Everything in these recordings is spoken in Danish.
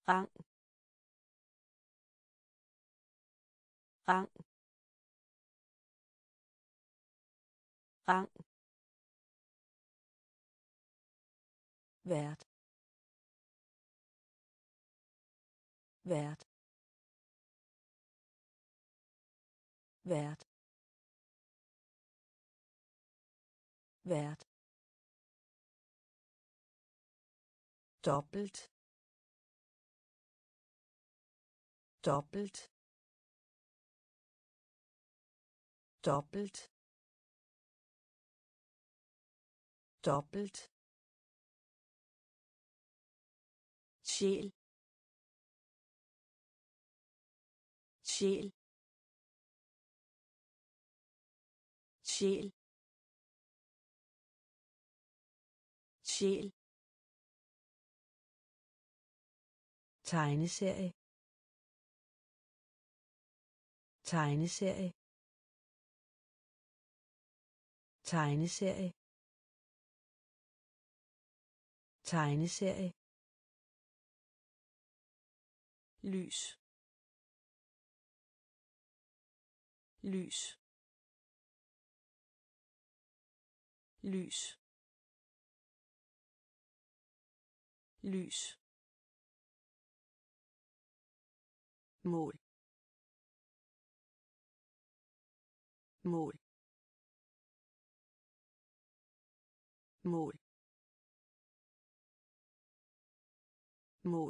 rang, rang, rang, vært, vært, vært, vært, dobbelt, dobbelt, dobbelt, dobbelt, sjæl, sjæl, sjæl, sjæl, tegneserie, tegneserie, tegneserie, tegneserie, lys, lys, lys, lys, mål, mål, mål, mål,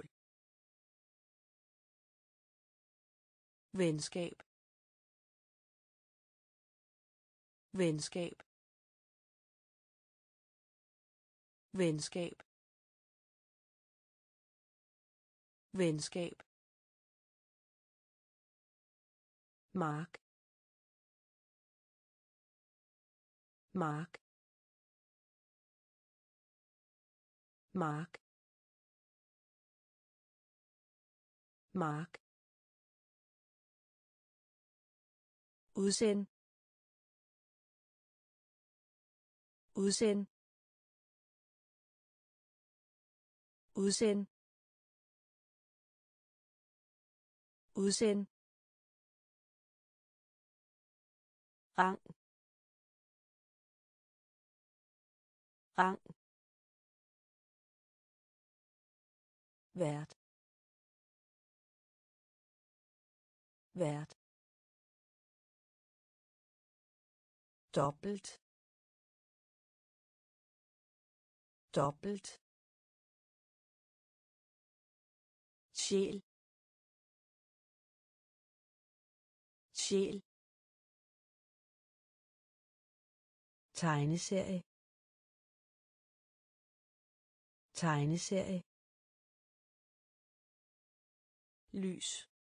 venskab, venskab, venskab, venskab, mark, mark, mark, mark, udsend, udsend, udsend, udsend, rang, rang, vært, vært, dobbelt, dobbelt, sjæl, sjæl, tegneserie, tegneserie, lys,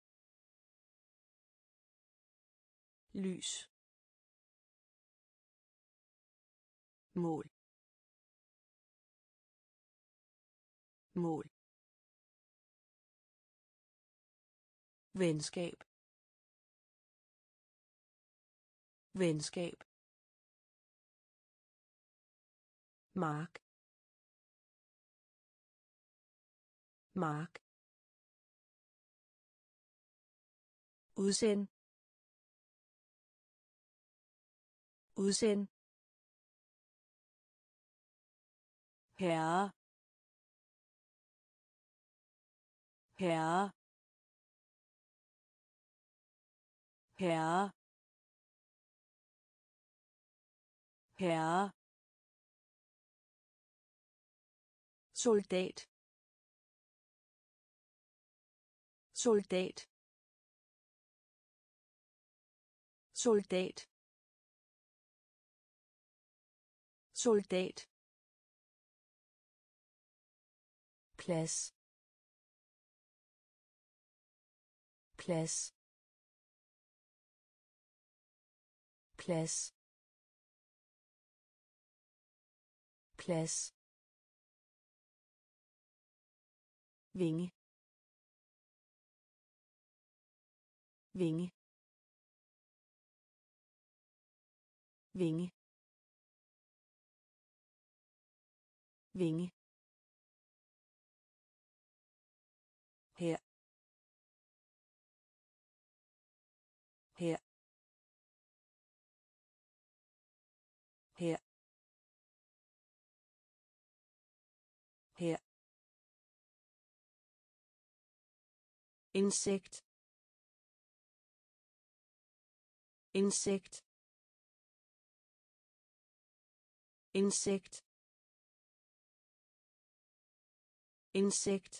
lys, mål, mål, venskab, venskab, mark, mark, udsend, udsend, herre, herre, herre, herre, soldat, soldat, soldat, soldat, plads, plads, plads, plads, vinge, vinge, vinge, vinge, her, her, her, her, insekt, insekt, insekt, insekt,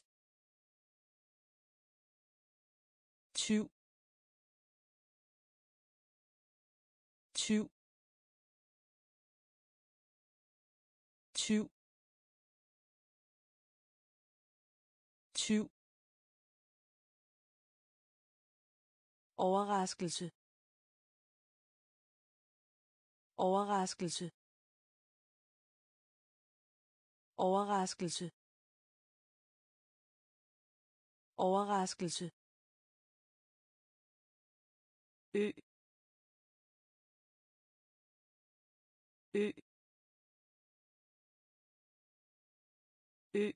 tyv, tyv, tyv, tyv, overraskelse, overraskelse, overraskelse, overraskelse, ø, ø, ø,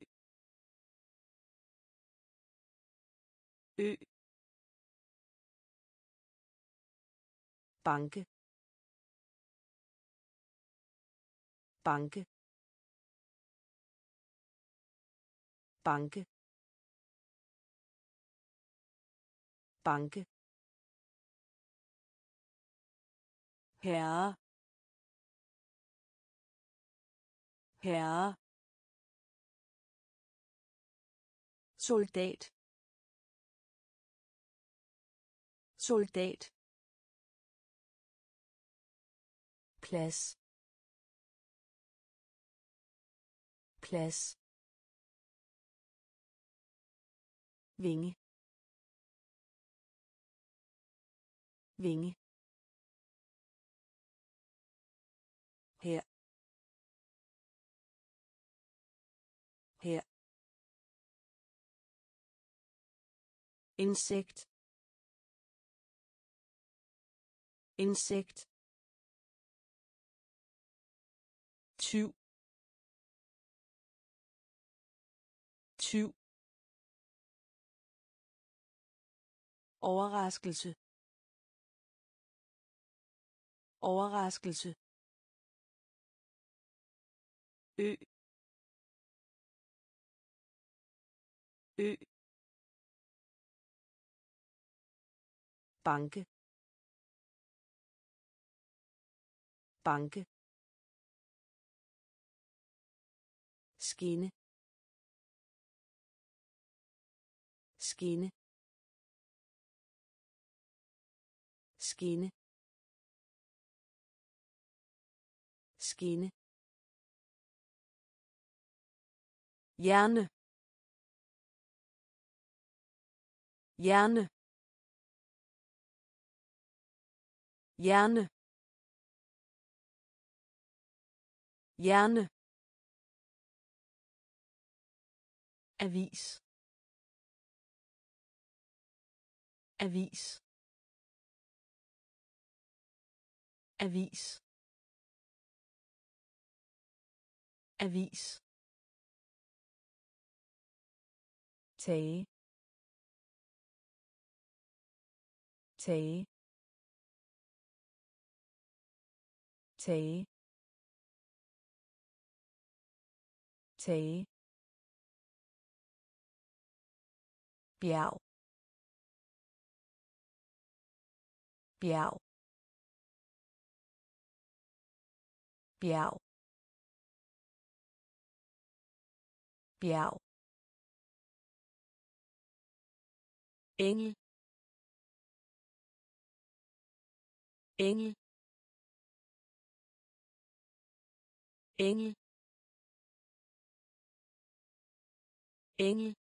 ø, banke, banke, banke, banke, herre, herre, soldat, soldat, plads, plads, vinge, vinge, her, her, insekt, insekt, tyv, tyv, overraskelse, overraskelse, ø, ø, banke, banke, skinne, skinne, skinne, skinne, hjerne, hjerne, hjerne, hjerne, avis, avis, avis, avis, tage, tage, tage, tage, bjerg, bjerg, bjerg, bjerg, engel, engel, engel, engel,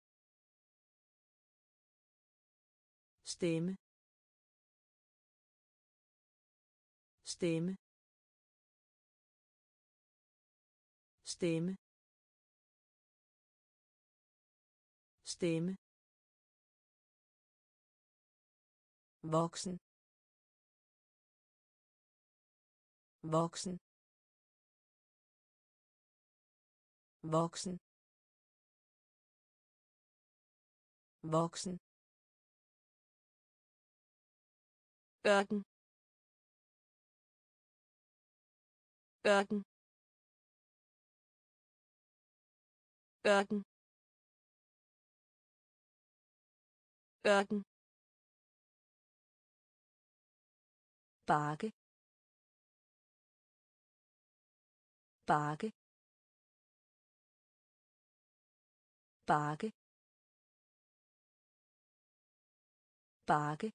stemme, stemme, stemme, stemme, voksen, voksen, voksen, voksen, ørken, ørken, ørken, ørken, bakke, bakke, bakke, bakke,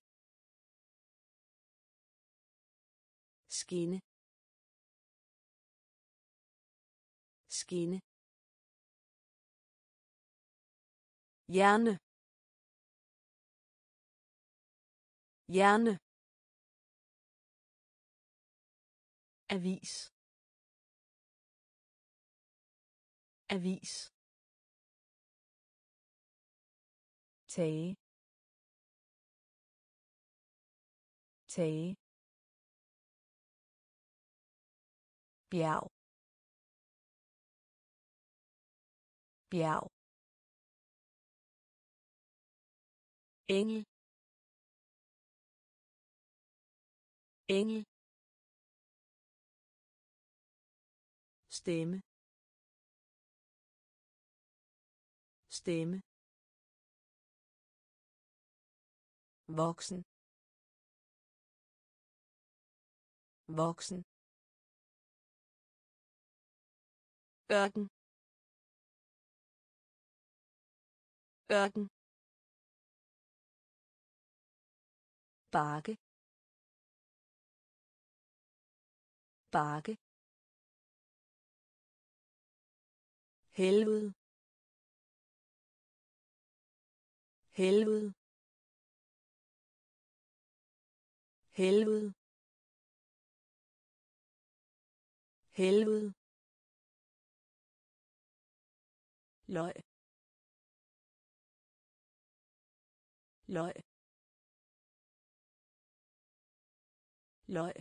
skinne, skinne, hjerne, hjerne, avis, avis, tage, tage, bjerg, bjerg, engel, engel, stemme, stemme, voksen, voksen, ørken, ørken, bakke, bakke, helvede, helvede, helvede, helvede, løg, løg, løg,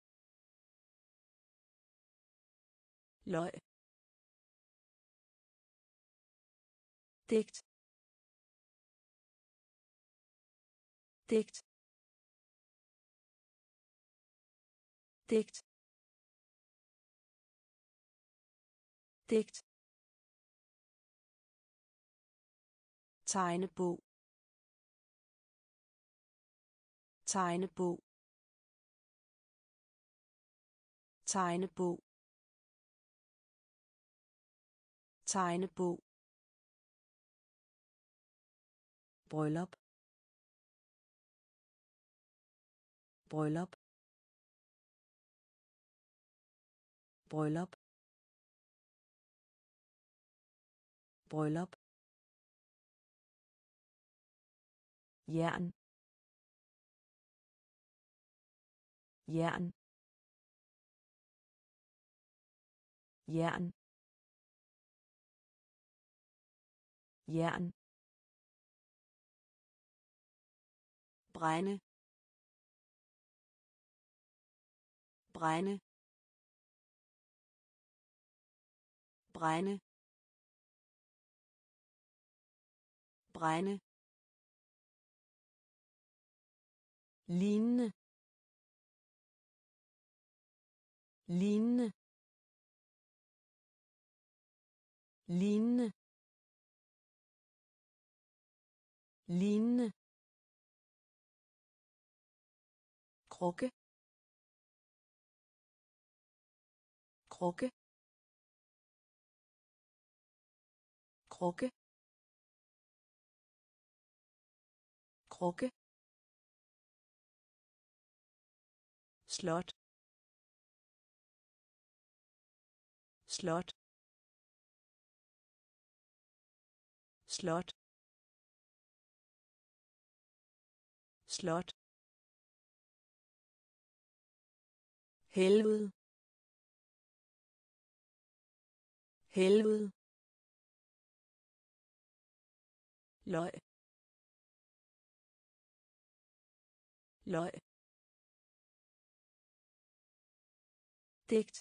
løg, digt, digt, digt, digt, tegnebog, tegnebog, tegnebog, tegnebog, bryllup, bryllup, bryllup, bryllup, jern, jern, jern, jern, brænde, brænde, brænde, brænde, lignende, lignende, lignende, lignende, krukke, krukke, krukke, krukke, slot, slot, slot, slot, helvede, helvede, løg, løg, digt,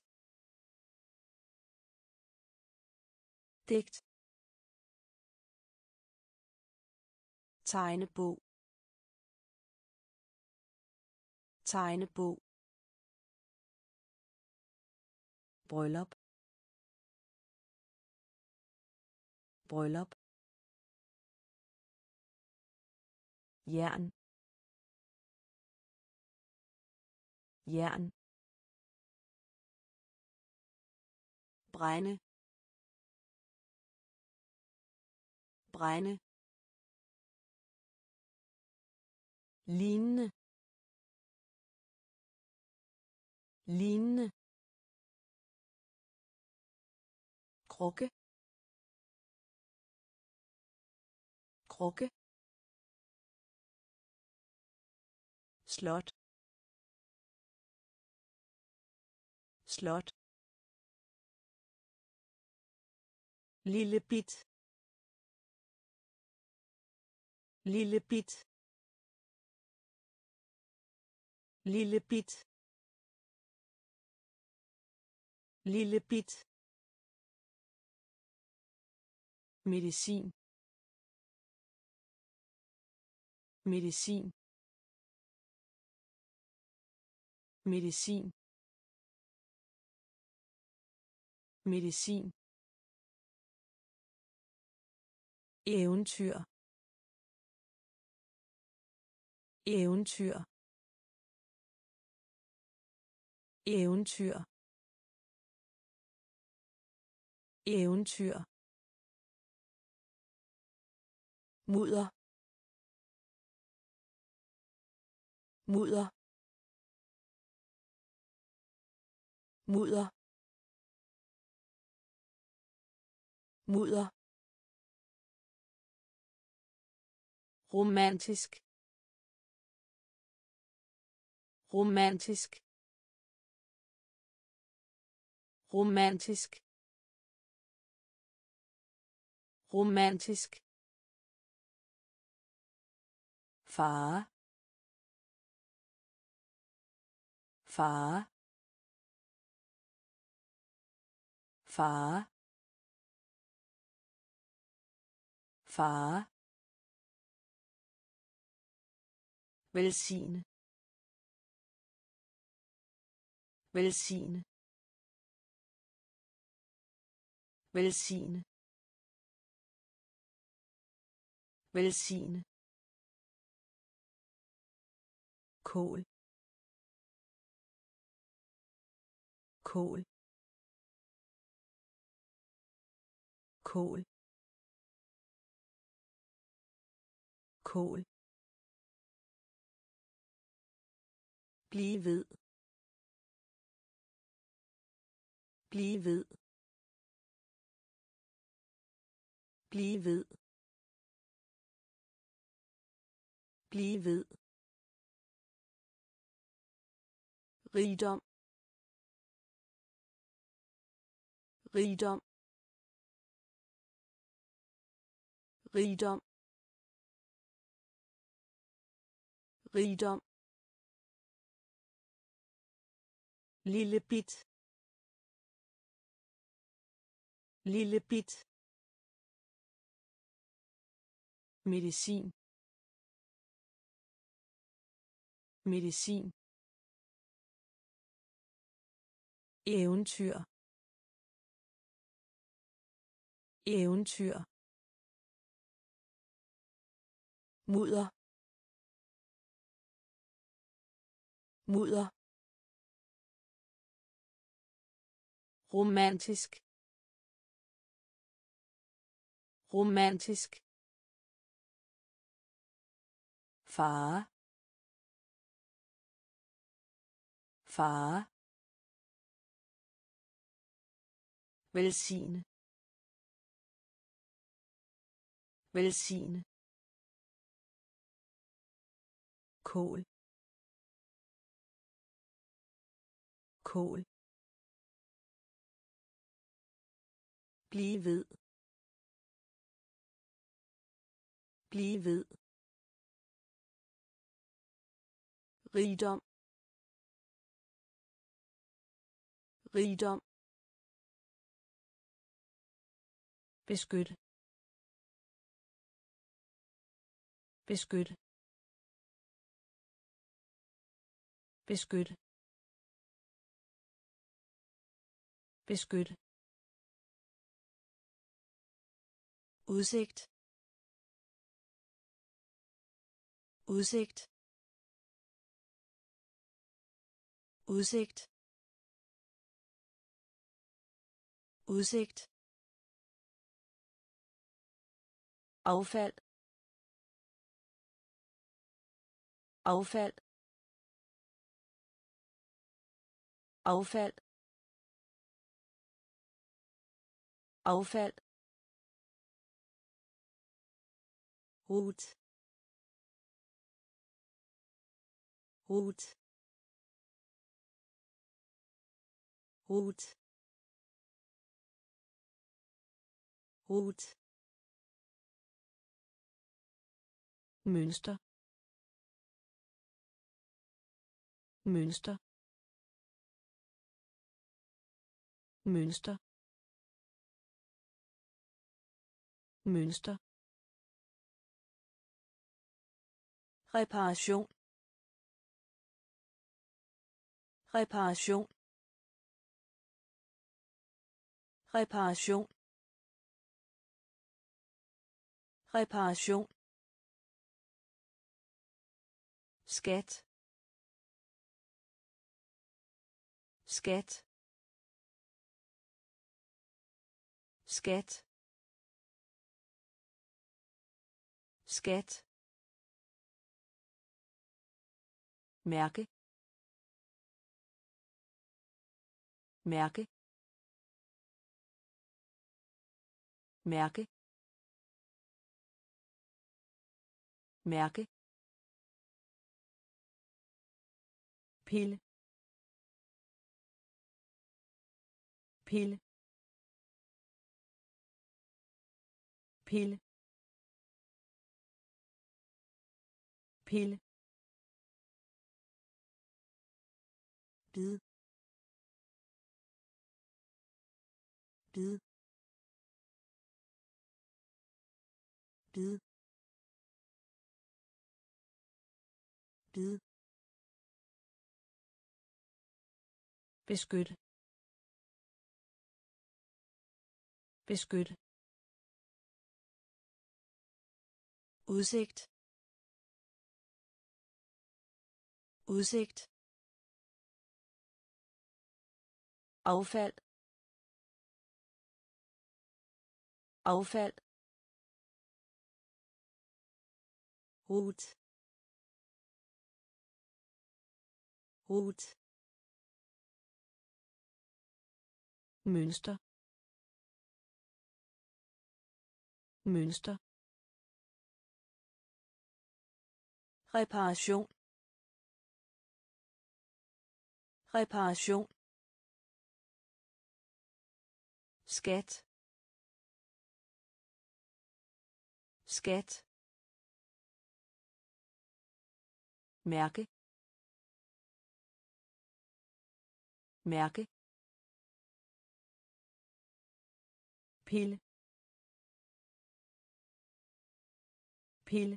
digt, tegnebog, tegnebog, bryllup, bryllup, jern, jern, brænde, brænde, lignende, lignende, krukke, krukke, slot, slot, lille bit, lille bit, lille bit, lille bit, medicin, medicin, medicin, medicin, eventyr, eventyr, eventyr, eventyr, mudder, mudder, mudder, mudder, romantisk, romantisk, romantisk, romantisk, fare, fare, fare, fare, velsigne, velsigne, velsigne, velsigne, kål, kål, kål, kål, blive ved, blive ved, blive ved, blive ved, rigdom, rigdom, rigdom, rigdom, lille bit, lille bit, medicin, medicin, eventyr, eventyr, mudder, mudder, romantisk, romantisk, fare, fare, velsigne, velsigne, kål, kål, blive ved, blive ved, rigdom, rigdom, beskytte, beskytte beskytte beskytte udsigt udsigt udsigt udsigt affald affald affald affald rot rot rot rot mønster mønster mønster mønster reparation reparation reparation reparation skat skat skat skat mærke mærke mærke mærke pille pille pille pille bid bid bid bid beskytte beskytte udsigt udsigt affald affald rot rot mønster mønster reparation reparation skat skat mærke mærke pille pille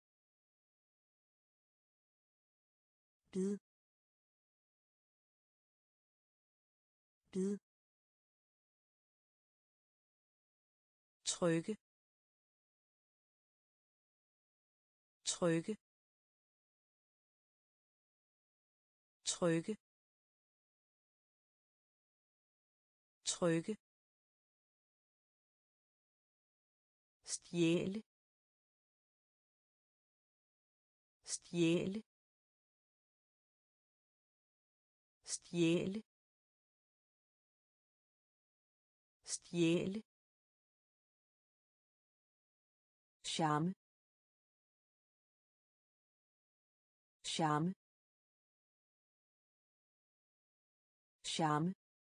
bid bid trykke trykke trykke trykke stjæle stjæle stjæle stjæle charme charme charme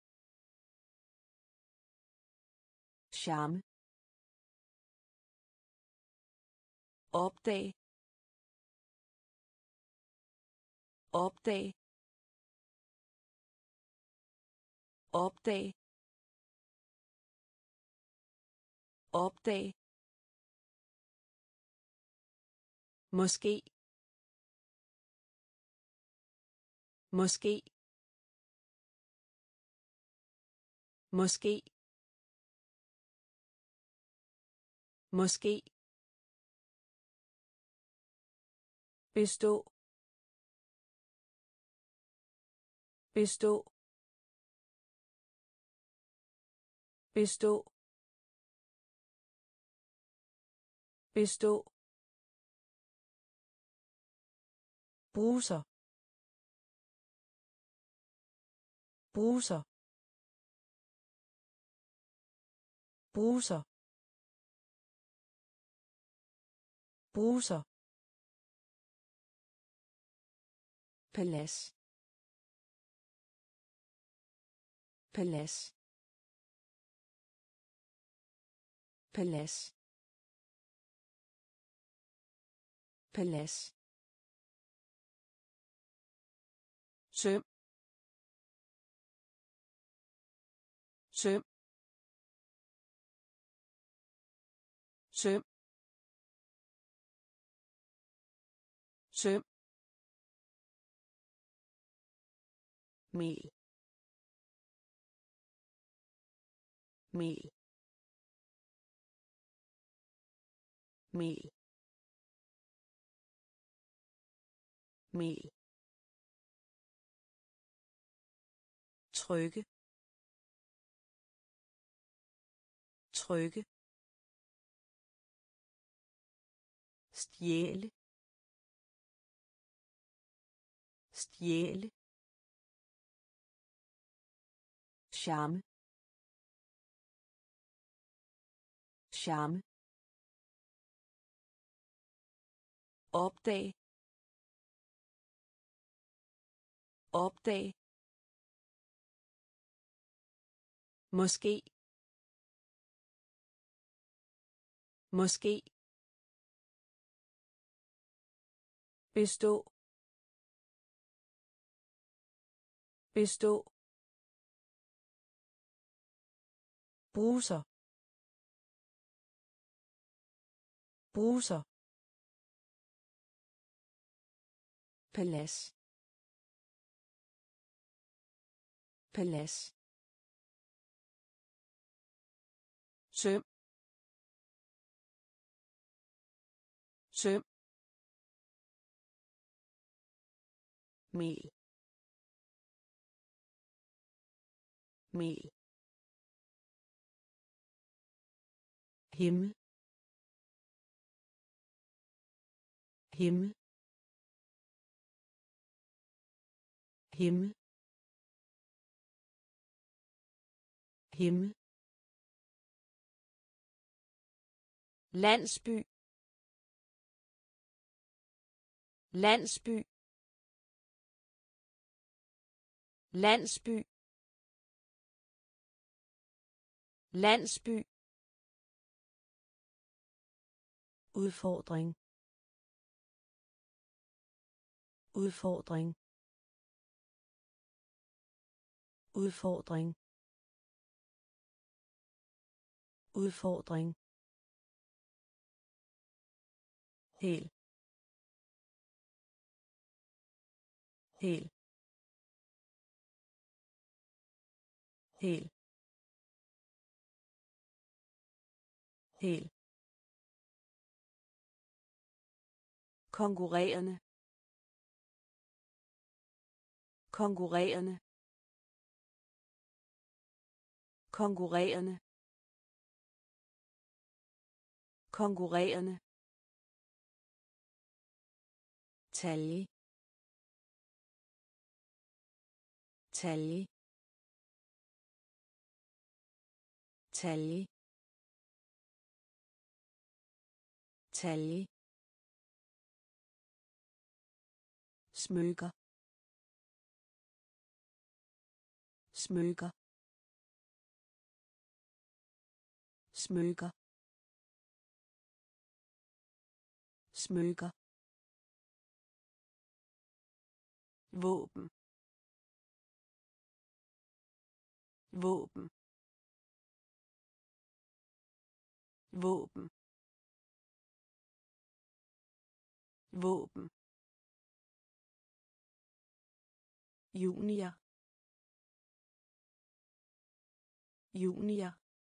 charme opdag opdag opdag opdag Måske. Måske. Måske. Måske. Bestå. Bestå. Bestå. Bestå. Bruser. Bruser. Bruser. Bruser. Palads. Palads. Palads. Palads. Søm. Søm. Søm. Søm. Mel. Mel. Mel. Mel. Trykke. Trykke. Stjæle. Stjæle. Charme. Charme. Opdag. Opdag. Måske. Måske. Bestå. Bestå. Bruser. Bruser. Palads. Palads. Søm. Søm. Mel. Mel. Himmel. Himmel. Himmel. Himmel. Landsby. Landsby. Landsby. Landsby. Udfordring. Udfordring. Udfordring. Udfordring. Hel. Hel. Hel. Hel. Konkurrerende. Konkurrerende. Konkurrerende. Konkurrerende. Talje. Talje. Talje. Talje. Smykker. Smykker. Smykker. Smykker. Våben. Våben. Våben. våben, junior, junior,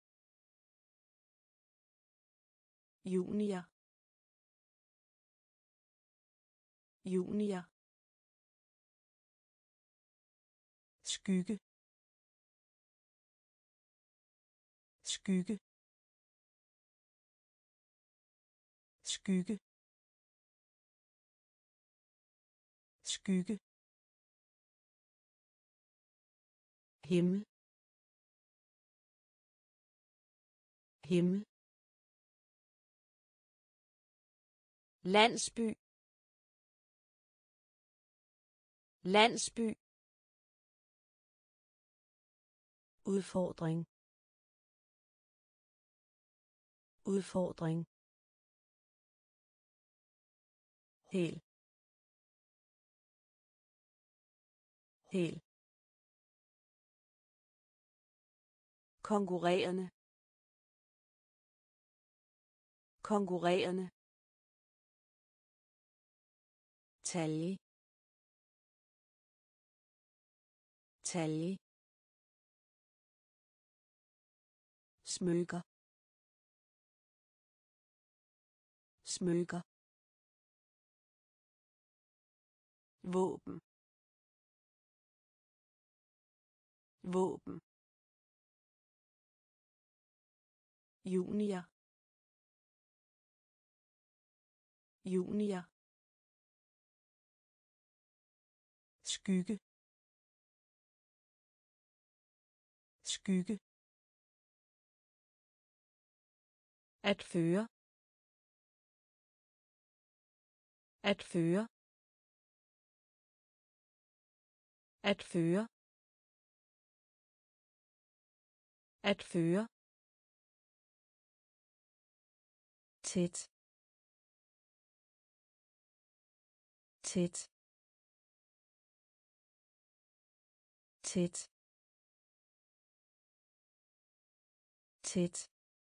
junior, junior, skygge, skygge, skygge, skygge, himmel, himmel, landsby, landsby, udfordring, udfordring, hel, hel, konkurrerende, konkurrerende, talje, talje, smykker, smykker, våben, våben, junior, junior, skygge, skygge, at føre, at føre, at føre, at føre, tæt, tæt, tæt, tæt,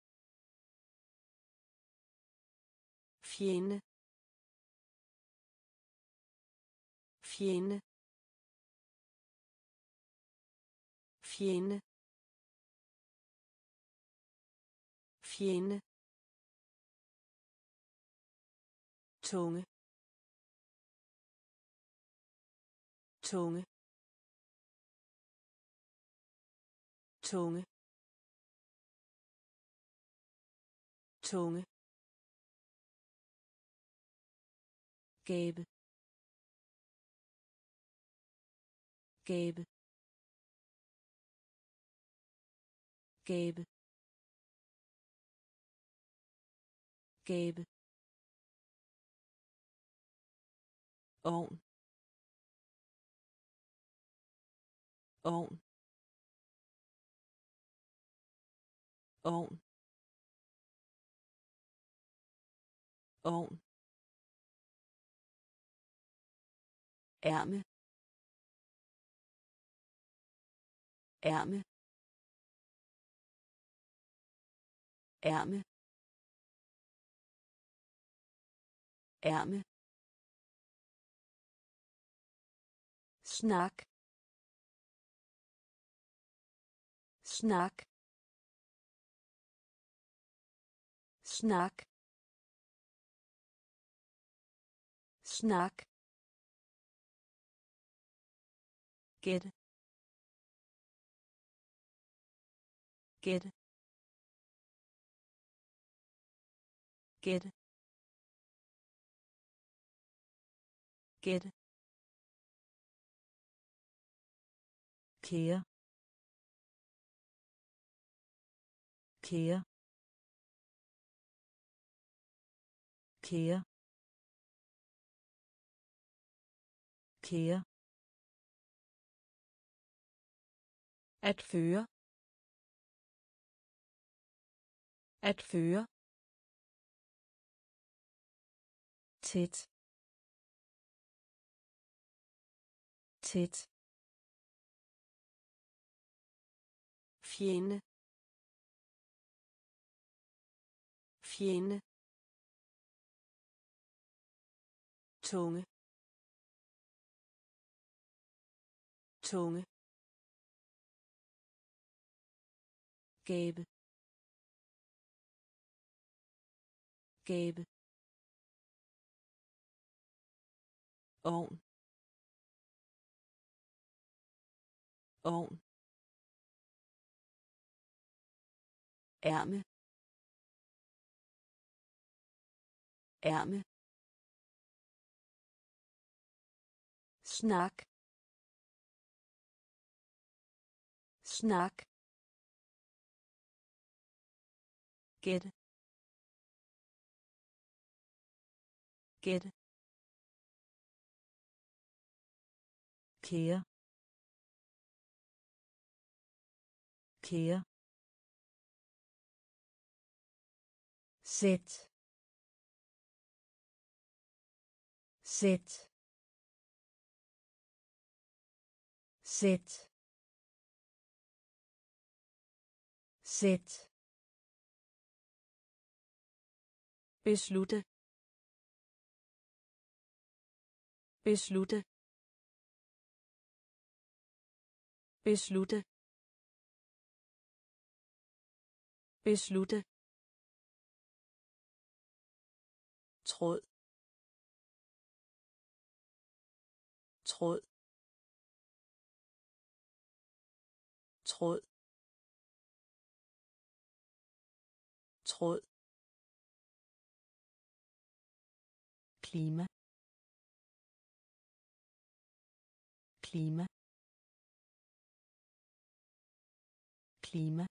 fjende, fjende, fjende, fjende, tunge, tunge, tunge, tunge, gabe, gabe, gabe, gabe, ovn, ovn, ovn, ovn, ærme, ærme, ærme, ærme, snak, snak, snak, snak, gæt, gæt, gæt, gæt, kære, kære, kære, kære, at føre, at føre, tæt, tæt, fjende, fjende, tunge, tunge, gabe, gabe, ovn, ovn, ærme, ærme, snak, snak, gætte, gætte, kære, kære, sæt, sæt, sæt, sæt, beslutte, beslutte, beslutte, beslutte, tråd, tråd, tråd, tråd, klima, klima, klima,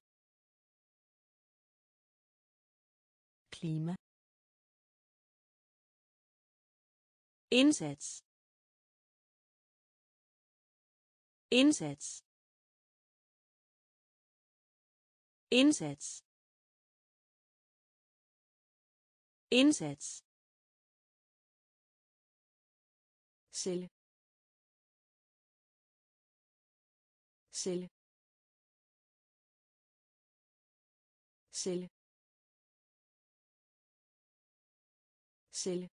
klima, indsats, indsats, indsats, indsats, celle, celle, celle, celle,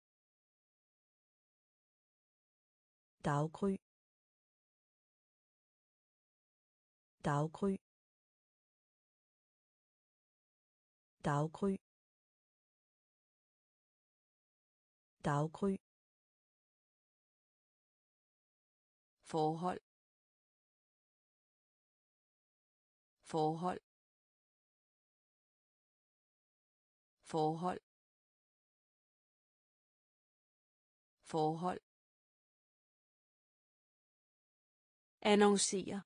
daggry, daggry, daggry, daggry, forhold, forhold, forhold, forhold, annoncere,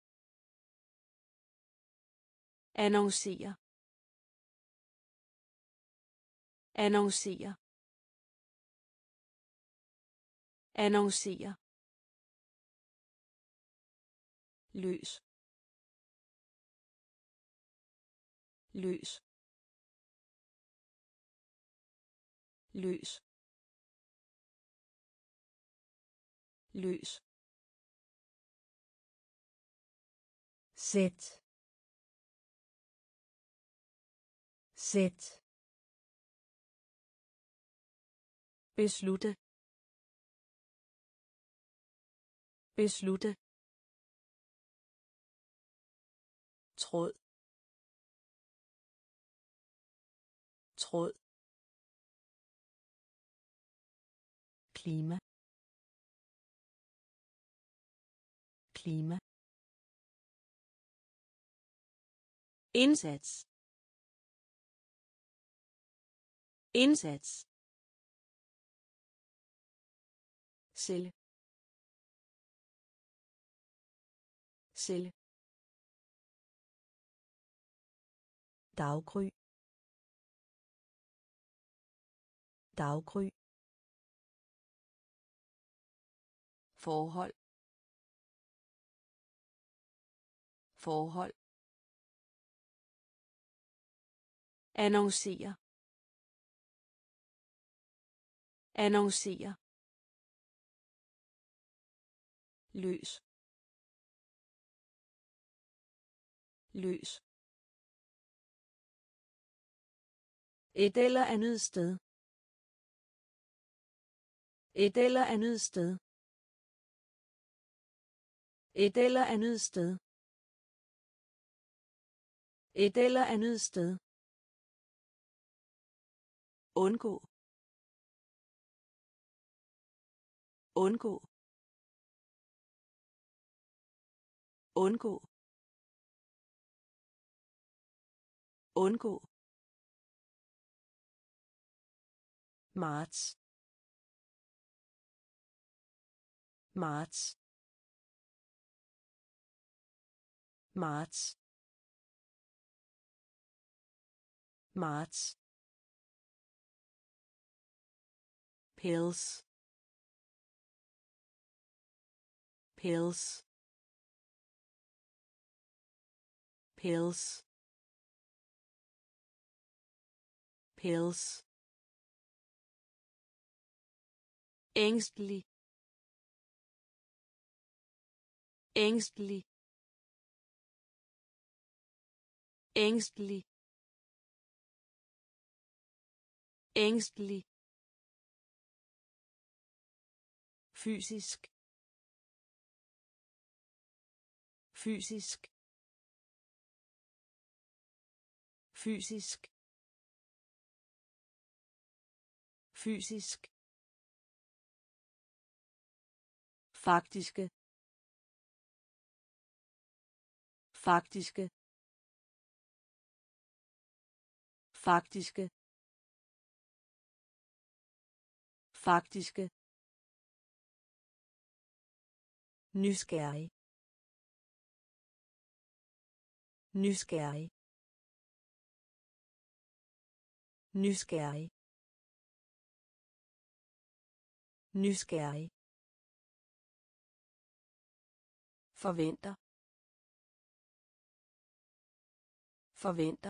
annoncere, annoncere, annoncere, løs, løs, løs, løs, sæt, sæt, beslutte, beslutte, tråd, tråd, klima, klima, indsats, indsats, celle, celle, daggry, daggry, forhold, forhold, annoncere, annoncere, løs, løs, et eller andet sted, Et eller andet sted. Et eller andet sted. Et eller andet sted. Undgå. Undgå. Undgå. Undgå. Marts. Marts. Marts. Marts. Pills. Pills. Pills. Pills. Ængstelig. Ængstelig. Ængstelig. Ængstelig. Fysisk. Fysisk. Fysisk. Fysisk. Faktiske. Faktiske. Faktiske. Faktiske. Nysgerrig. Nysgerrig. Nysgerrig. Nysgerrig. Forventer. Forventer.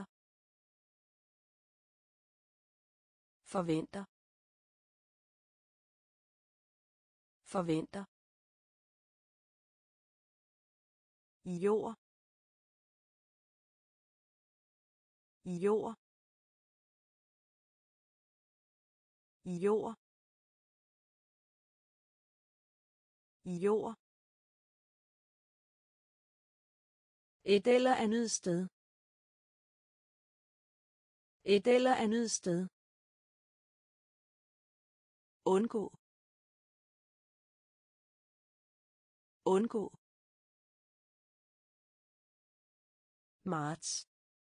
Forventer. Forventer. Jord. Jord. Jord. Jord. Et eller andet sted. Et eller andet sted. Undgå. Undgå. Marts.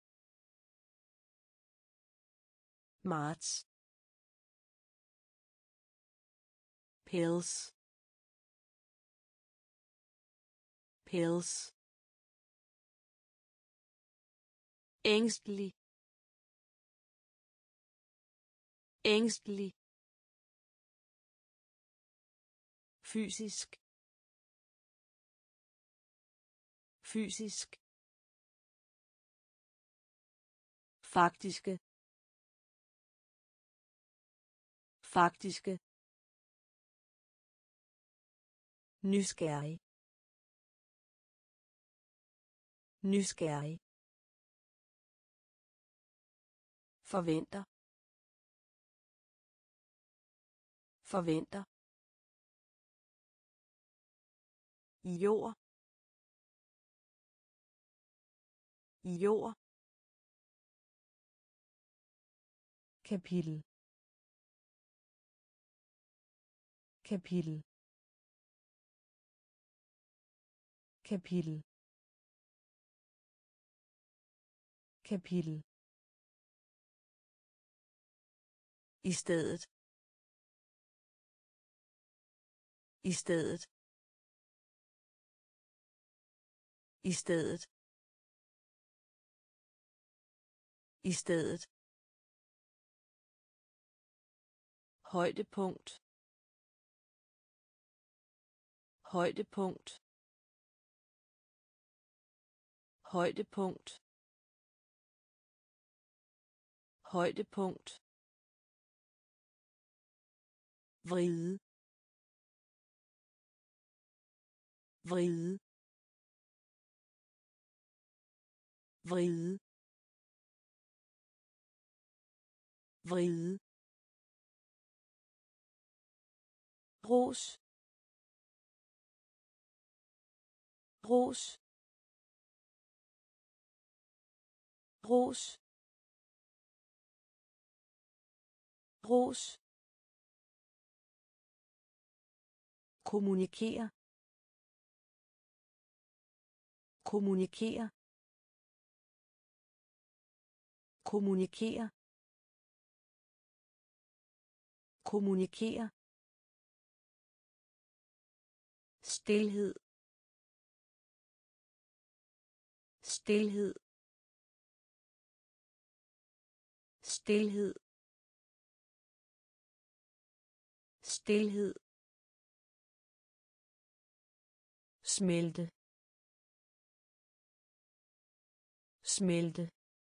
Marts. Pills. Pills. Ængstelig. Ængstelig. Fysisk. Fysisk. Faktiske. Faktiske. Nysgerrig. Nysgerrig. Forventer. Forventer. Jord. Jord. Kapitel. Kapitel. Kapitel. Kapitel. I stedet. I stedet. I stedet. I stedet. Højdepunkt. Højdepunkt. Højdepunkt. Højdepunkt. Vride. Vride. Vride. Vride. ros ros ros ros kommunikere kommunikere kommunikere kommunikere stilhed stilhed stilhed stilhed smelte smelte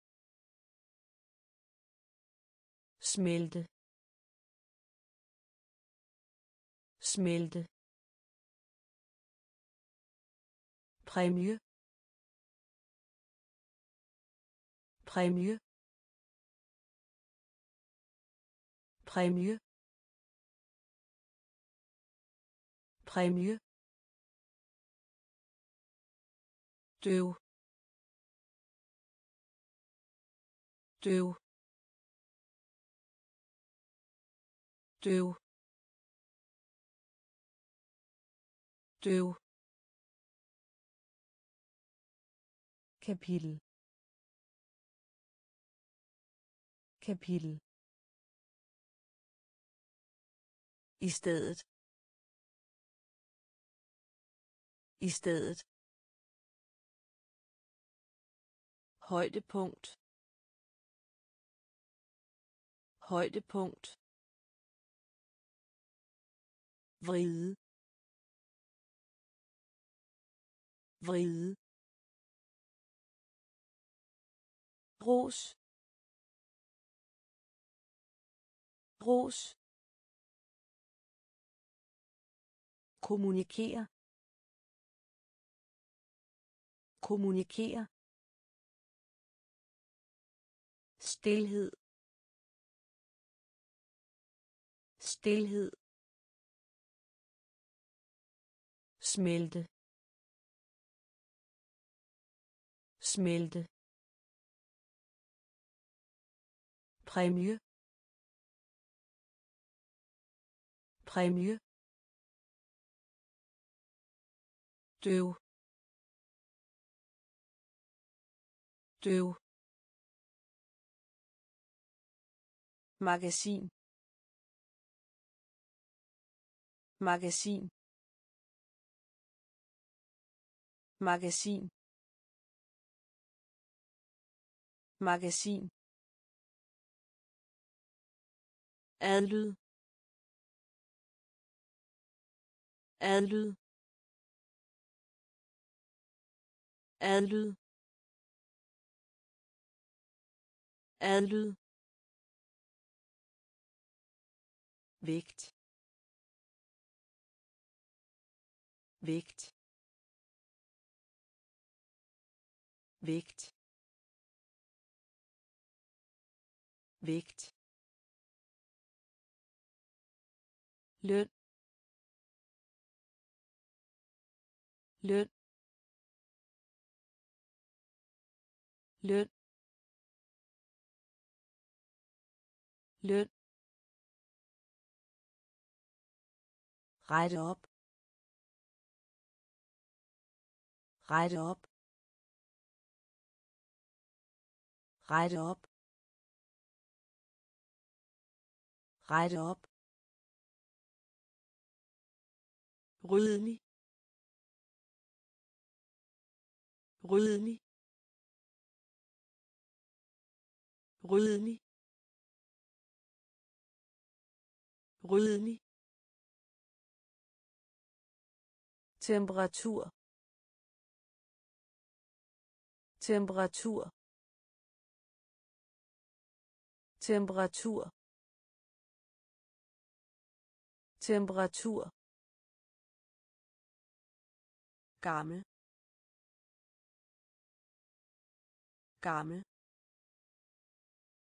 smelte smelte præmie præmie præmie præmie døv døv døv døv kapitel kapitel i stedet i stedet højdepunkt højdepunkt vride vride ros ros kommunikere kommunikere stilhed stilhed smelte smelte præmie præmie døv døv magasin magasin magasin magasin adlyd adlyd adlyd adlyd vægt vægt vægt vægt løn løn løn løn rette op rette op rette op rette op ryddelig ryddelig ryddelig ryddelig temperatur temperatur temperatur temperatur gammel gammel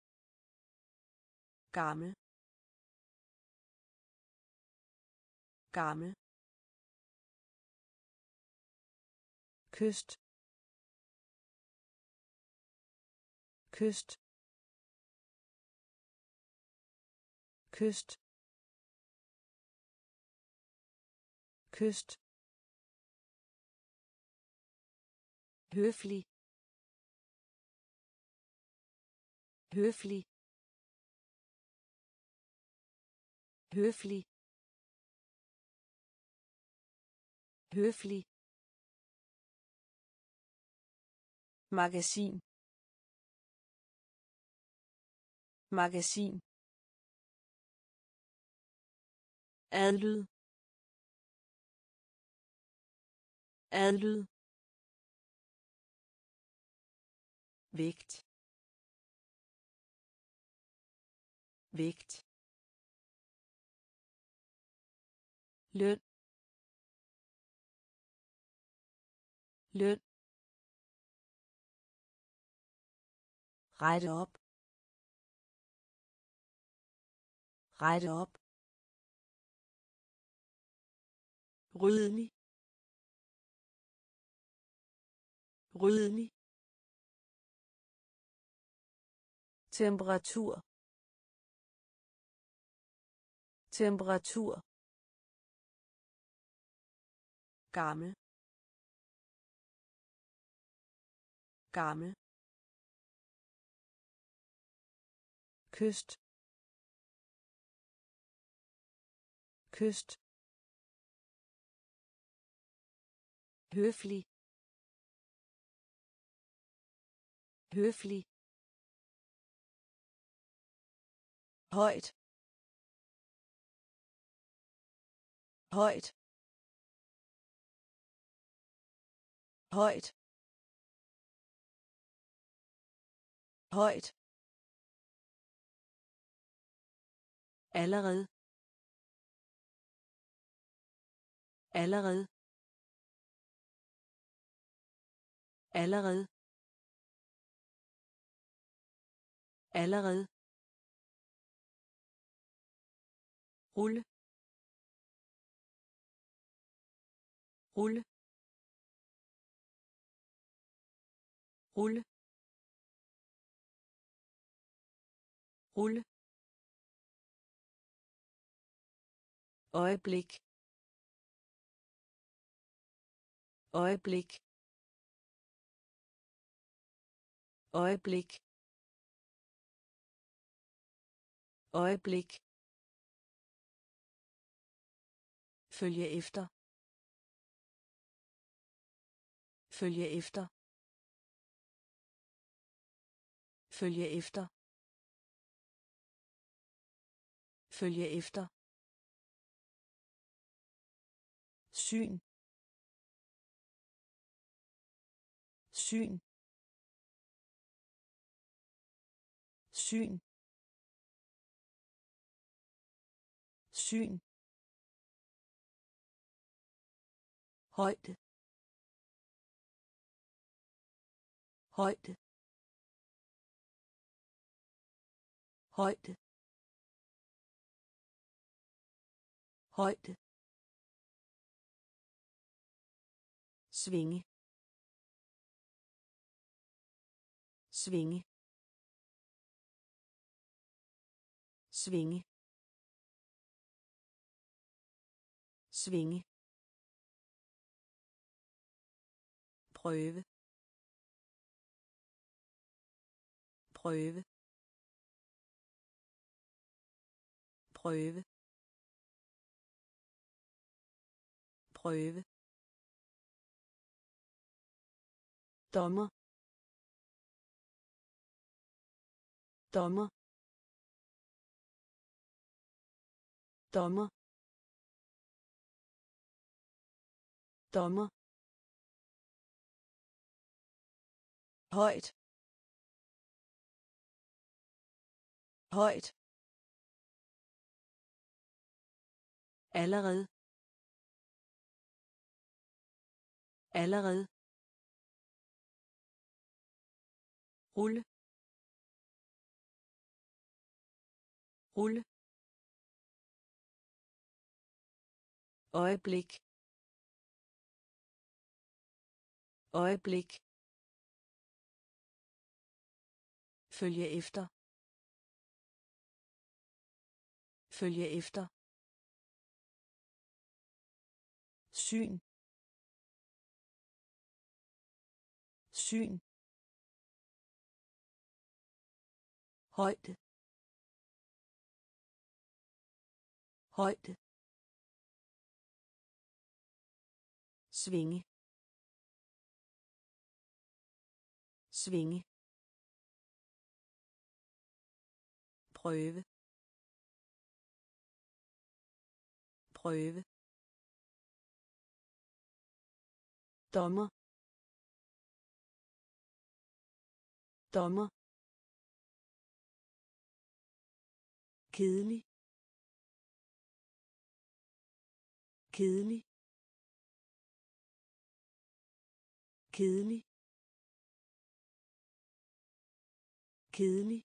gammel gammel kyst kyst kyst kyst høflig høflig høflig høflig magasin magasin adlyd adlyd vægt vægt løn løn rette op rette op ryddelig ryddelig temperatur temperatur gammel gammel kyst kyst høflig høflig højt højt højt højt allerede allerede allerede allerede rulle rulle rulle rulle øjeblik øjeblik øjeblik øjeblik følge efter følge efter følge efter følge efter syn syn syn syn højde højde højde højde svinge svinge svinge svinge prøve prøve prøve prøve dommer dommer dommer dommer højt højt allerede allerede rulle rulle øjeblik, øjeblik, følge efter, følge efter, syn, syn, højde, højde, svinge, svinge, prøve, prøve, dommer, dommer, kedelig, kedelig, kedelig, kedelig,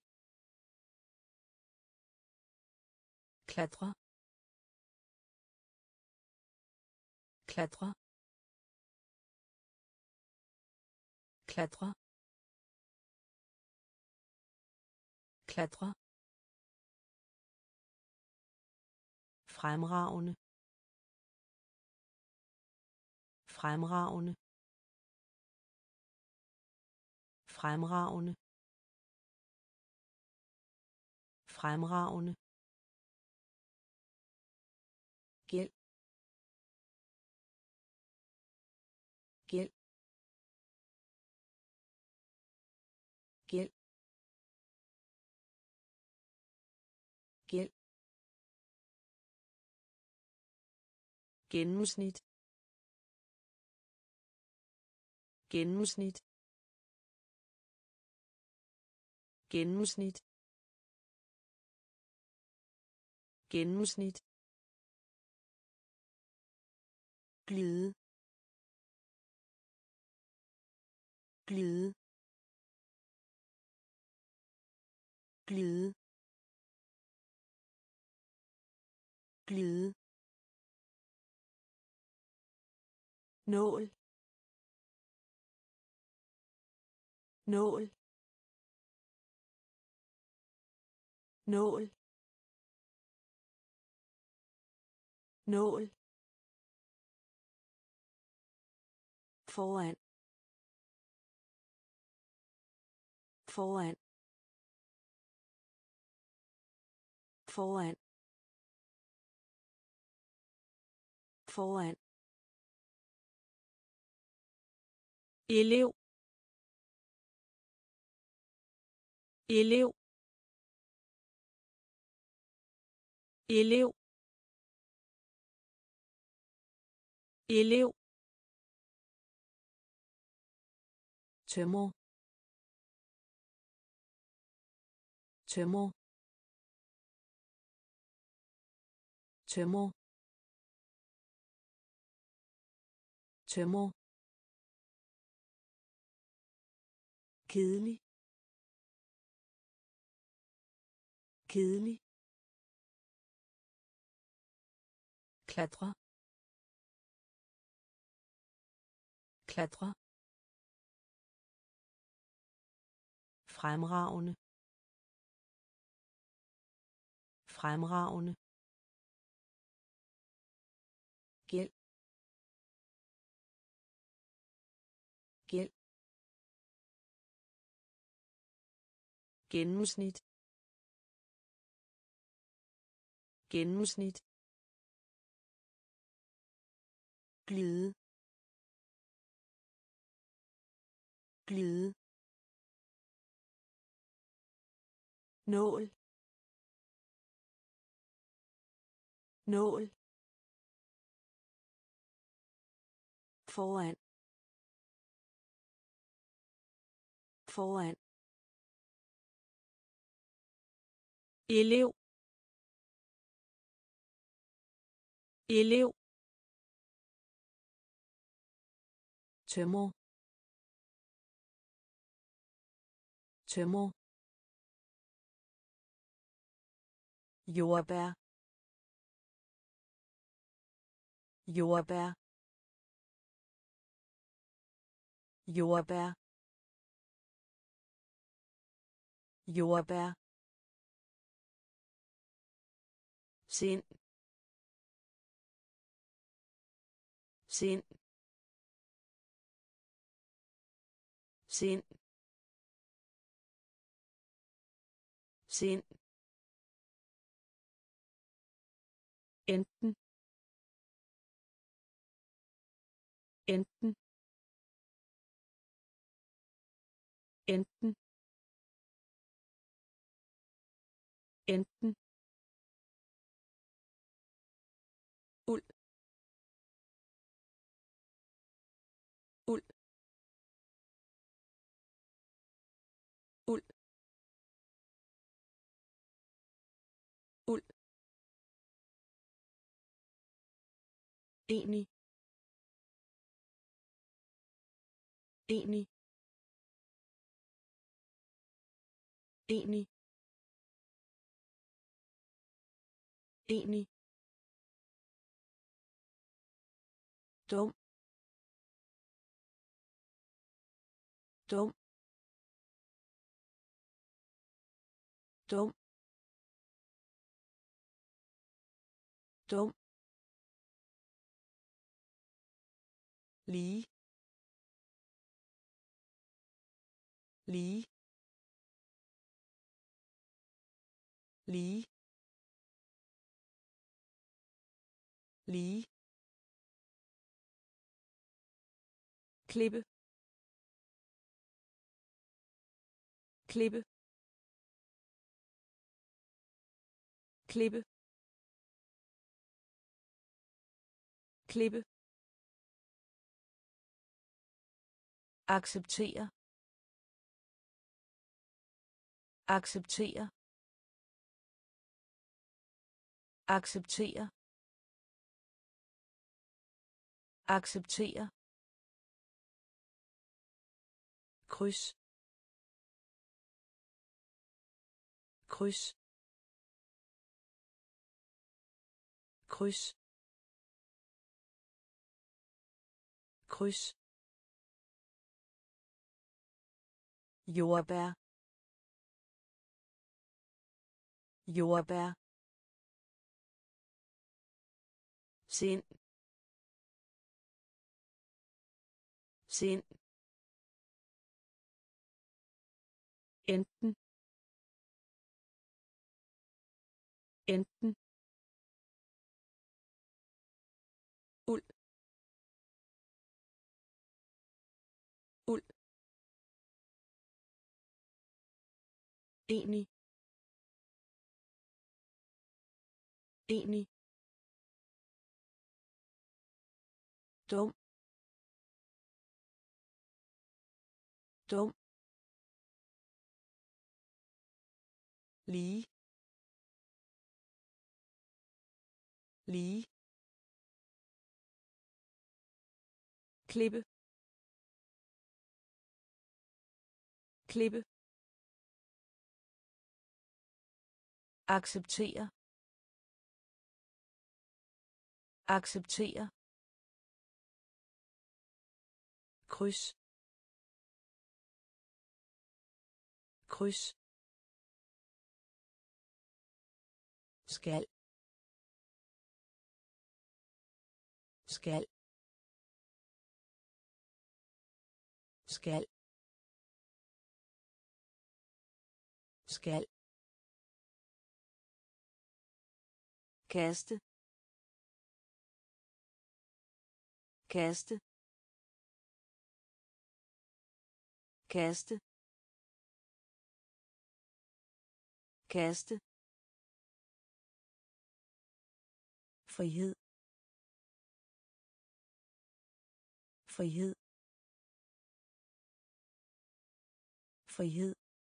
klatre, klatre, klatre, klatre, fremragende, fremragende, fremragende, fremragende, gæld, gæld, gæld, gæld, gennemsnit, gennemsnit, gennemsnit, gennemsnit, glide, glide, glide, glide, nål, nål, nål, nål, foran, foran, foran, foran, elev, elev, elev, elev, tømrer, tømrer, tømrer, tømrer, kedelig, kedelig, klatre, klatre, fremragende, fremragende, gæld, gæld, gennemsnit, gennemsnit, glide, glide, nål, nål, foran, foran, elev, elev, tømrer, tømrer, jordbær, jordbær, jordbær, jordbær, sind, sind, sind, sind, enten, enten, enten, enten, uld, uld, uld, uld, enig, enig, enig, enig, dum, dum, dum, dum, lige, lige, lige, lige, klippe, klippe, klippe, klippe, acceptere, acceptere, acceptere, acceptere, kryds, kryds, kryds, kryds, jordbær, jordbær, sind, sind, enten, enten, uld, uld, enig, enig, dum, dum, lige, lige, klippe, klippe, acceptere, acceptere, kryds, kryds, skal, skal, skal, skal, kaste, kaste, kaste, kaste, frihed, frihed, frihed,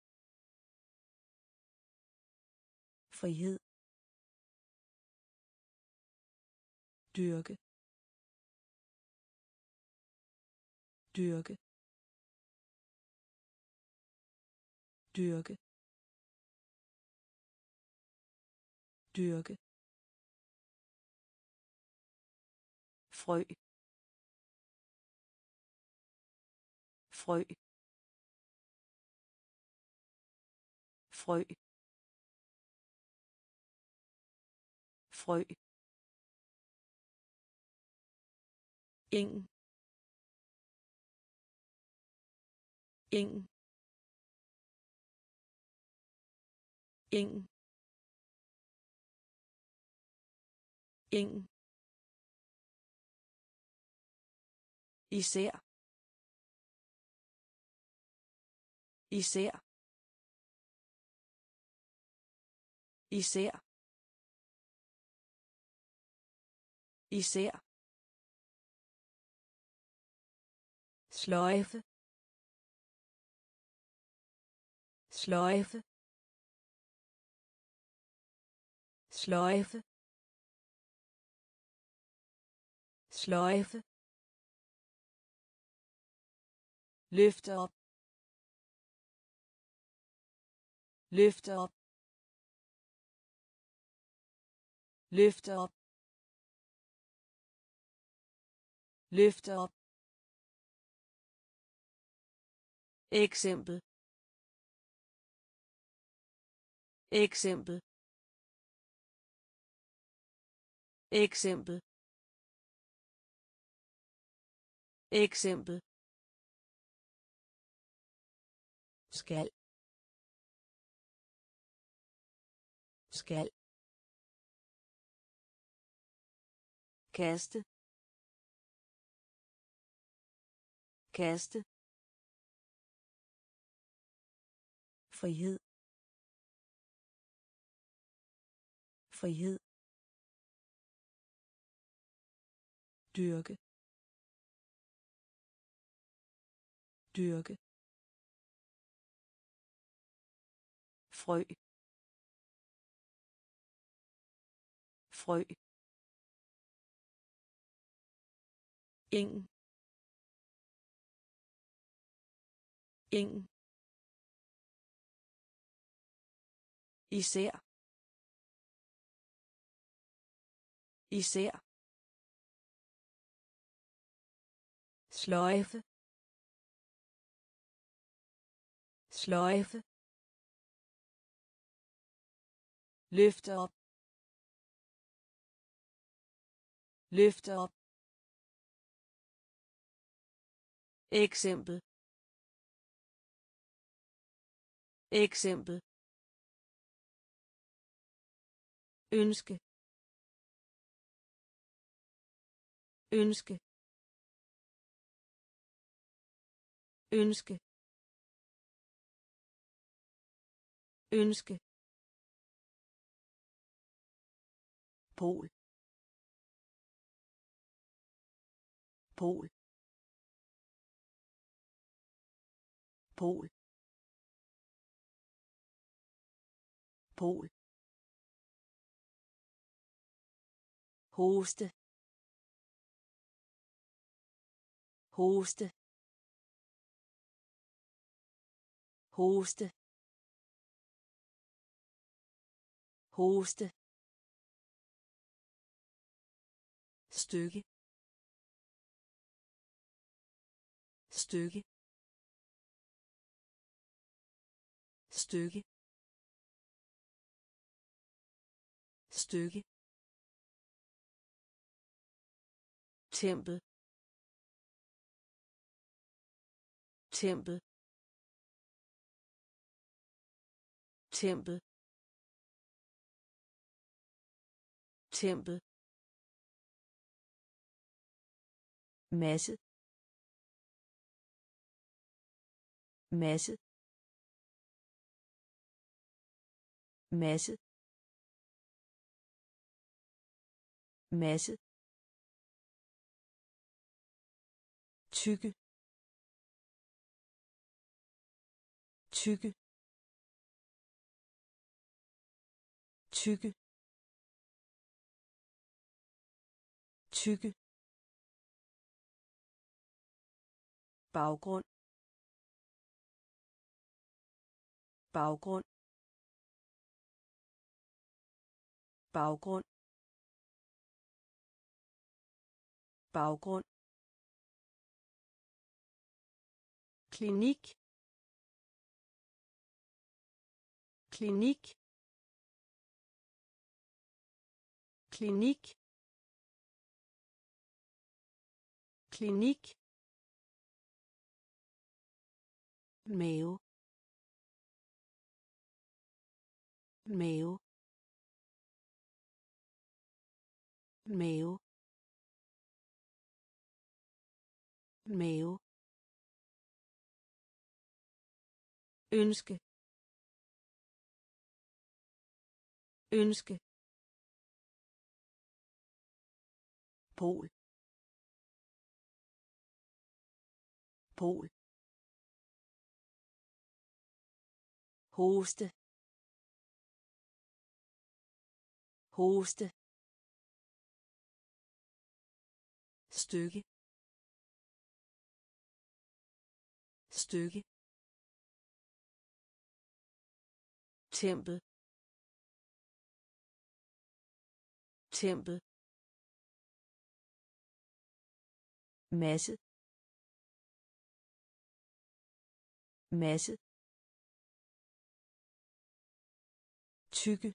frihed, dyrke, dyrke, dyrke, dyrke, frø frø frø frø ingen ingen ingen ingen især især især især sløjfe sløjfe sløjfe sløjfe løfte op løfte op løfte op løfte op eksempel eksempel eksempel eksempel skal skal kaste kaste frihed frihed dyrke dyrke frø frø ingen ingen især især sløjfe sløjfe løfte op løfte op eksempel eksempel ønske ønske ønske ønske pol pol pol pol hoste hoste hoste hoste stykke stykke stykke stykke tempel tempel tempel tempel masse masse masse masse tykke tykke tykke tykke baggrund baggrund baggrund baggrund, klinik, klinik, klinik, klinik, mave, mave, mave, mave, ønske, ønske, pol, pol, hoste, hoste, stykke, stykke, tempel, tempel, masse, masse, tykke,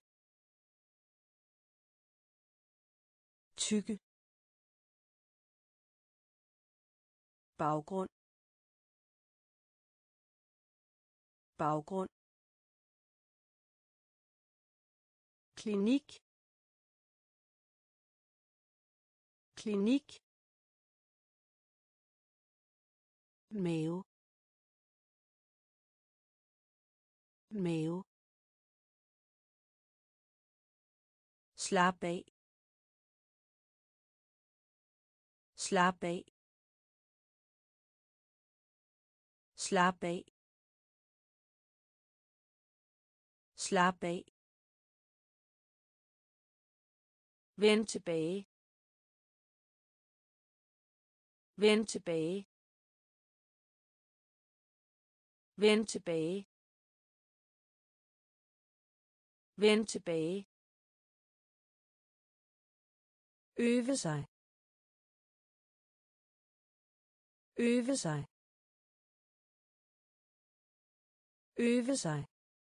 tykke, baggrund, baggrund, klinik, klinik, mave, mave, slap af, slap af, slap af, slap af, vend tilbage, vend tilbage, vend tilbage, vend tilbage, øve sig, øve sig, øve sig,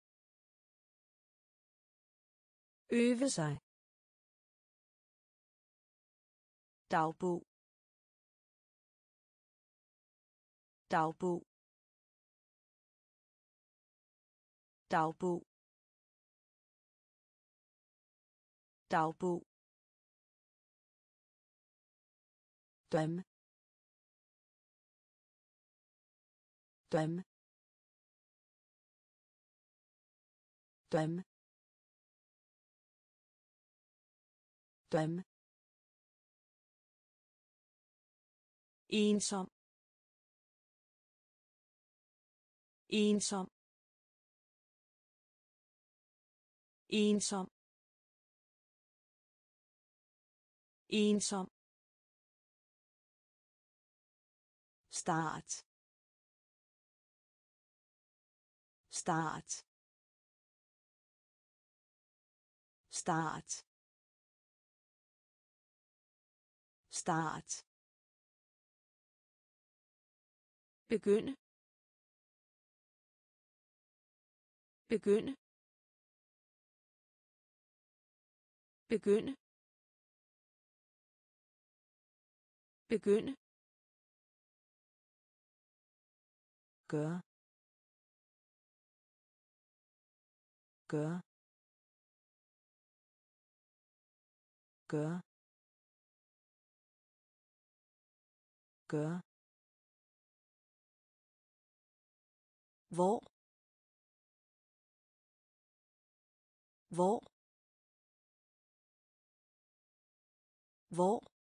øve sig, dagbog, dagbog, dagbog, dagbog, drøm, drøm, drøm, drøm, ensom, ensom, ensom, ensom, start, start, start, start, begynde, begynde, begynde, begynde, gør, gør, gør, gør, hvor, hvor, hvor,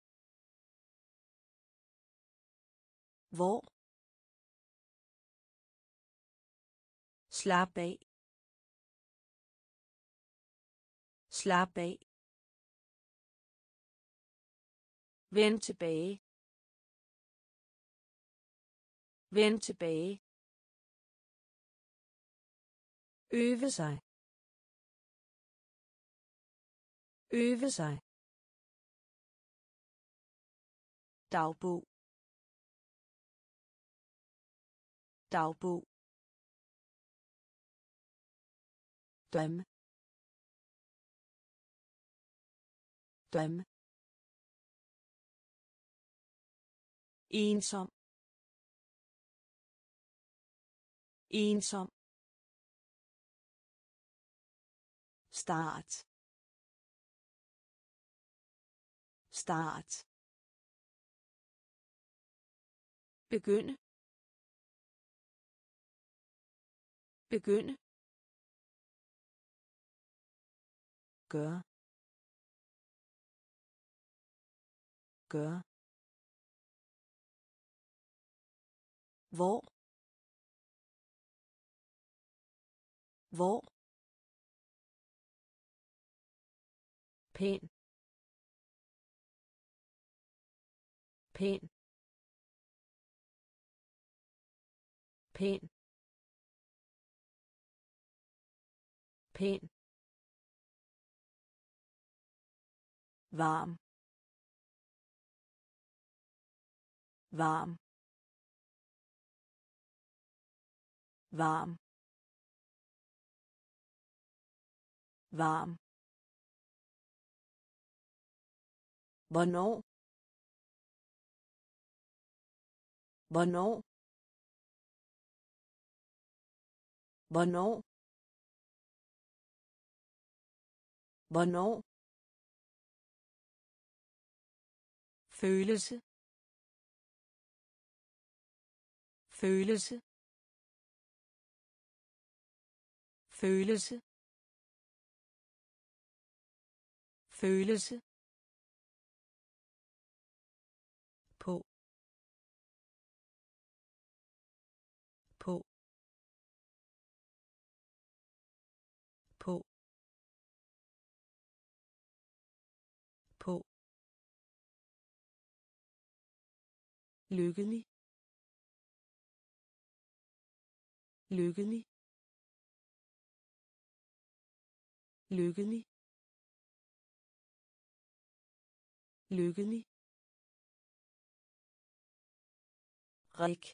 hvor, slap af, slap af, vend tilbage, vend tilbage, øve sig, øve sig, dagbog dagbog drøm drøm ensom ensom start start begynde begynde gør gør hvor hvor pæn pæn pæn pæn varm varm varm varm hvornår hvornår hvornår hvornår følelse følelse følelse følelse på på på på lykkelig lykkelig lykkelig lykkelig rik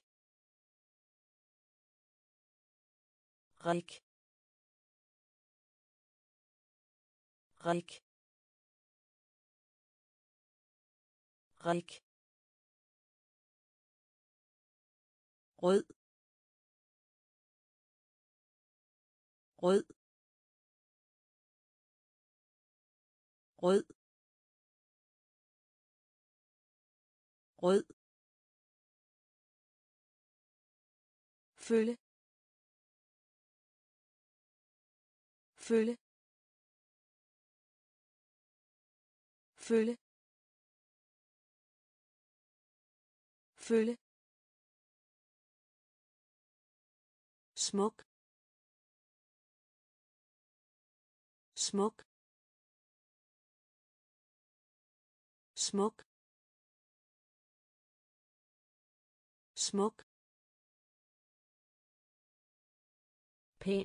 rik rik rik rød rød rød rød følge følge følge følge smuk smuk smuk smuk pæn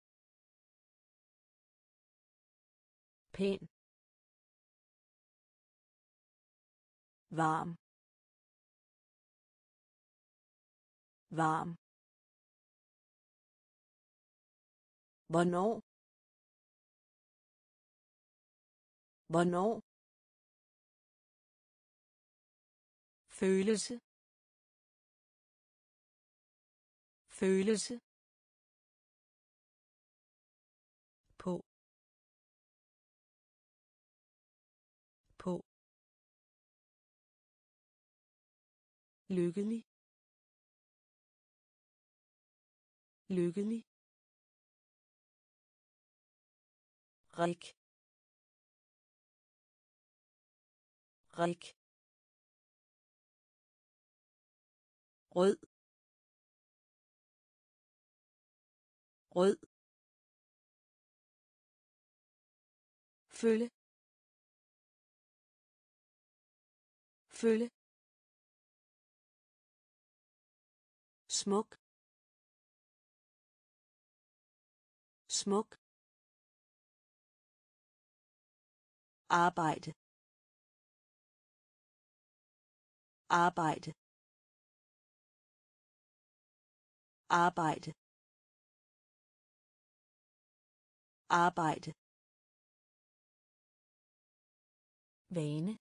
pæn varm varm hvornår hvornår følelse følelse på på lykkelig lykkelig rik rik rød rød følge følge smuk smuk arbejde arbejde arbejde arbejde vane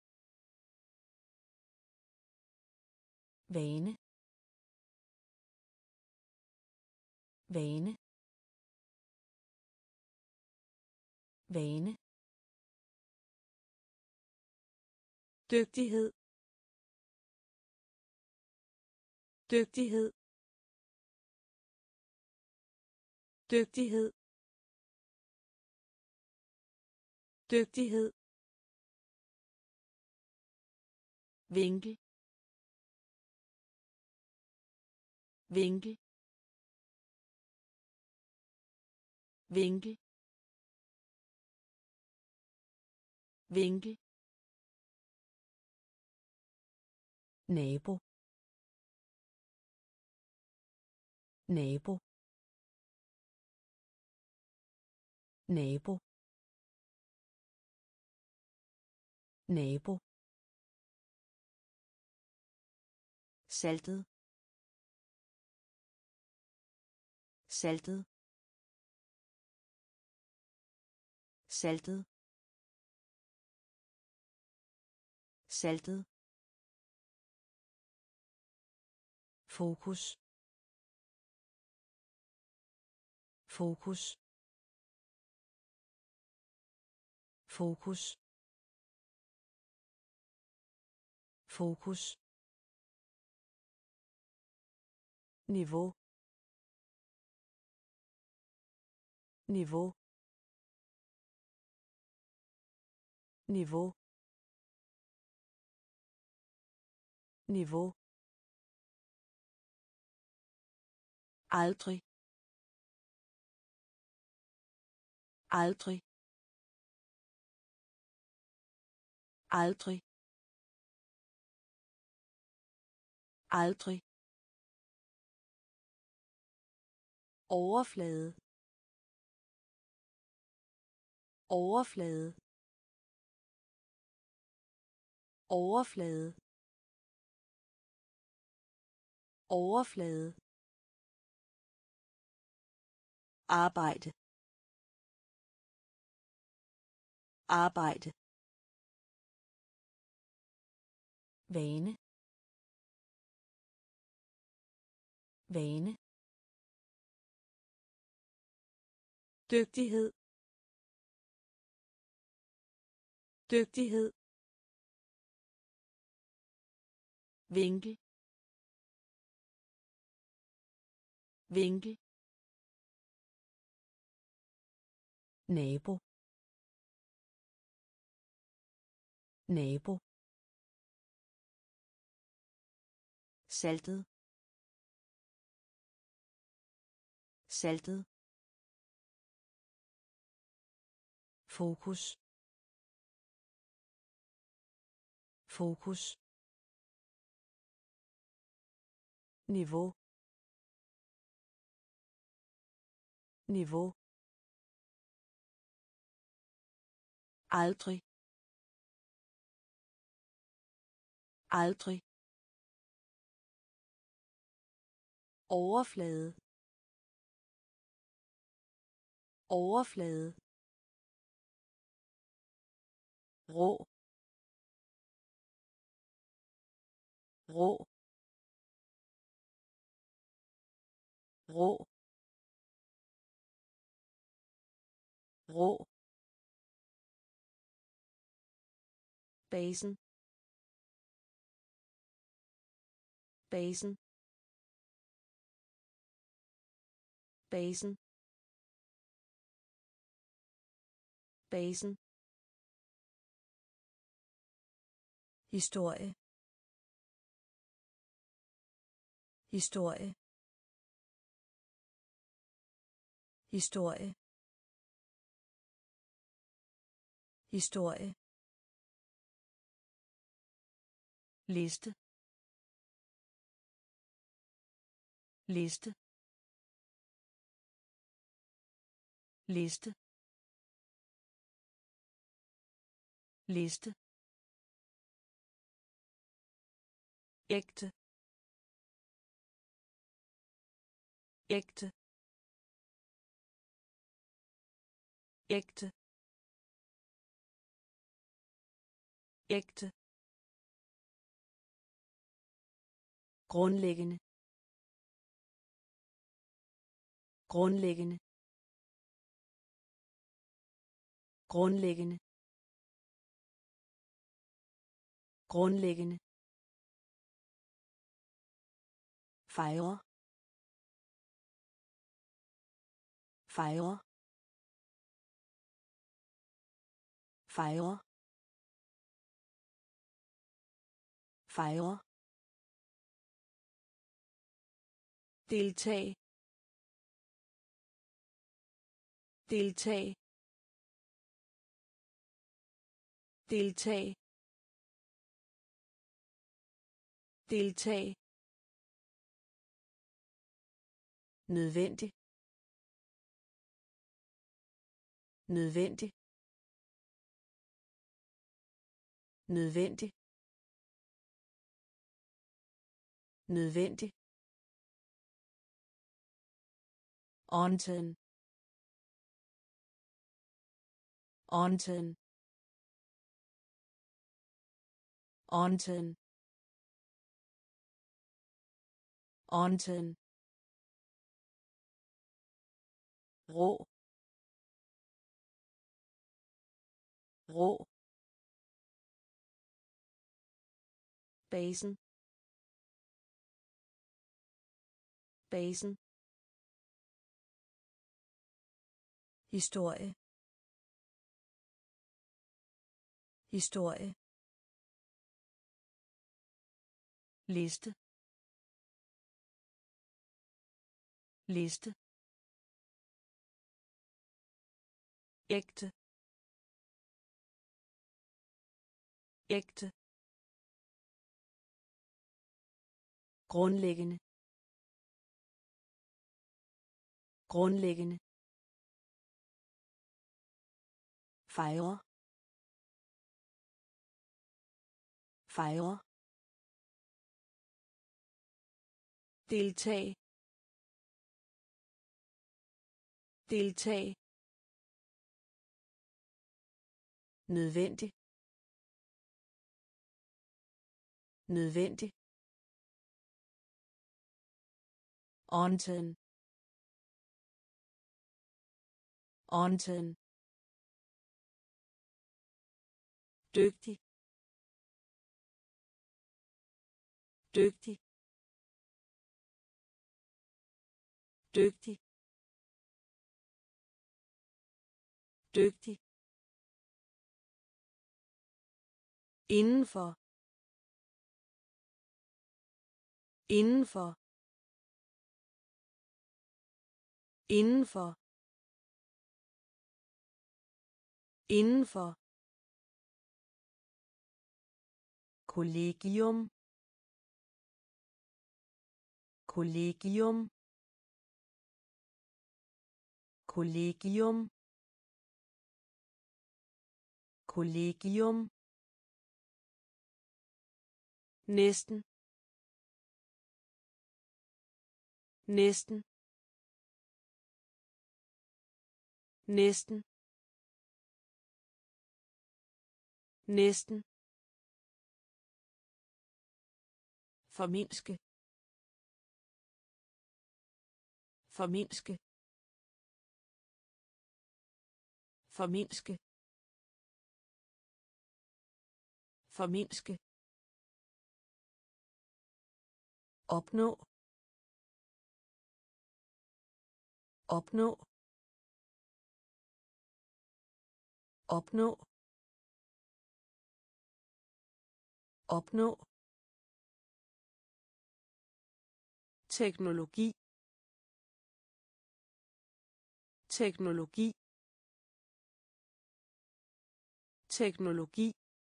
vane vane vane dygtighed dygtighed dygtighed dygtighed vinkel vinkel vinkel vinkel nabo nabo nabo nabo saltet saltet saltet saltet fokus fokus fokus fokus niveau niveau niveau niveau aldrig aldrig aldrig aldrig overflade overflade overflade overflade arbejde arbejde vane vane dygtighed dygtighed vinkel vinkel nabo nabo saltet saltet fokus fokus niveau niveau aldrig aldrig overflade overflade rå rå rå rå basen basen basen basen historie historie historie historie liste liste liste liste ægte ægte ægte ægte grundlæggende grundlæggende grundlæggende grundlæggende fejre fejre fejre fejre deltag deltag deltag deltag nødvendig nødvendig nødvendig nødvendig Onten. Onten. Onten. Onten. Rå. Rå. Basen. Basen. Historie. Historie. Liste. Liste. Ægte. Ægte. Grundlæggende. Grundlæggende. Fejre. Fejre. Deltag. Deltag. Nødvendig. Nødvendig. Onten. Onten. Dygtig. Dygtig. Dygtig. Dygtig. Indenfor. Indenfor. Indenfor. Indenfor. Kollegium. Kollegium. Kollegium. Kollegium. Næsten. Næsten. Næsten. Næsten. Formindske. Formindske. Formindske. Formindske. Opnå. Opnå. Opnå. Opnå. Teknologi. Teknologi. Teknologi.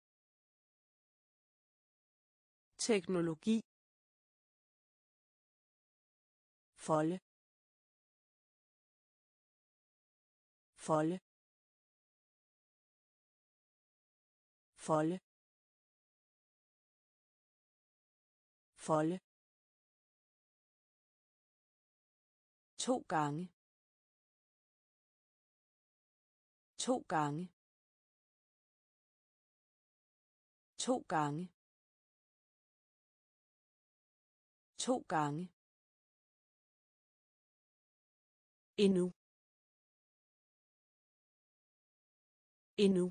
Teknologi. Folde. Folde. Folde. folde, 2 gange, 2 gange, 2 gange, 2 gange, endnu, endnu,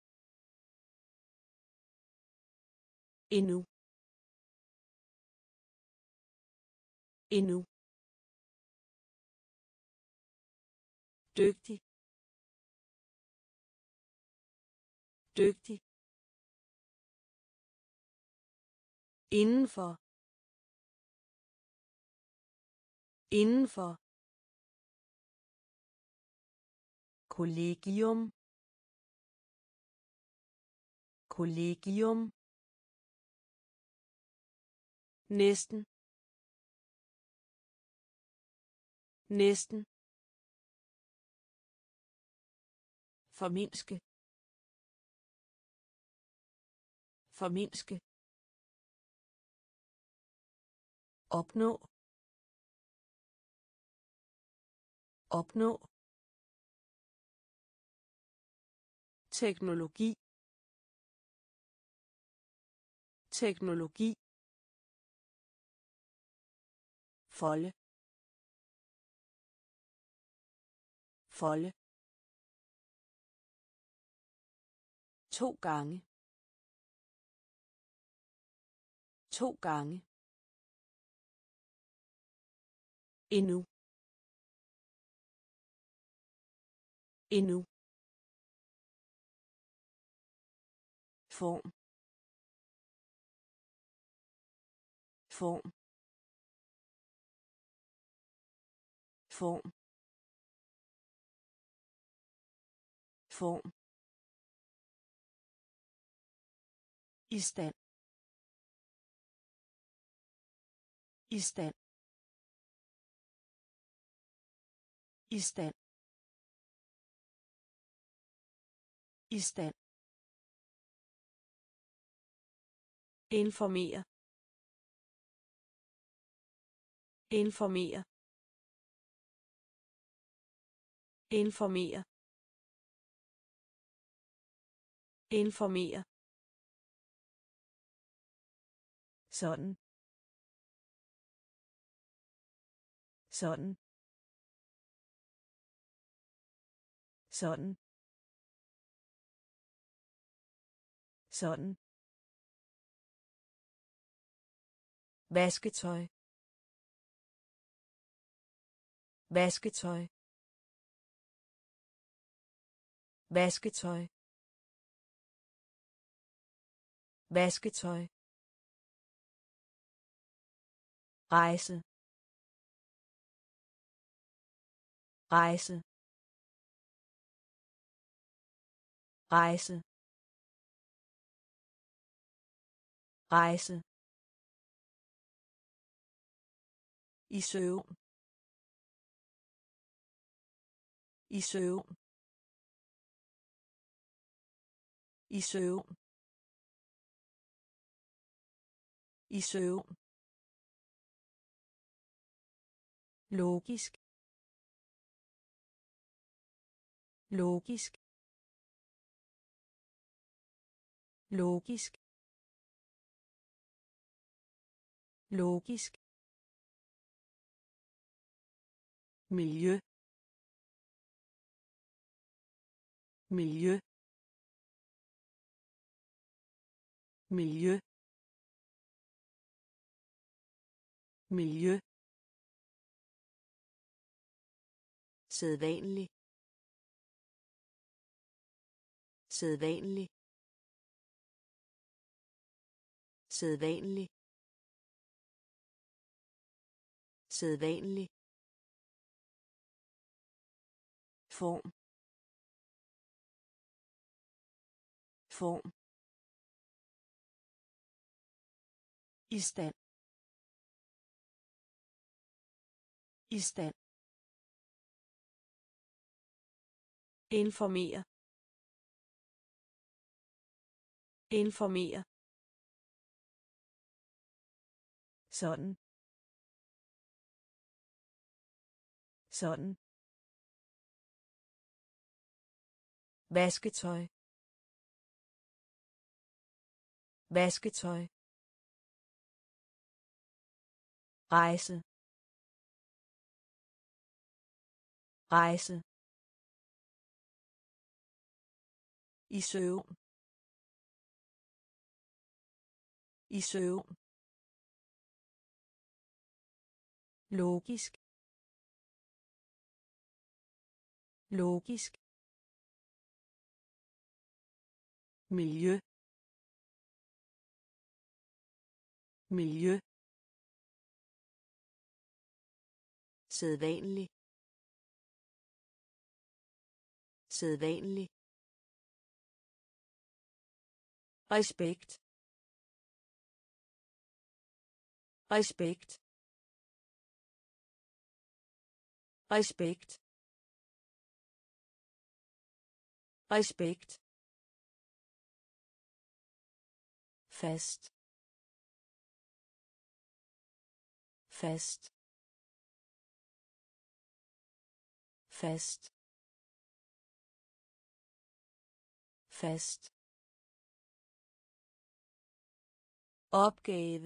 endnu, endnu, dygtig, dygtig, indenfor, indenfor, kollegium, kollegium, næsten, næsten, formindske, formindske, opnå, opnå, teknologi, teknologi, folde, folde, 2 gange, 2 gange, endnu, endnu, form, form, form, form, i stand, i stand, i stand, i stand, informere, informere, informere, informere, sådan, sådan, sådan, sådan, vasketøj, vasketøj, vasketøj, vasketøj, rejse, rejse, rejse, rejse, i søvn, i søvn, i søvn, i søvn, logisk, logisk, logisk, logisk, miljø, miljø, miljø, miljø, sædvanlig, sædvanlig, sædvanlig, sædvanlig, form, form, i stand, i stand, informere, informere, sådan sådan vasketøj vasketøj rejse rejse i søvn i søvn logisk logisk miljø miljø sædvanlig sædvanlig respekt respekt respekt respekt fast fast fast fast opgave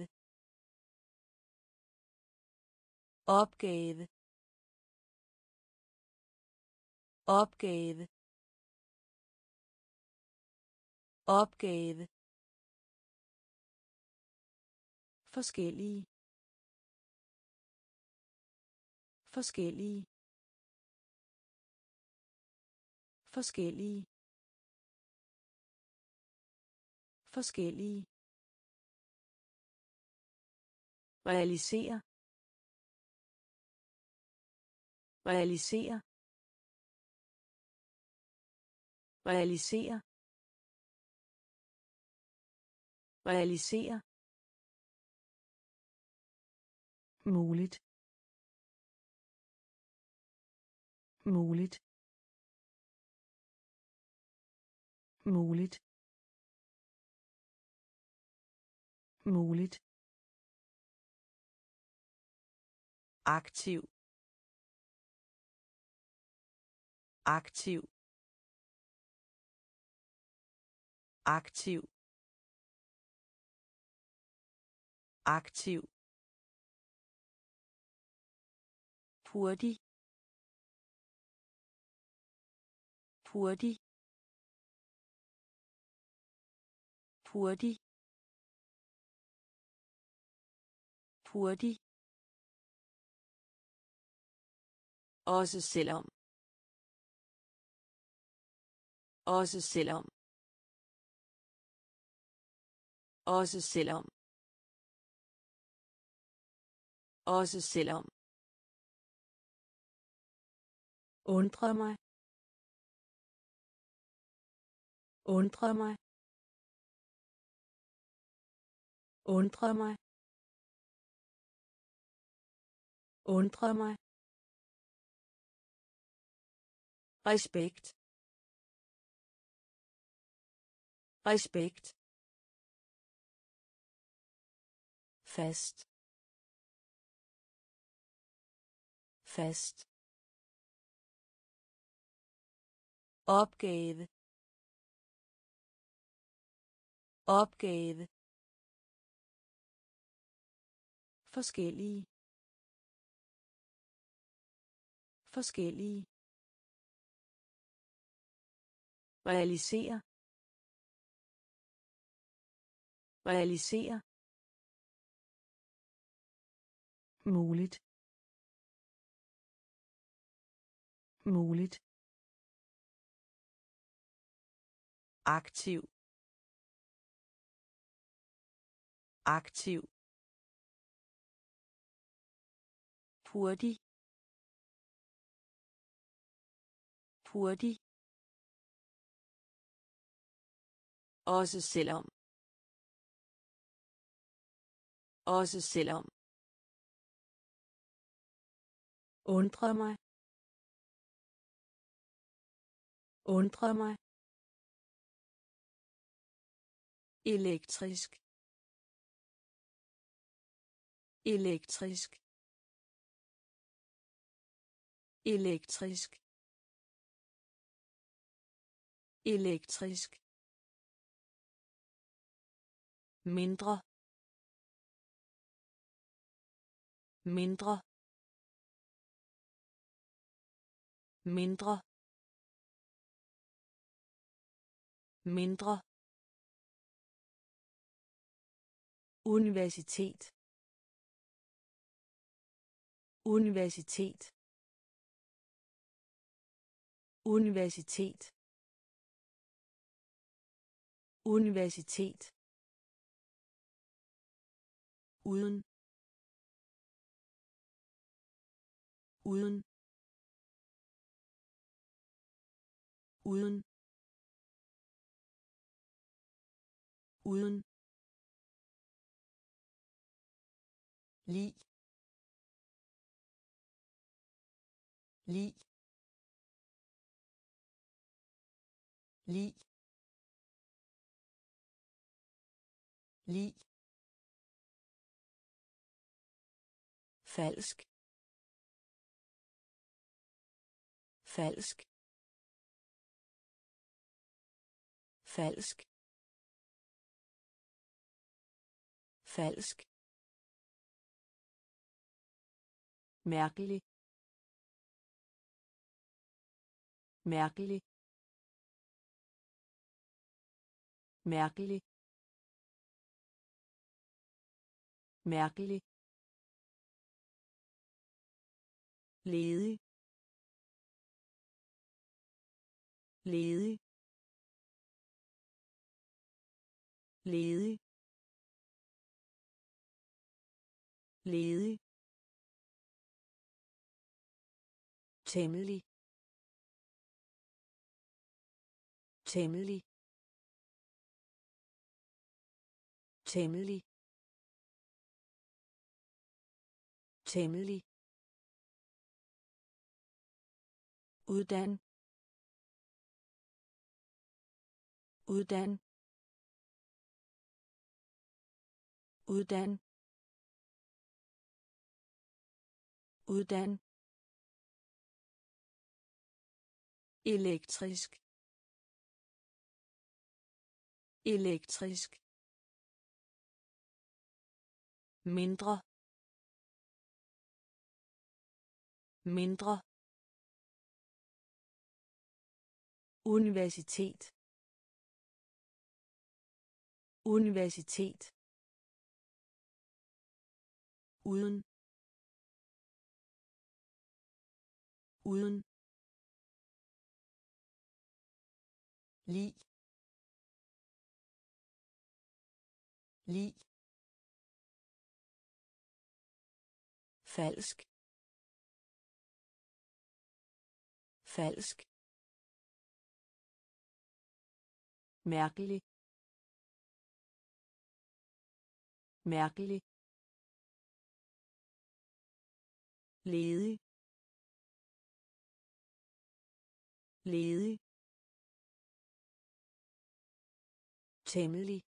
opgave opgave opgave forskellige forskellige forskellige forskellige realisere realisere realisere realisere muligt muligt muligt muligt aktiv aktiv aktiv aktiv hurtig hurtig hurtig hurtig også selvom også selvom også selvom også selvom undre mig undre mig undre mig undre mig respekt respekt fast fast opgave opgave forskellige forskellige realisere realisere muligt muligt aktiv aktiv hurtig hurtig også selvom også selvom undre mig undre mig elektrisk elektrisk elektrisk elektrisk mindre mindre mindre mindre universitet universitet universitet universitet uden uden uden uden lig lig lig lig falsk falsk falsk falsk mærkelig mærkelig mærkelig mærkelig ledig ledig ledig ledig temmelig temmelig temmelig temmelig uddan uddan uddan uddan elektrisk elektrisk mindre mindre universitet universitet uden uden lig lig falsk falsk mærkelig mærkelig ledig ledig temmelig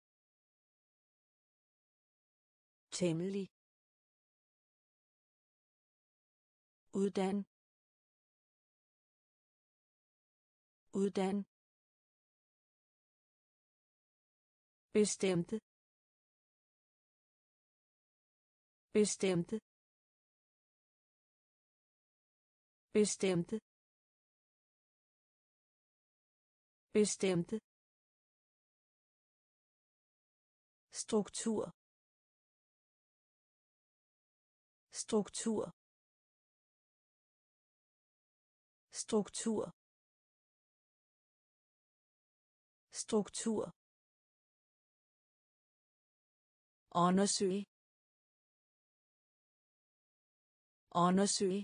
temmelig uddan uddan bestemte bestemte bestemte bestemte struktur struktur struktur struktur undersøge undersøge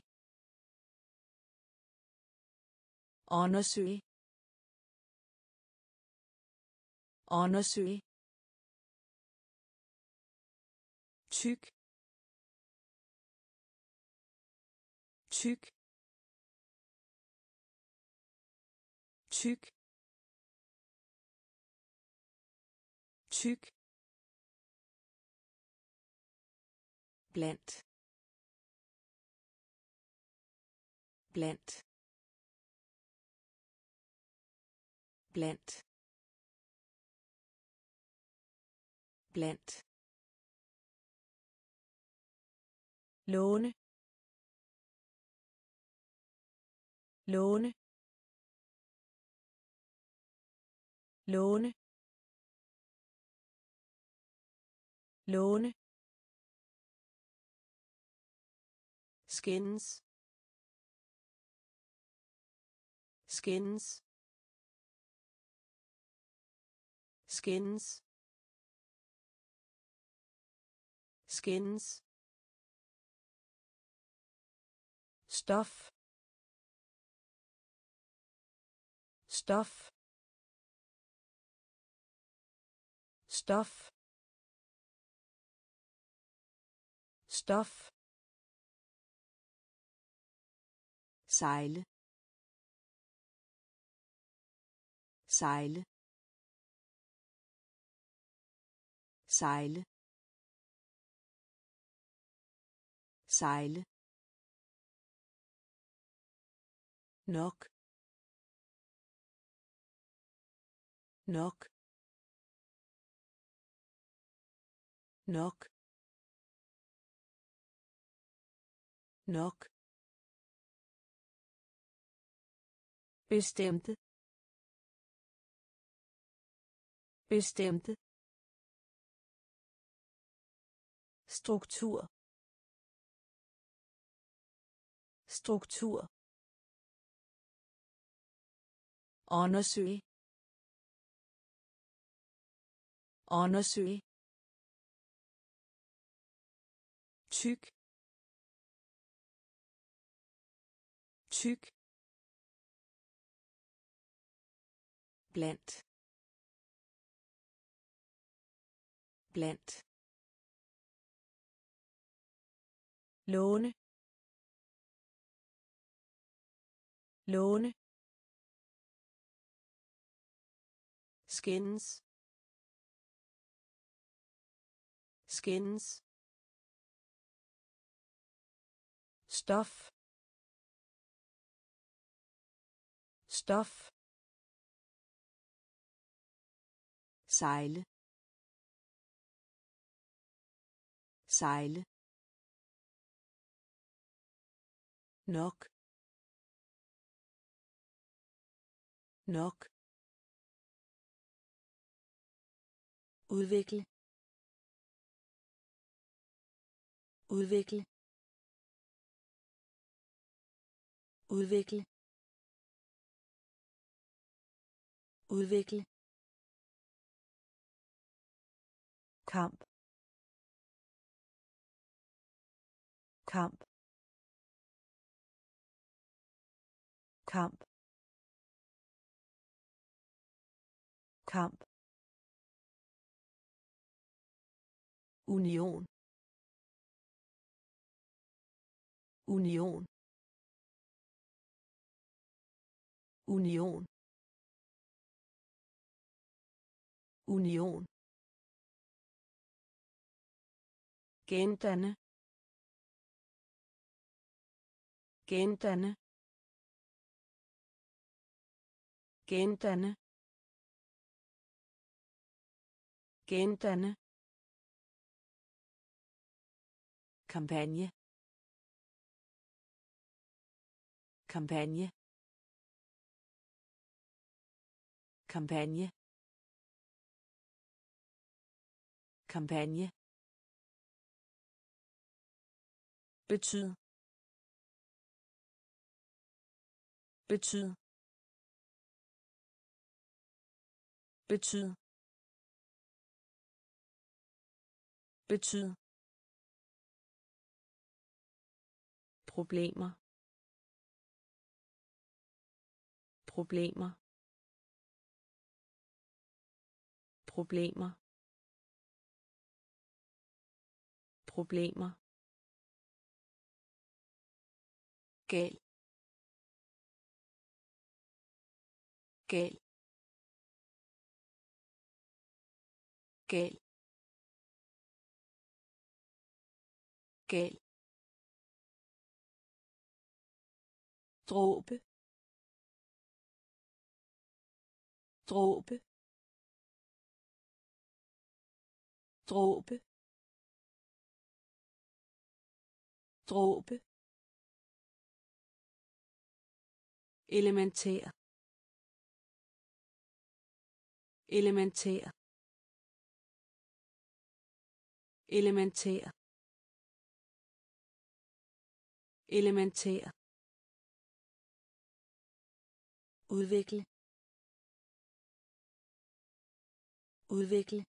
undersøge undersøge tyk tyk tyk tyk blandt blandt blandt blandt låne låne låne låne skins skins skins skins stof stof stof stof sejle sejle sejle sejle nok nok nok nok bestemte bestemte struktur struktur undersøge undersøge tyk tyk blandt blandt låne låne skins skins stof stof sejle sejle nok nok udvikle udvikle udvikle udvikle kamp kamp kamp kamp union union union union gendanne gendanne gendanne gendanne kampagne kampagne kampagne kampagne betyd betyd betyd betyd problemer problemer problemer problemer gal gal gal gal, dråbe, dråbe, dråbe, dråbe, elementær, elementær, elementær, elementær, udvikle, udvikle,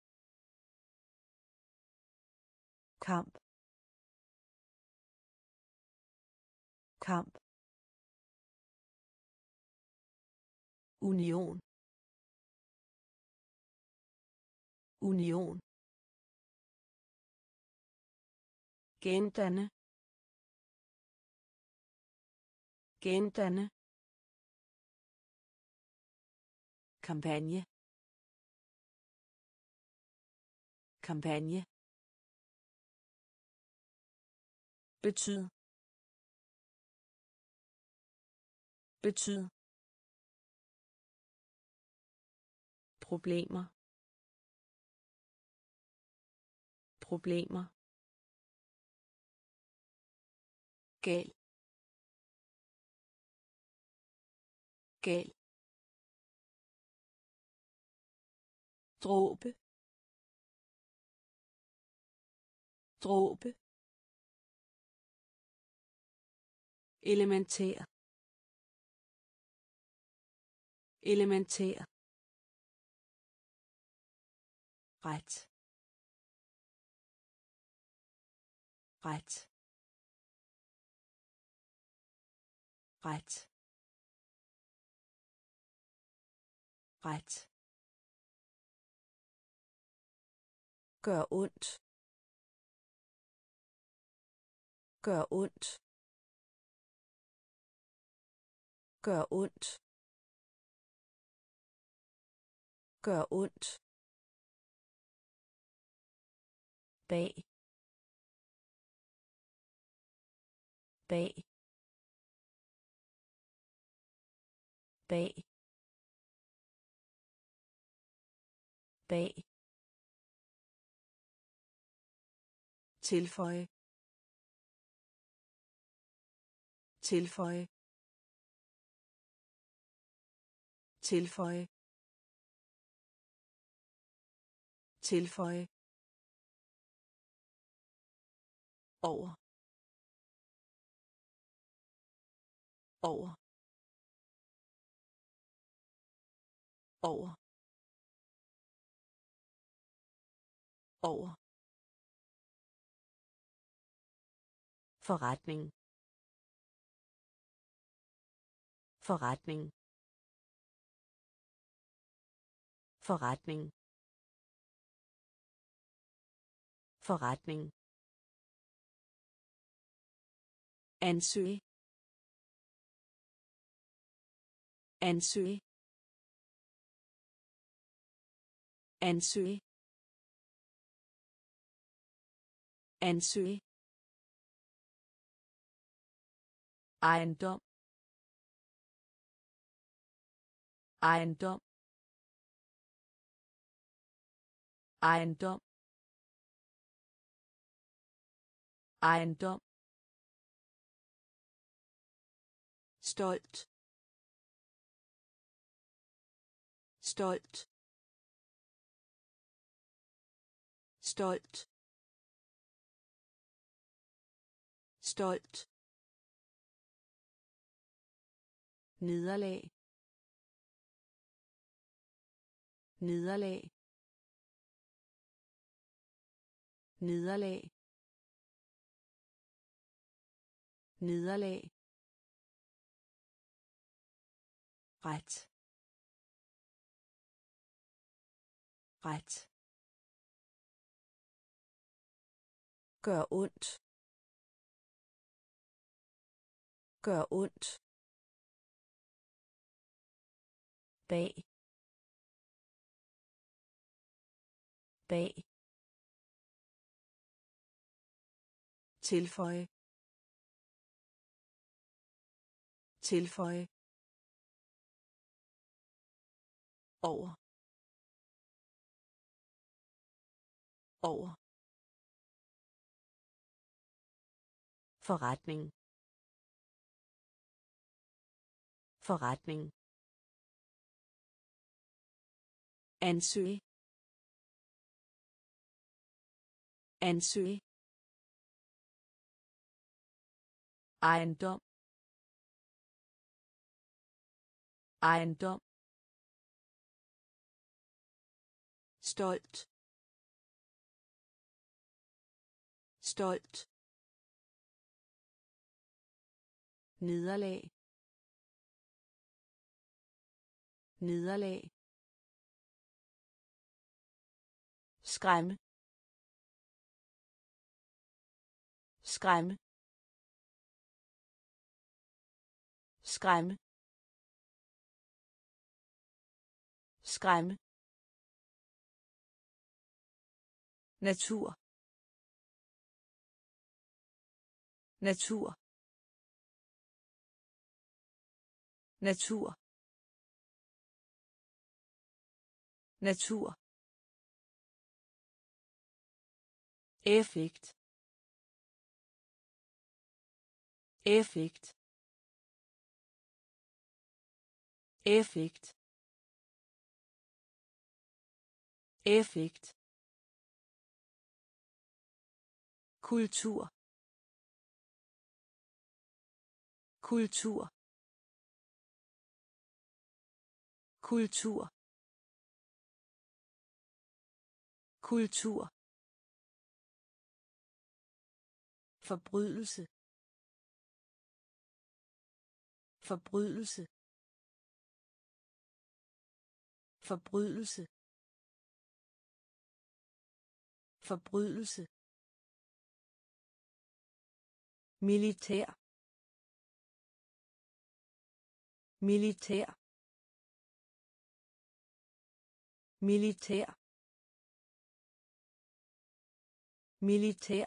kamp, kamp, union, union, gendanne, gendanne, kampagne, kampagne, betyd, betyd, problemer, problemer, gal, gal, dråbe, dråbe, elementær, elementær, ret, ret, ret, ret, gør ondt, gør ondt, gør ondt, gør ondt, bag, bag, bag, bag, tilføje, tilføje, tilføje, tilføje, over, over, over, over, forretning, forretning, forretning, forretning, ansøge, ansøge, ansøge, ansøge, ejendom, ejendom, ejendom, ejendom, stolt, stolt, stolt, stolt, nederlag, nederlag, nederlag, nederlag, ret, ret, gør ondt, gør ondt, bag, bag, tilføje tilføje over over forretning forretning ansøge ansøge ejendom ejendom stolt stolt nederlag nederlag skræmme skræmme skræmme skræmme natur natur natur natur effekt effekt effekt effekt kultur kultur kultur kultur forbrydelse forbrydelse forbrydelse forbrydelse militær militær militær militær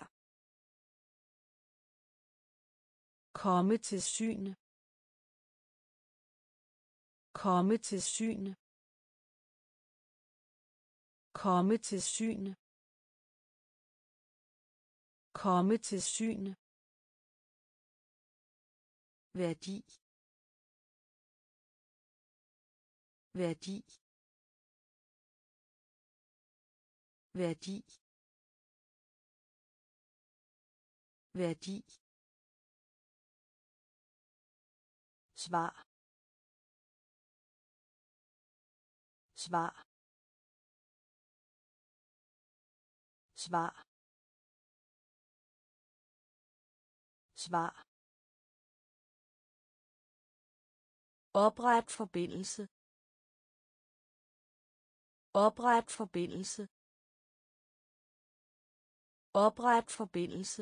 komme til syne komme til syne komme til syne komme til syne værdi værdi værdi værdi svar svar svar svar opret forbindelse opret forbindelse opret forbindelse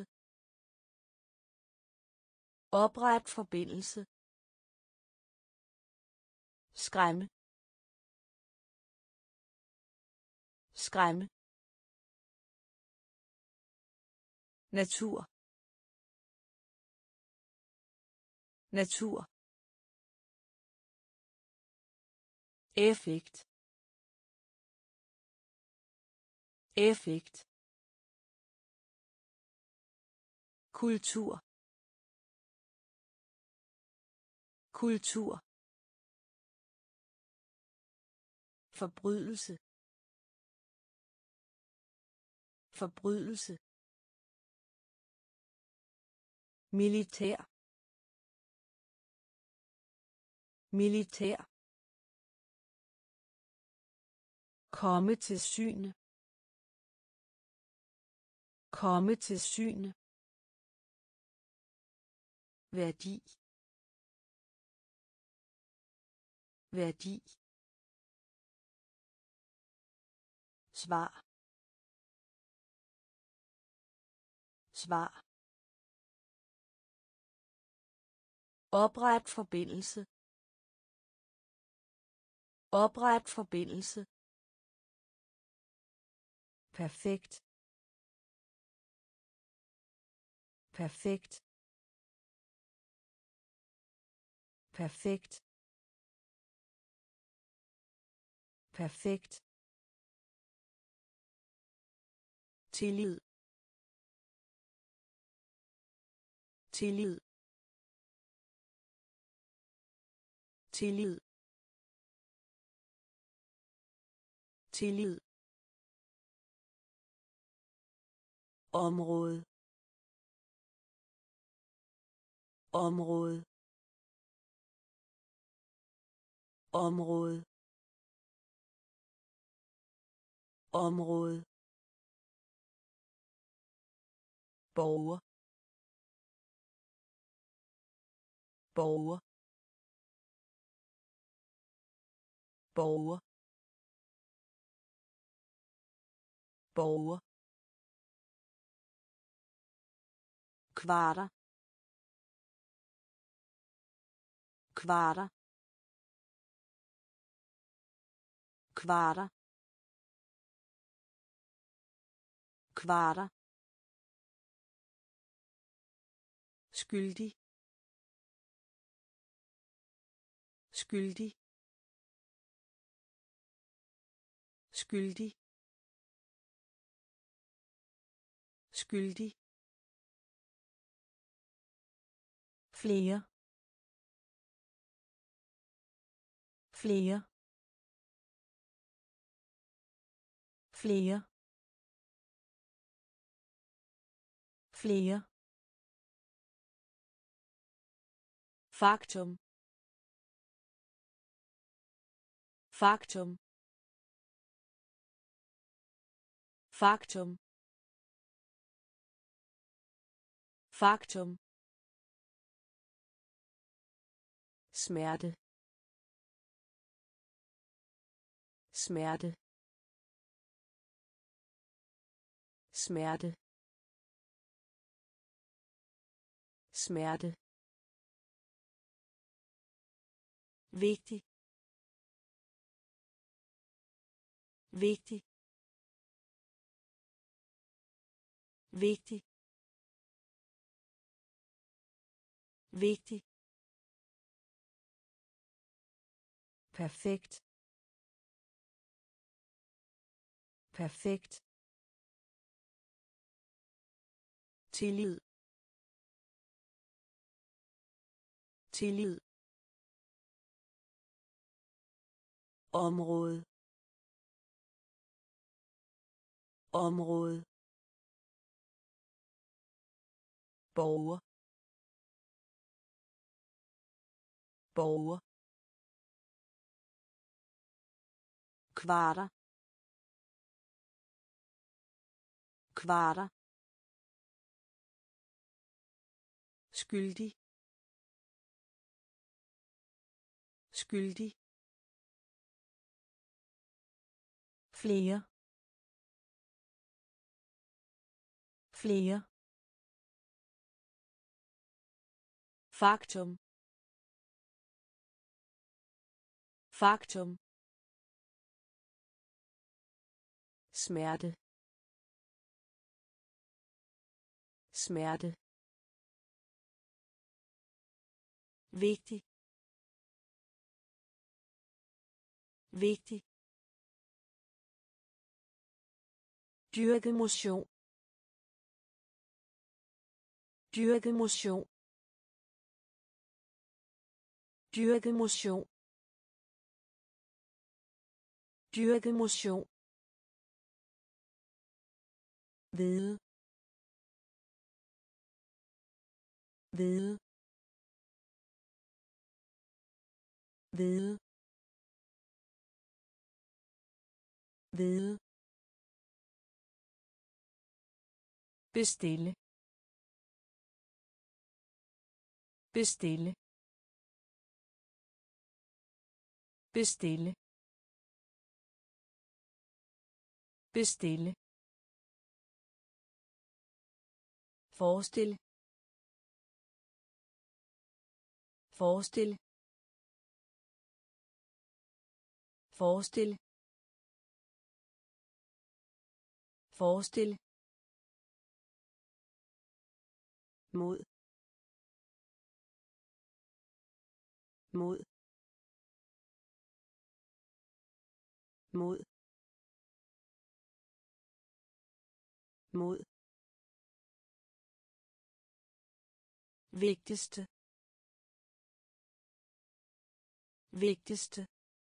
opret forbindelse skræmme skræmme natur natur effekt effekt kultur kultur forbrydelse forbrydelse militær militær komme til syne komme til syne værdi værdi svar svar opret forbindelse opret forbindelse perfekt perfekt, perfekt, perfekt, tillid, tillid, tillid, tillid, område, område, område, område, borger, borger, borger, borger, kvarter, kvarter, kvarter, kvarter, skyldig, skyldig, skyldig, skyldig, flere, flere, flere, flere, faktum, faktum, faktum, faktum, smerte, smerte, smerte, smerte, vigtig, vigtig, vigtig, vigtig, perfekt, perfekt, tillid, tillid, område, område, borger, borger, kvarter, kvarter, skyldig, skyldig, flere, flere, faktum, faktum, smerte, smerte, vigtig, vigtig, dyrke motion, dyrke motion, dyrke motion, dyrke motion, vide, vide, vide, vide, bestille, bestille, bestille, bestille, forestil, forestil, forestil, forestil, mod mod mod mod vigtigste vigtigste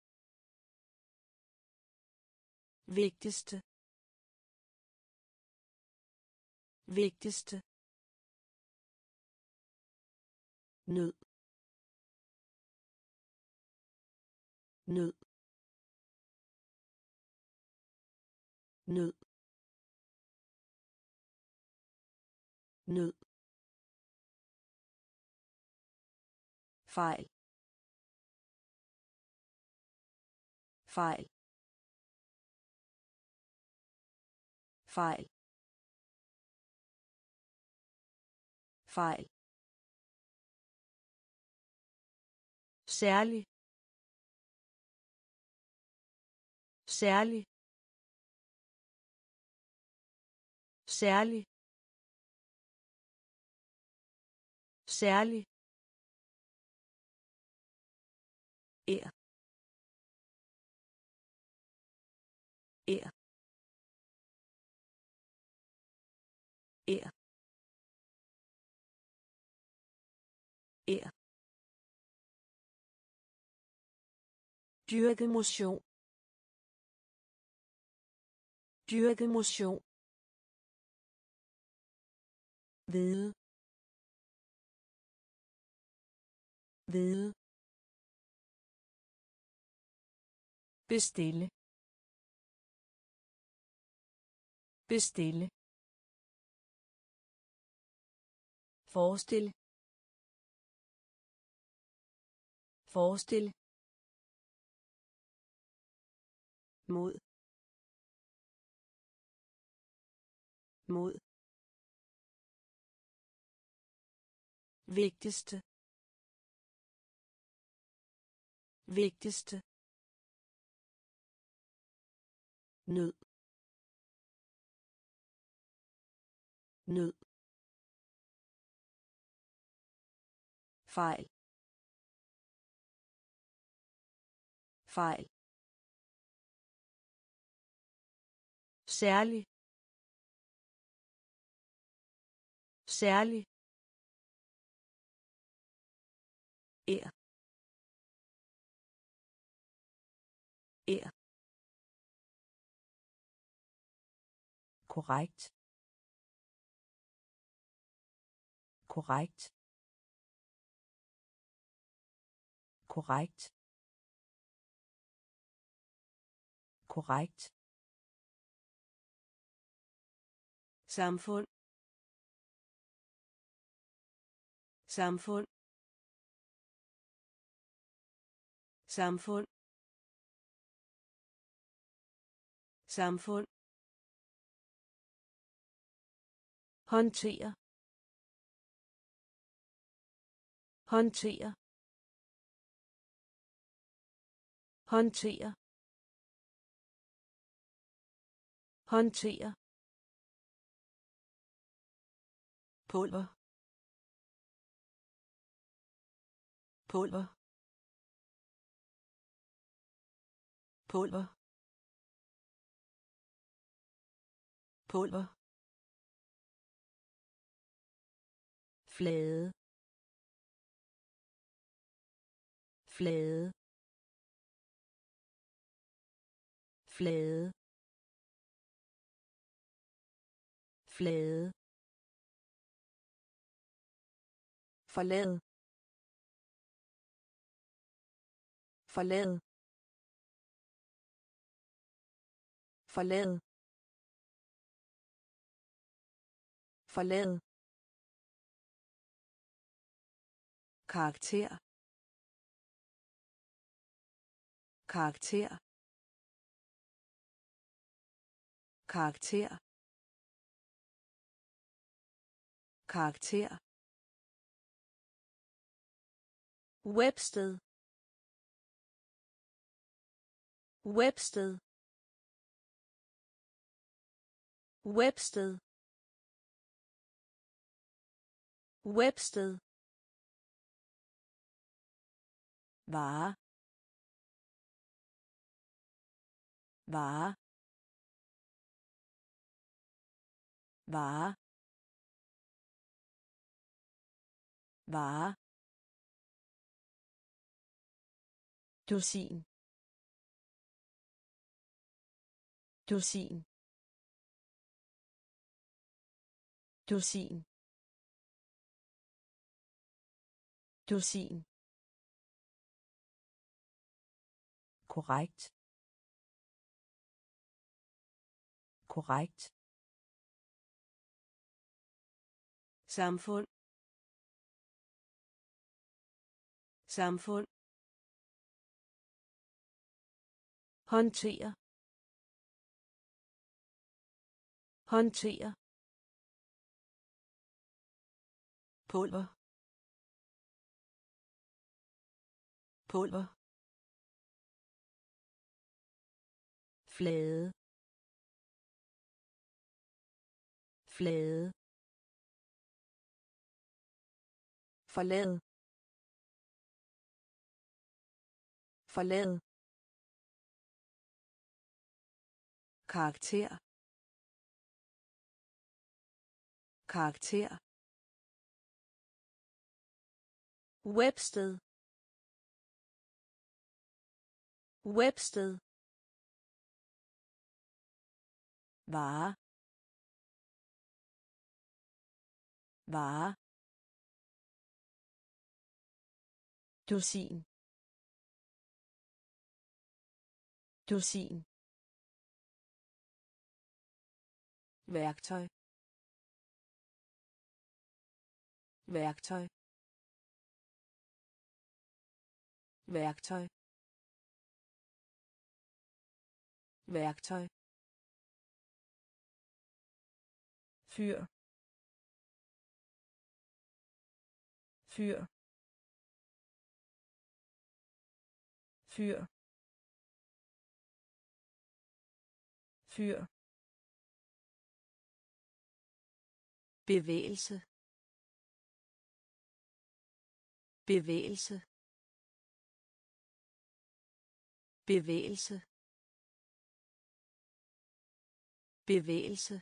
vigtigste vigtigste nød nød nød nød fejl fejl fejl fejl særlig særlig særlig særlig er er er er dyrke motion dyrke motion vide vide bestille bestille forestil forestil mod mod vigtigste vigtigste nød nød fejl fejl særlig særlig er er korrekt korrekt korrekt korrekt samfund samfund samfund samfund håndtere håndtere håndtere håndtere pulver pulver pulver pulver flade flade flade flade forlade forlade forlade forlade karakter karakter karakter karakter Websted Websted Websted Websted. Vare. Vare. Vare. Vare. Dusin. Dusin. Dusin. Dusin. Korrekt. Korrekt. Samfund. Samfund. Håndtere. Håndtere. Pulver. Pulver. Flade. Flade. Forlad. Forlad. Karakter. Karakter. Websted. Websted. Vare. Vare. Dusin. Dusin. Værktøj. Værktøj. Værktøj. Værktøj. Fyr. Fyr. Fyr. Fyr. Bevægelse. Bevægelse. Bevægelse. Bevægelse.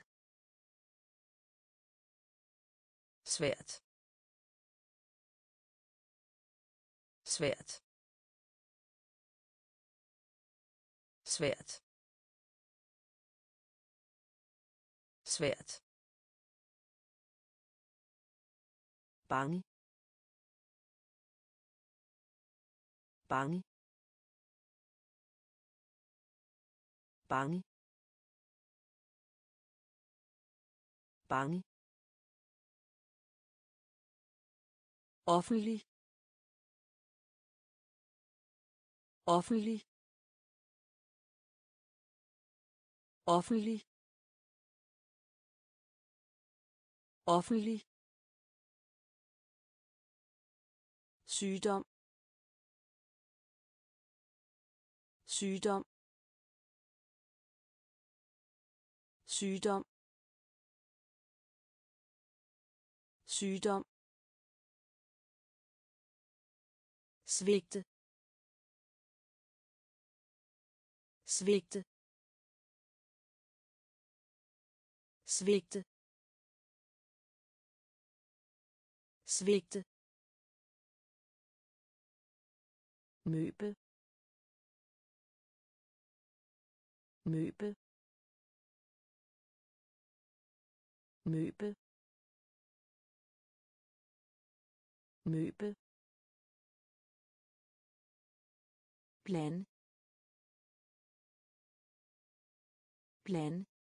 Svært. Svært. Svært. Svært. Bange. Bange. Bange. Bange. Offentlig. Offentlig. Offentlig. Offentlig. Sygdom. Sygdom. Sygdom. Sygdom. Svigte. Svigte. Svigte. Svigte. Møbel. Møbel. Møbel. Møbel. Plan. Plan.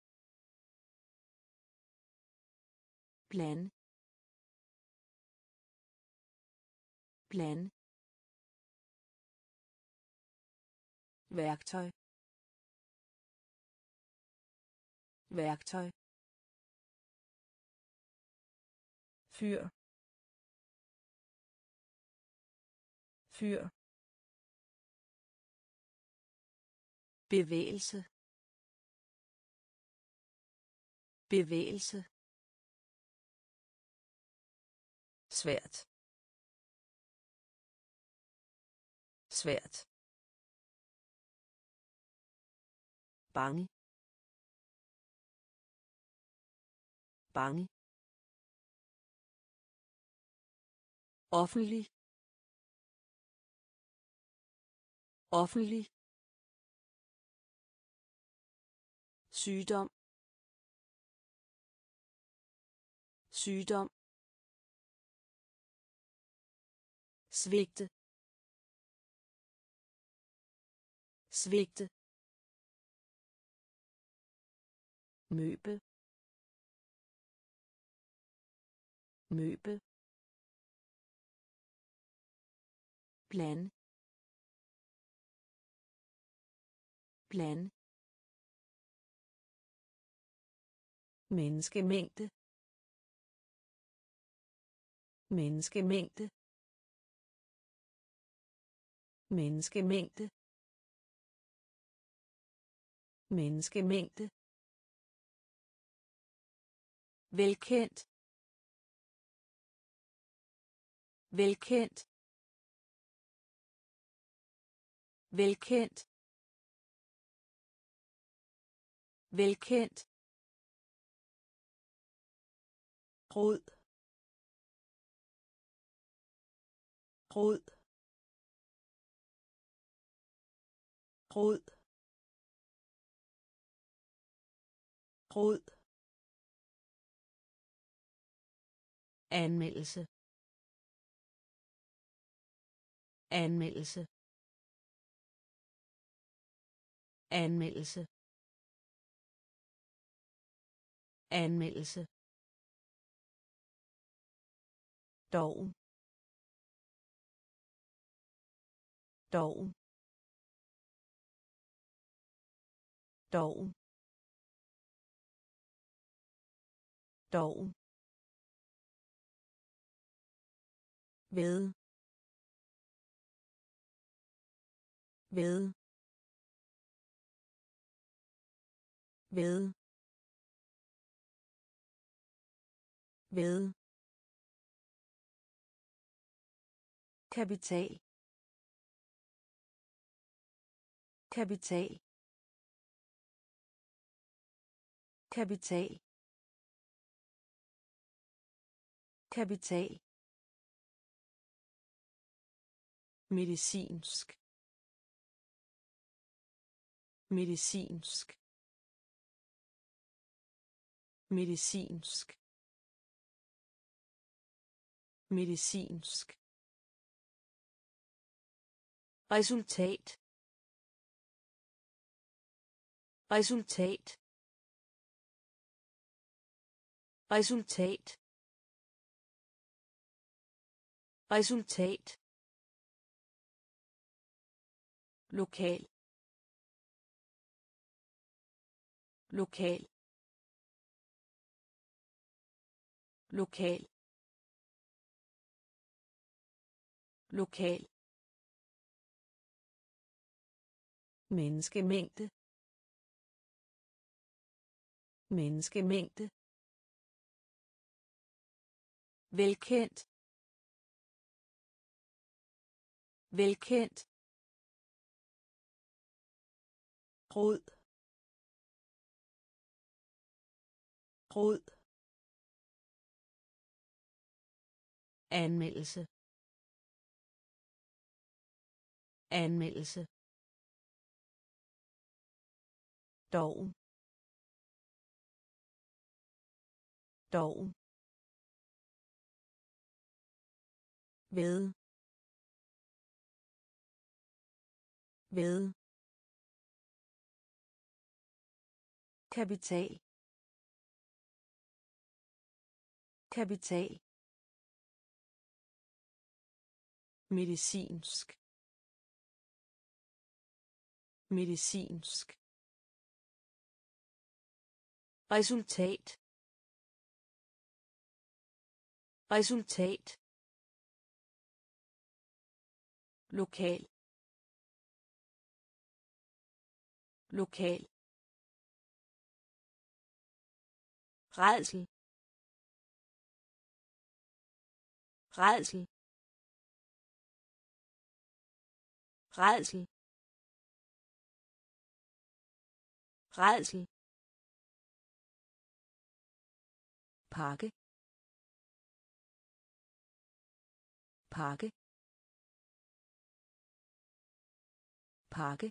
Plan. Plan. Værktøj. Værktøj. Fyr. Fyr. Bevægelse. Bevægelse. svært svært bange bange offentlig offentlig sygdom sygdom svigte svigte møbel møbel plan plan menneskemængde menneskemængde menneskemængde menneskemængde velkendt velkendt velkendt velkendt rod rod rod rod anmeldelse anmeldelse anmeldelse anmeldelse doven doven doven doven ved ved ved ved kapital kapital kapital kapital medicinsk medicinsk medicinsk medicinsk resultat resultat resultat resultat lokal lokal lokal lokal menneskemængde menneskemængde velkendt velkendt rod rod anmeldelse anmeldelse doven doven ved ved kapital kapital medicinsk medicinsk resultat resultat lokal lokal rædsel rædsel, rædsel, rædsel, pakke, pakke, pakke,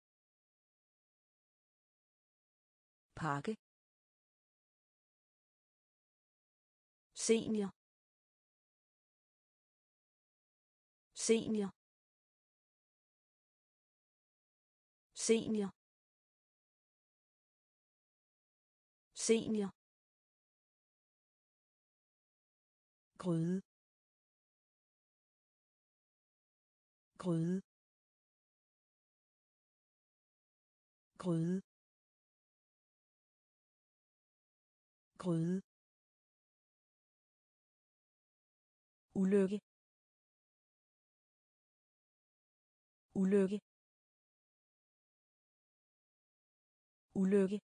pakke, senior, senior, senior, senior, gryde, gryde, gryde, gryde, ulykke, ulykke, ulykke,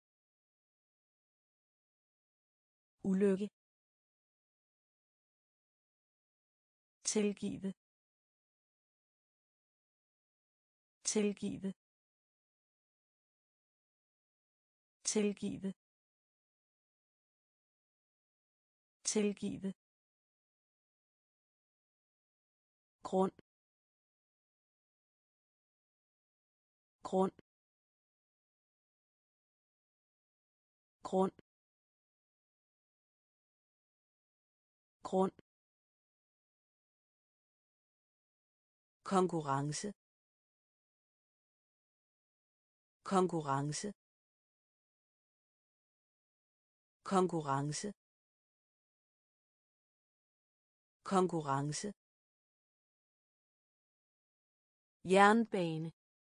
ulykke, tilgive, tilgive, tilgive, tilgive, grund, grund, grund, grund, konkurrence, konkurrence, konkurrence, konkurrence, jernbane,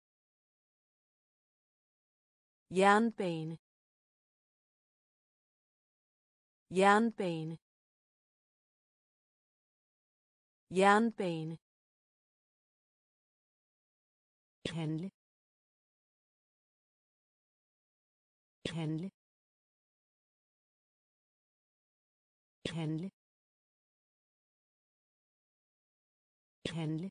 jernbane, jernbane, jernbane, handle, handle, handle, handle,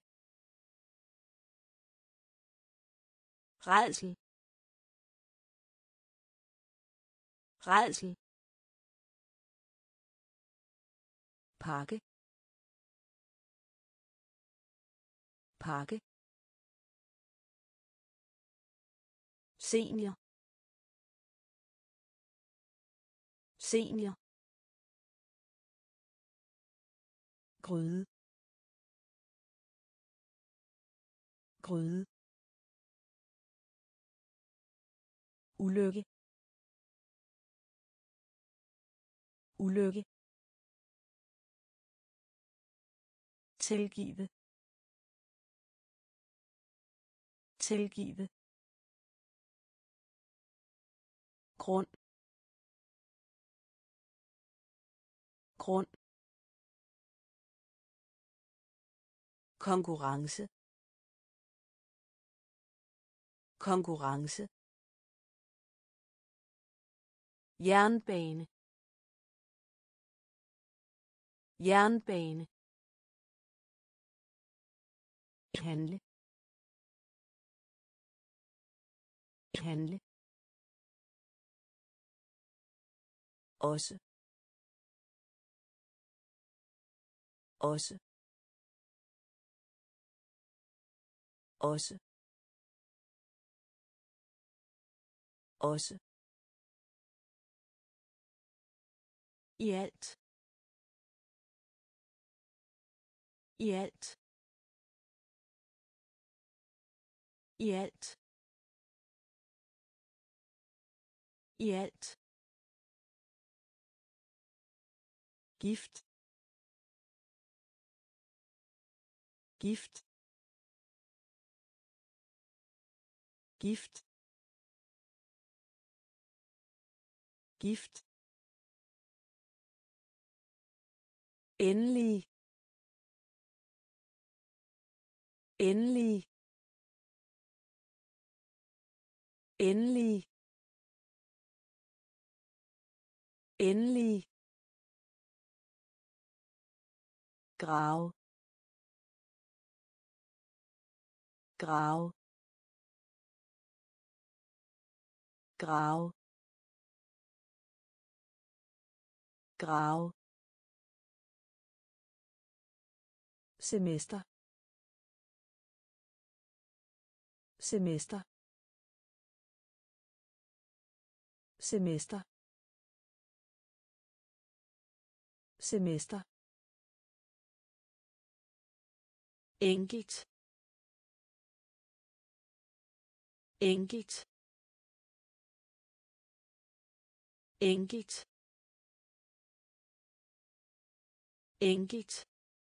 rædsel, rædsel, pakke, pakke, senior, senior, gryde, gryde, ulykke, ulykke, tilgive, tilgive, grund, grund, konkurrence, konkurrence, jernbane, jernbane, handle, handle, også, også, også, også, i alt, i alt, i alt, i alt, gift, gift, gift, gift, endelig, endelig, endelig, endelig, grav grav grav grav semester semester semester semester enkelt enkelt enkelt enkelt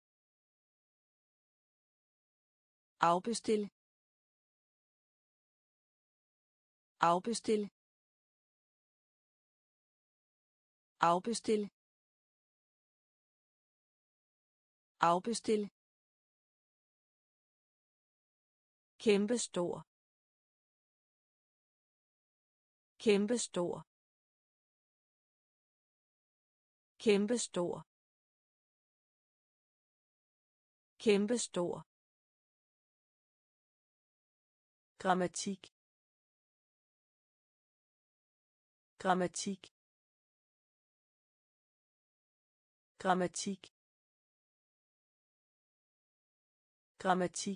afbestil afbestil afbestil afbestil kæmpestor kæmpestor kæmpestor kæmpestor grammatik grammatik grammatik grammatik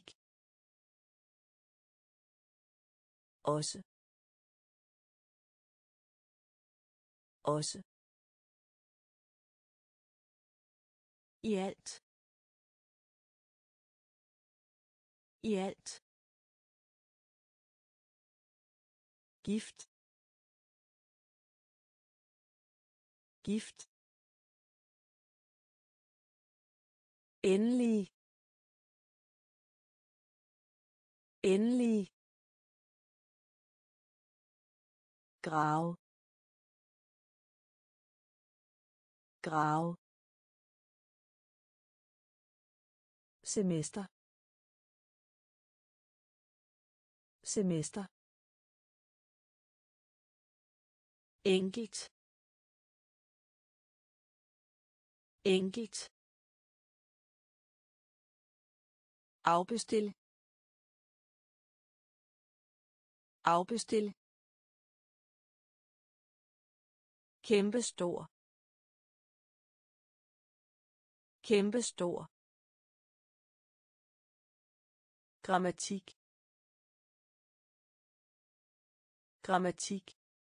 også også i alt i alt gift gift endelig endelig grav grav semester semester enkelt enkelt afbestil afbestil kæmpestor kæmpestor grammatik grammatik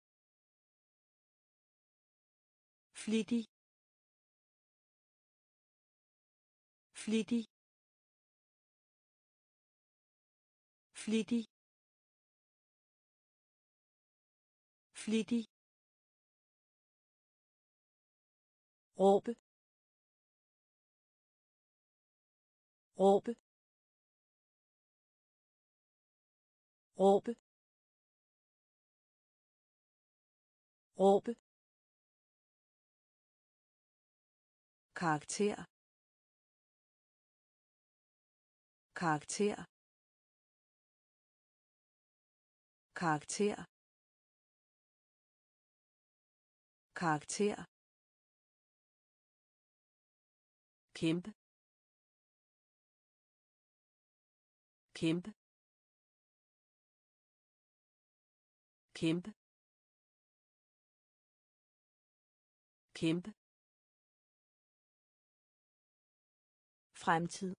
flittig flittig flittig flittig råbe råbe råbe råbe karakter karakter karakter karakter kæmpe kæmpe kæmpe kæmpe fremtid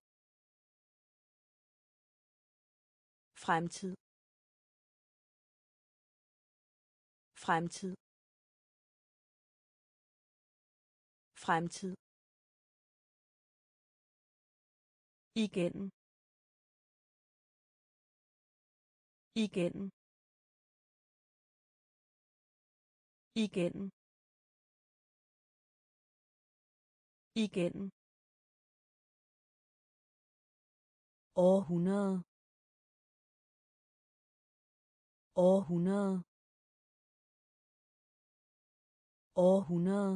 fremtid fremtid fremtid igennem igennem igennem igennem århundrede århundrede århundrede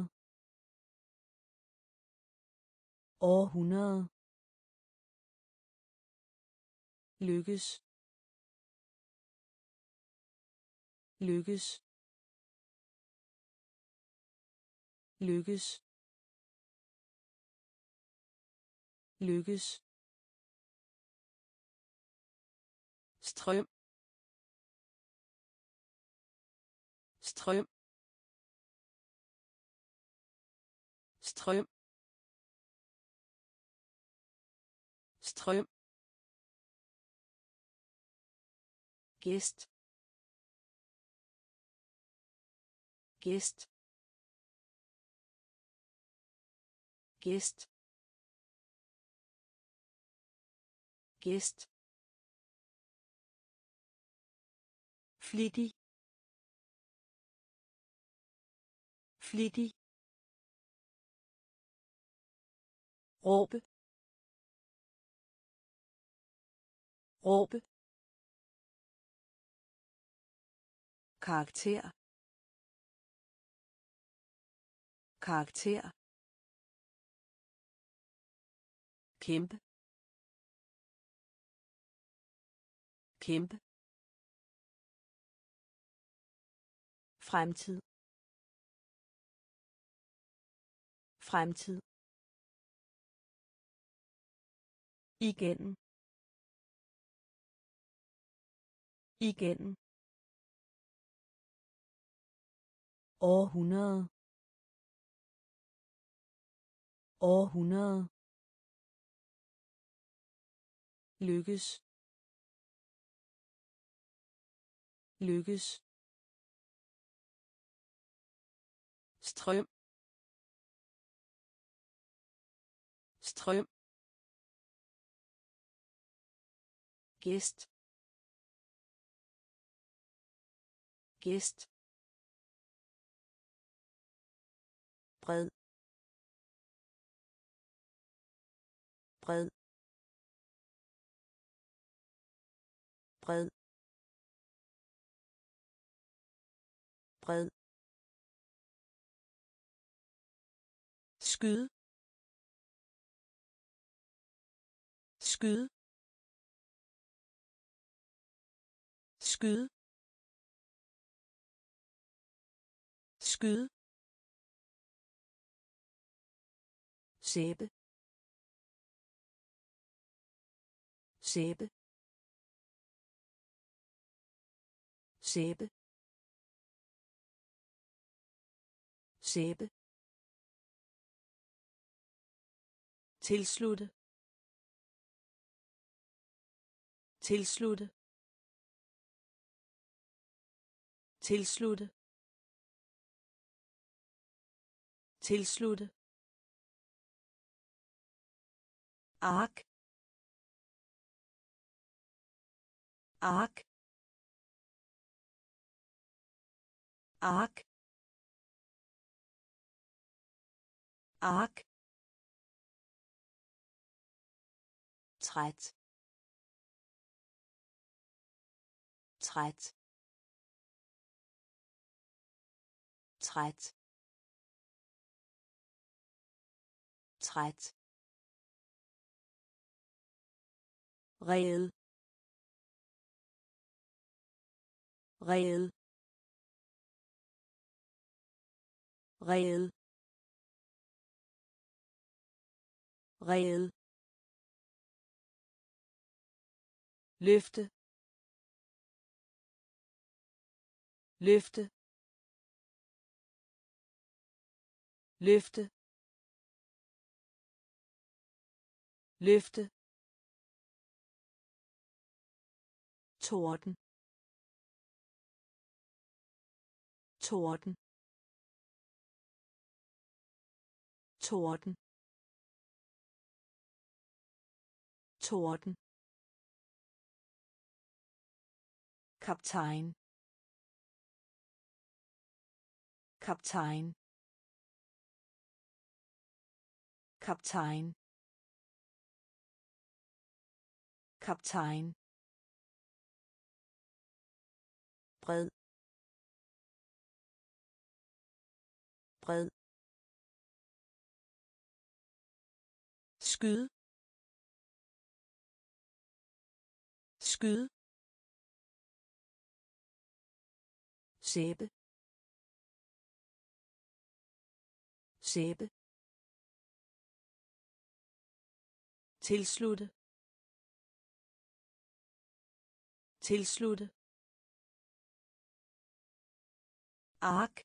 århundrede lykkes lykkes lykkes lykkes, strøm, strøm, strøm, strøm, gæst, gæst, gæst, gæst, flittig, flittig, råbe, råbe, karakter, karakter, kæmpe, kæmpe, fremtid, fremtid, igennem, igennem, århundrede, århundrede, lykkes, lykkes, strøm, strøm, gæst, gæst, bred, bred, bred, bred, skyde, skyde, skyde, skyde, sæbe, sæbe, sæbe, sæbe, tilslutte, tilslutte, tilslutte, tilslutte, ark, ark, ark, ark, træt, træt, træt, træt, reel, reel, reel, reel, løfte, løfte, løfte, løfte, torden, torden, torden, torden, kaptajn, kaptajn, kaptajn, kaptajn, bred, bred, skyde, skyde, sæbe, sæbe, tilslutte, tilslutte, ark,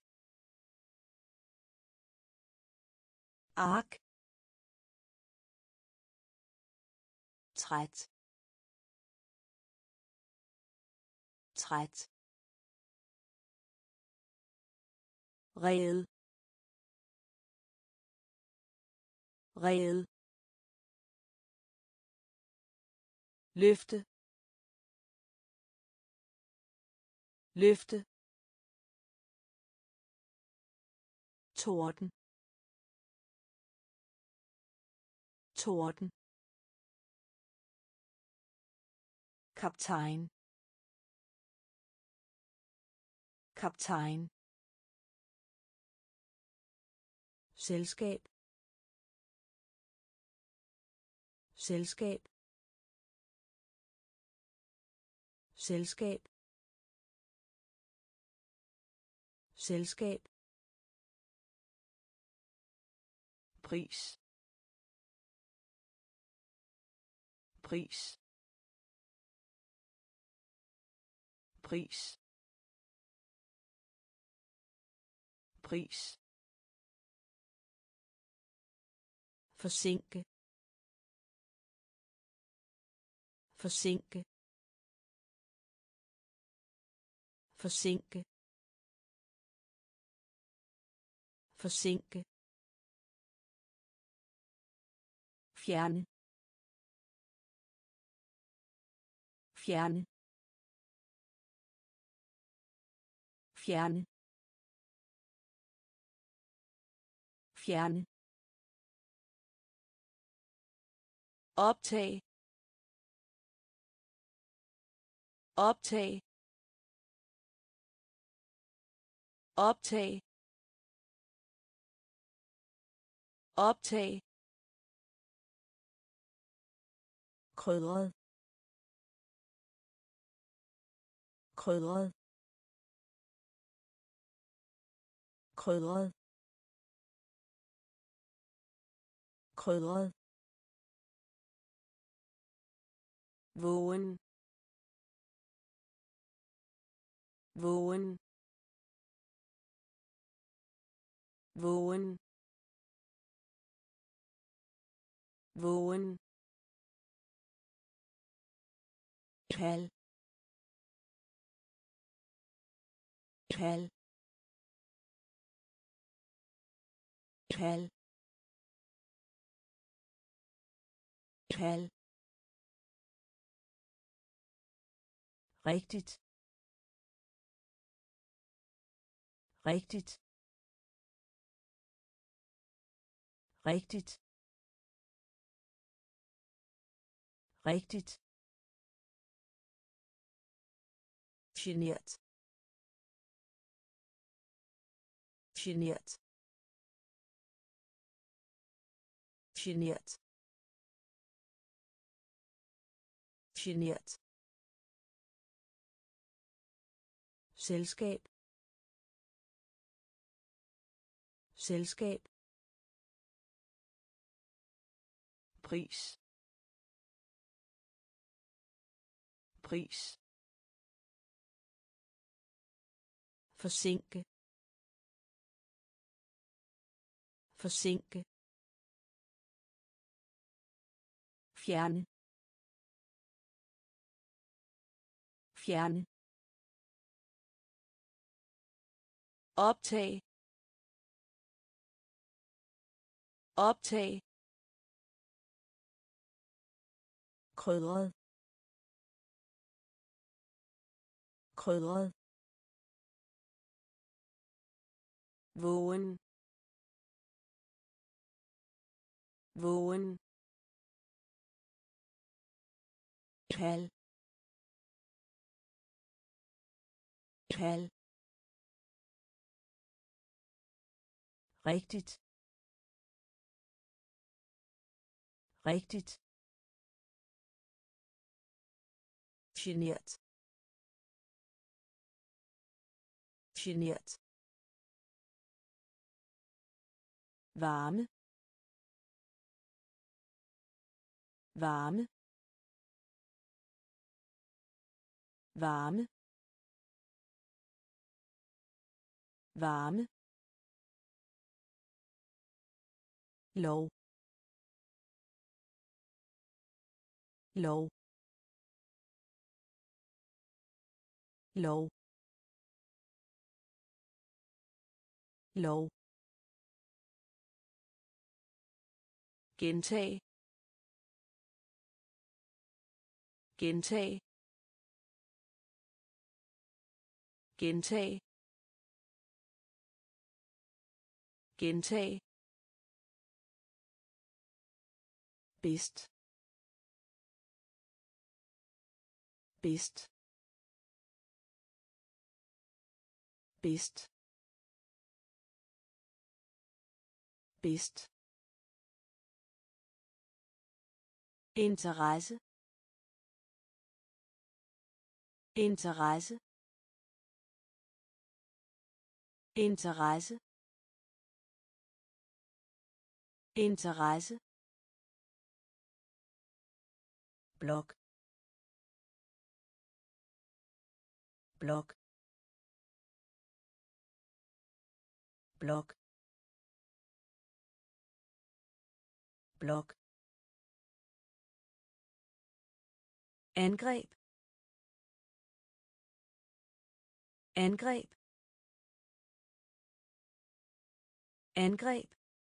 ark, træt, træt, rede, rede, løfte, løfte, torden, torden, kaptajn, kaptajn, selskab, selskab, selskab, selskab, pris, pris, pris, pris, forsinke, forsinke, forsinke, forsinke, fjerne, fjerne, fjerne, fjerne, optag, optag, optag, optag, krydret, krydret, krydret, krydret, vågen, vågen, vågen, vågen, kald, kald, kald, kald, rigtigt, rigtigt, rigtigt, rigtigt, genert, genert, genert, genert, selskab, selskab, pris, pris, forsinke, forsinke, fjerne, fjerne, optag, optag, krydret, krydret, vågen, vågen, kald, kald, rigtigt, rigtigt, genert, genert, varme, varme, varme, varme, lov, lov, lov, lov, gentag, gentag, gentag, gentag, bedst, bedst, bedst, bedst, interesse, interesse, interesse, interesse, blok, blok, blok, blok, angreb, angreb, angreb,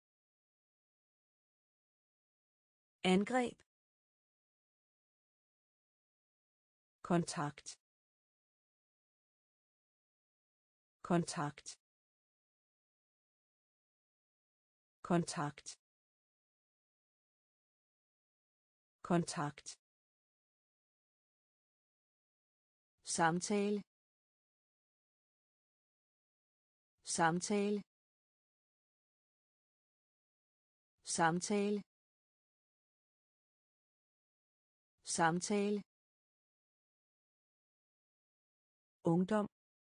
angreb, kontakt, kontakt, kontakt, kontakt, samtale, samtale, samtale, samtale, ungdom,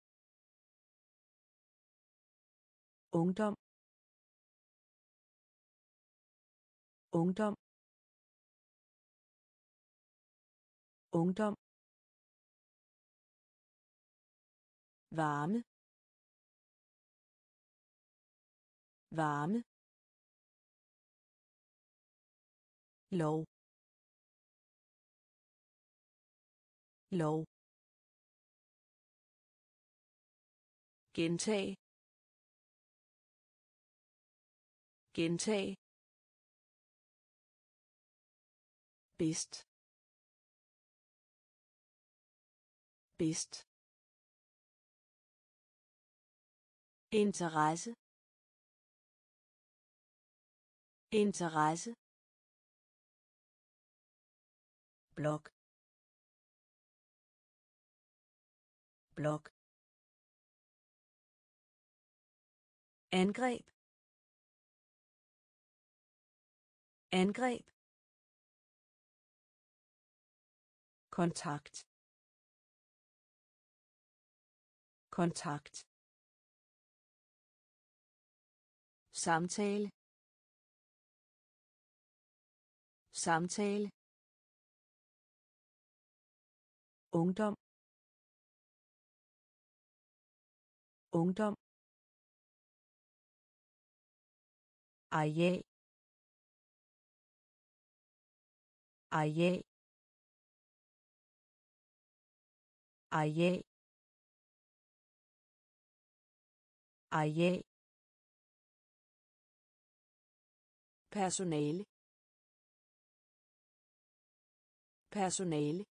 ungdom, ungdom, ungdom, varme, varme, lov, lov, gentag, gentag, bedst, bedst, interesse, interesse, blok, blok, angreb, angreb, kontakt, kontakt, samtale, samtale, ungdom, ungdom, areal, areal, areal, areal, personale, personale,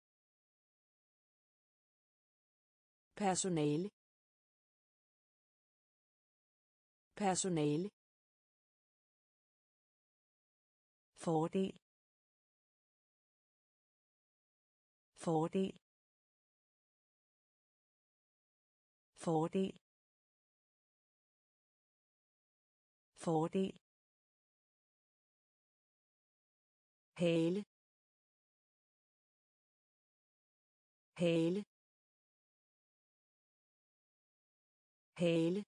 personale, personale, fordel, fordel, fordel, fordel, hale, hale, hale,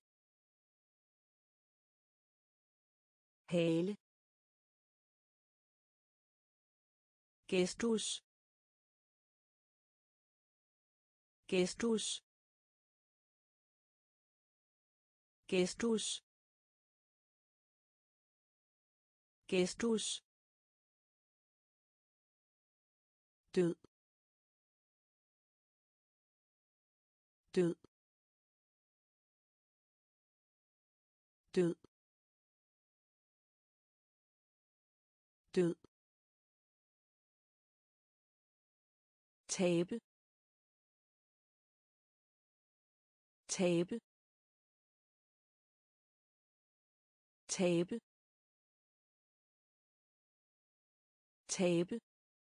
hale, gestus, gestus, gestus, gestus, død, død, død, død, tabe, tabe, tabe, tabe,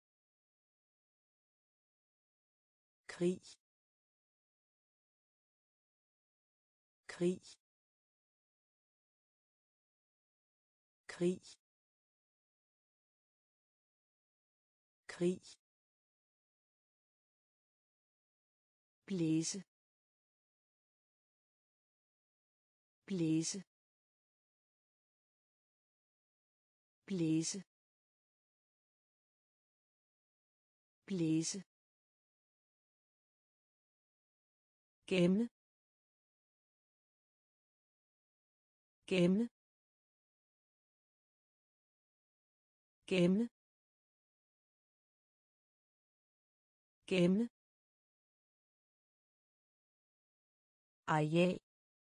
krig, krig, krig, krig, blæse, blæse, blæse, blæse, gemme, gemme, gemme, gemme, areal,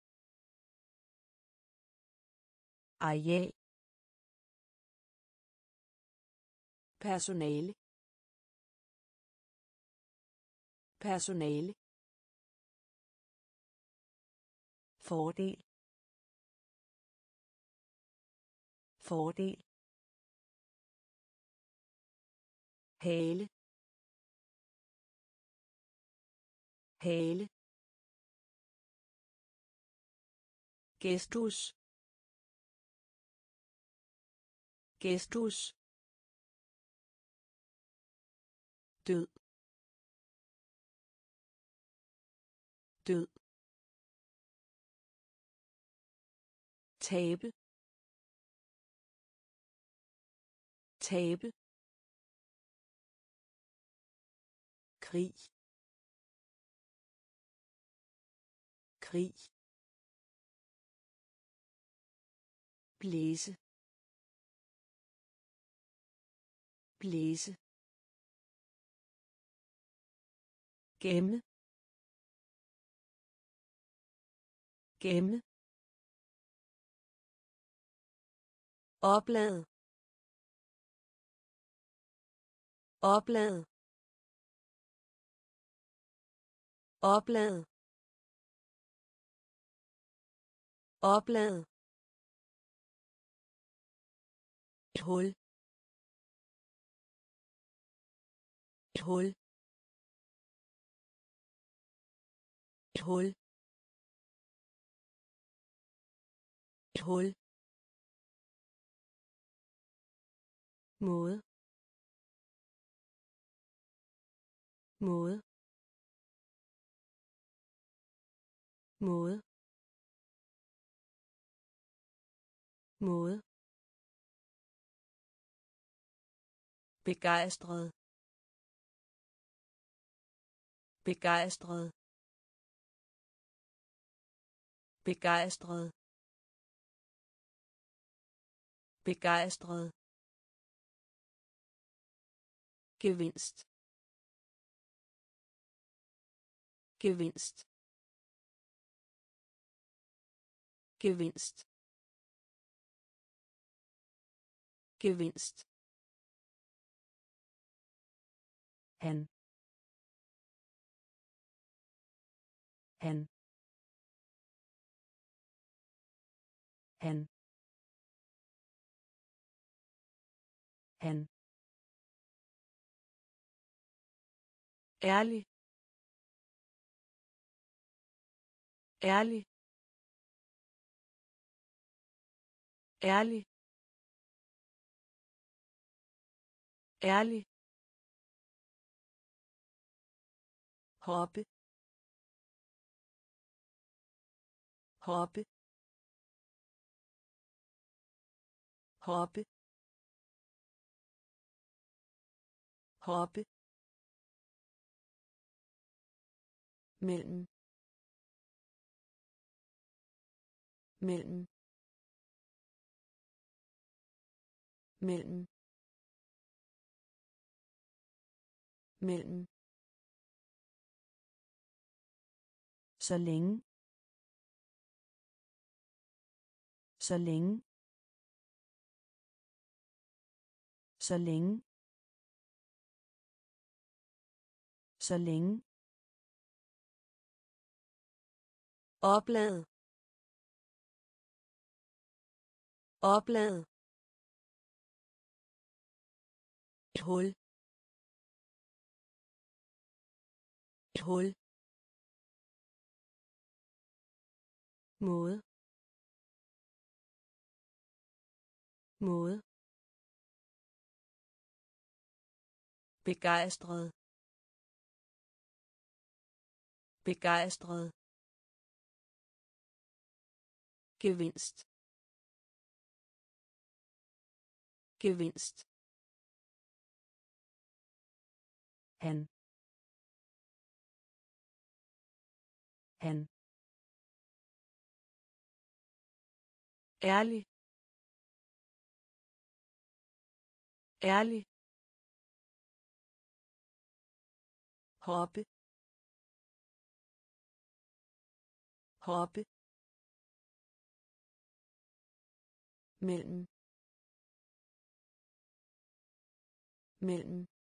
areal, personale, personale, fordel, fordel, hale, hale, gestus, gestus, død, død, tabe, tabe, krig, krig, blæse, blæse, gemme, gemme, oplad, oplad, oplad, oplad, et hul, et hul, et hul, et hul, måde, måde, måde, måde, begejstret, begejstret, begejstret, begejstret, gevinst, gevinst, gevinst, gevinst, han, han, han, han, ærlig, ærlig, ærlig, ærlig, hoppe, hoppe, hoppe, hoppe mellem mellem mellem mellem så længe så længe så længe så længe oplad oplad et hul et hul måde måde begejstret begejstret gevinst gevinst han han ærlig ærlig hoppe hoppe mellem mellem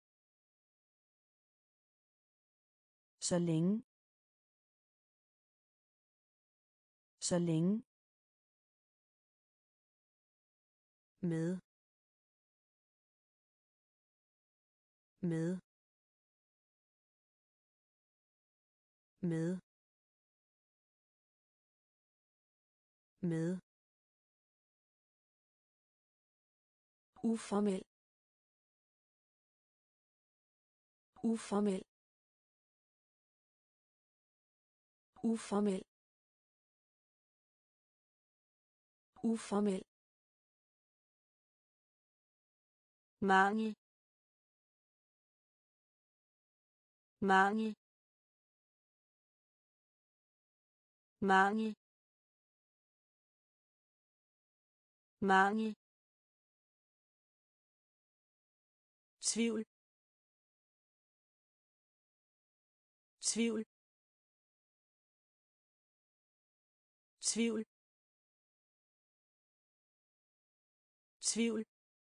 så længe så længe med med med med uformel uformel uformel uformel mangel mangel mangel mangel tvivl tvivl tvivl tvivl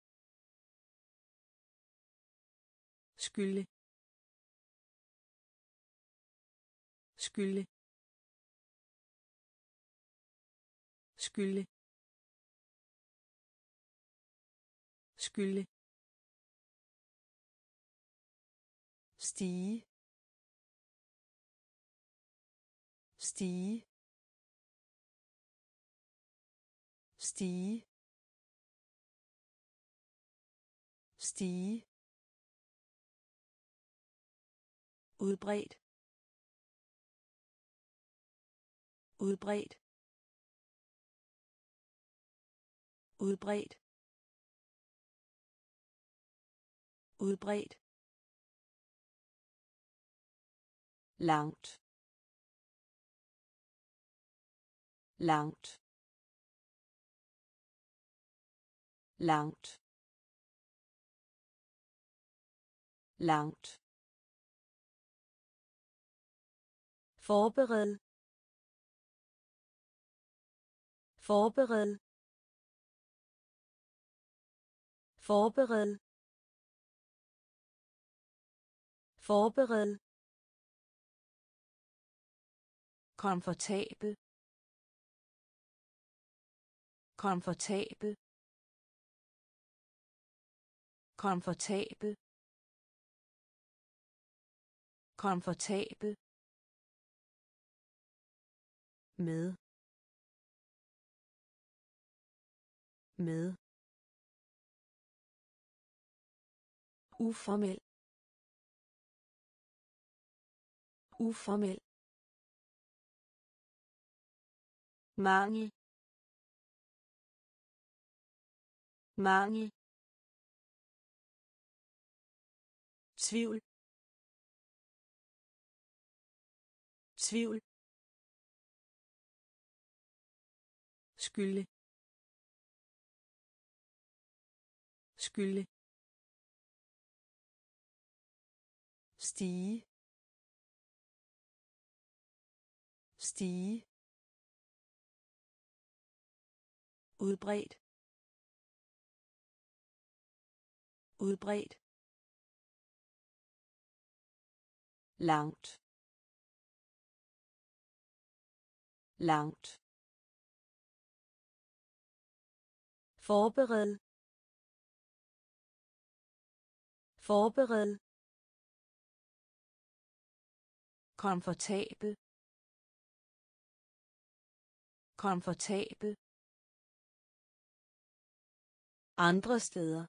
skylde skylde skylde skylde stige stige stige stige udbredt udbredt udbredt udbredt langt langt langt langt forbered forbered forbered forbered komfortabel komfortabel komfortabel komfortabel med med uformel uformel mangel mangel tvivl, tvivl, skylde, skylde, stige, stige, udbredt, udbredt, langt, langt, forbered, forbered, komfortabel, komfortabel, andre steder,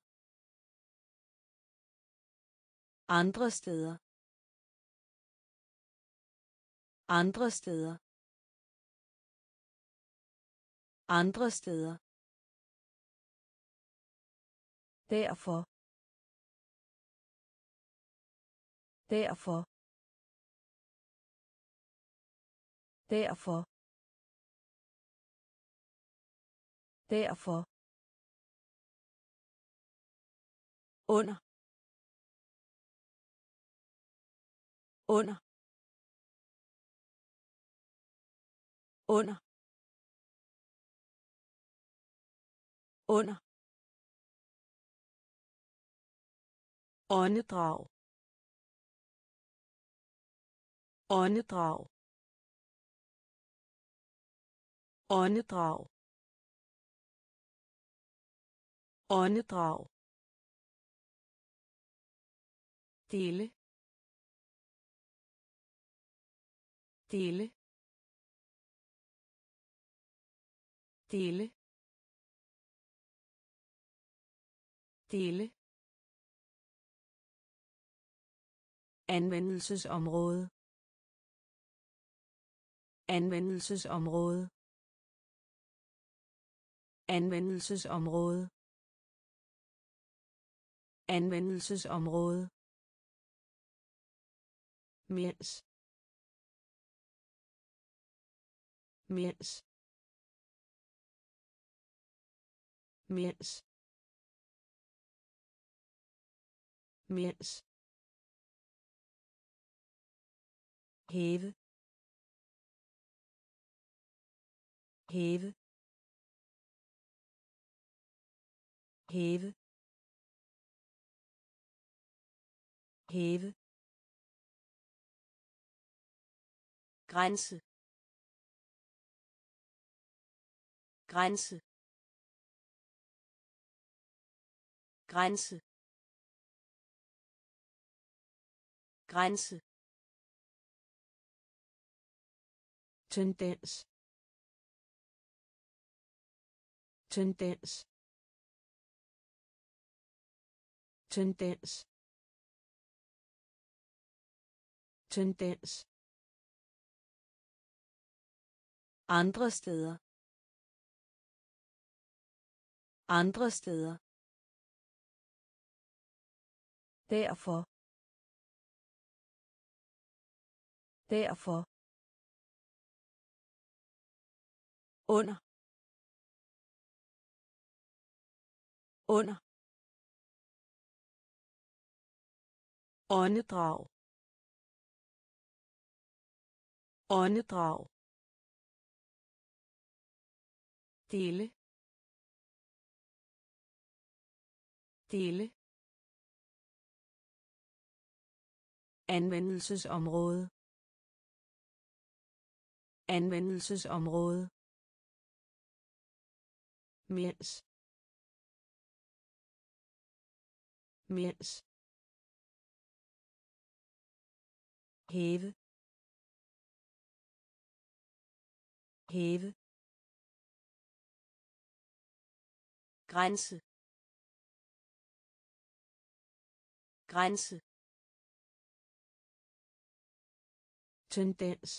andre steder, andre steder, andre steder, derfor, derfor, derfor, derfor, under, under, under, under, åndedrag, åndedrag, åndedrag, åndedrag, dele, dele, dele, dele, anvendelsesområde, anvendelsesområde, anvendelsesområde, anvendelsesområde, mens, mens, mens, mens, hæve, hæve, hæve, hæve, grænse, grænse, grænse, grænse, tendens, tendens, tendens, tendens, andre steder, andre steder, derfor, derfor, under, under, åndedrag, åndedrag, dele, dele, anvendelsesområde, anvendelsesområde, mens, mens, hæve, hæve, grænse, grænse, tendens,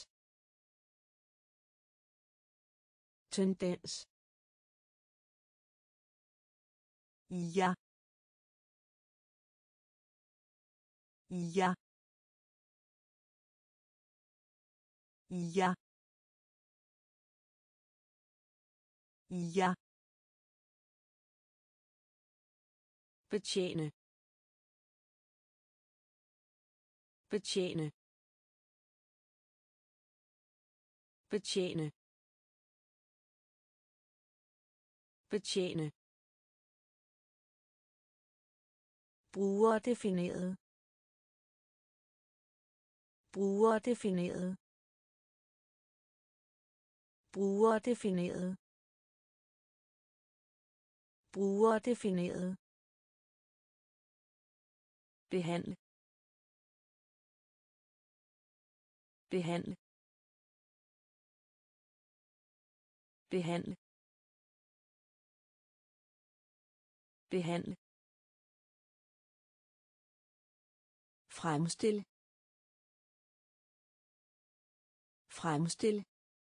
tendens, ja, Ja. Ja. Ja. Betjene. Betjene. Betjene. Betjene. Brugerdefineret. Brugerdefineret. Brugerdefineret. Brugerdefineret. Behandle. Behandle. Behandle. Behandle. Fremstille. Fremstille.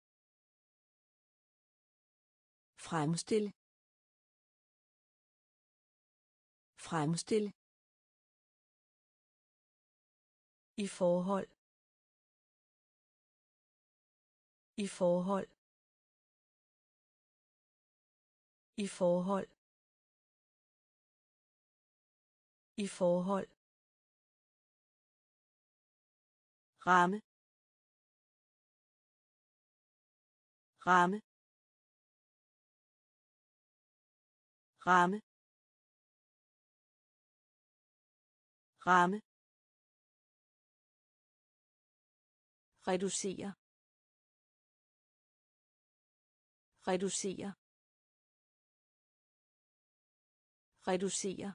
Fremstille. Fremstille. I forhold. I forhold. I forhold. I forhold. Ramme. Ramme. Ramme. Ramme. Reducere. Reducere. Reducere.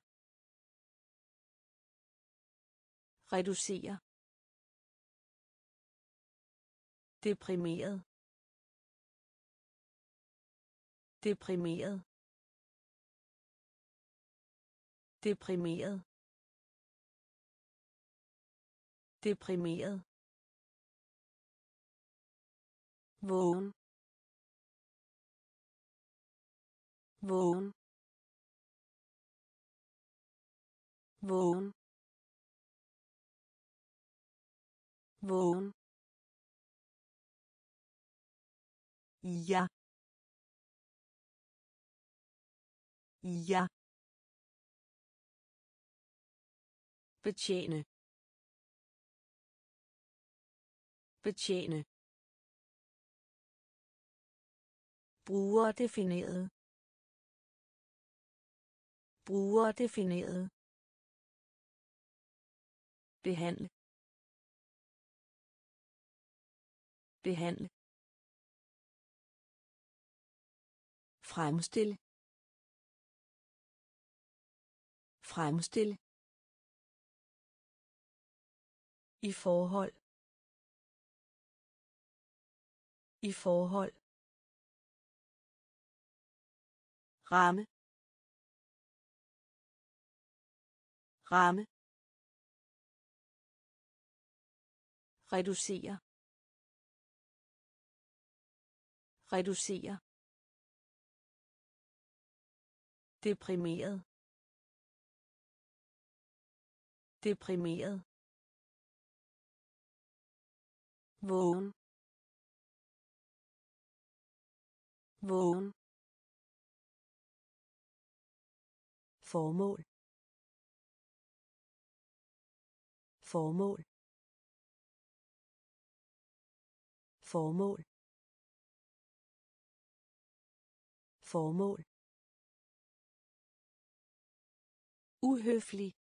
Reducere. Deprimeret. Deprimeret. Deprimeret. Deprimeret. Vågen. Vågen. Vågen. Vågen. Ja. Ja. Betjene. Betjene. Brugerdefineret. Brugerdefineret. Behandle. Behandle. Fremstille. Fremstille. I forhold. I forhold. Ramme. Ramme. Reducere. Reducere. Deprimeret. Deprimeret. Vågen. Vågen. Formål. Formål. Formål. Formål. Uhøflig.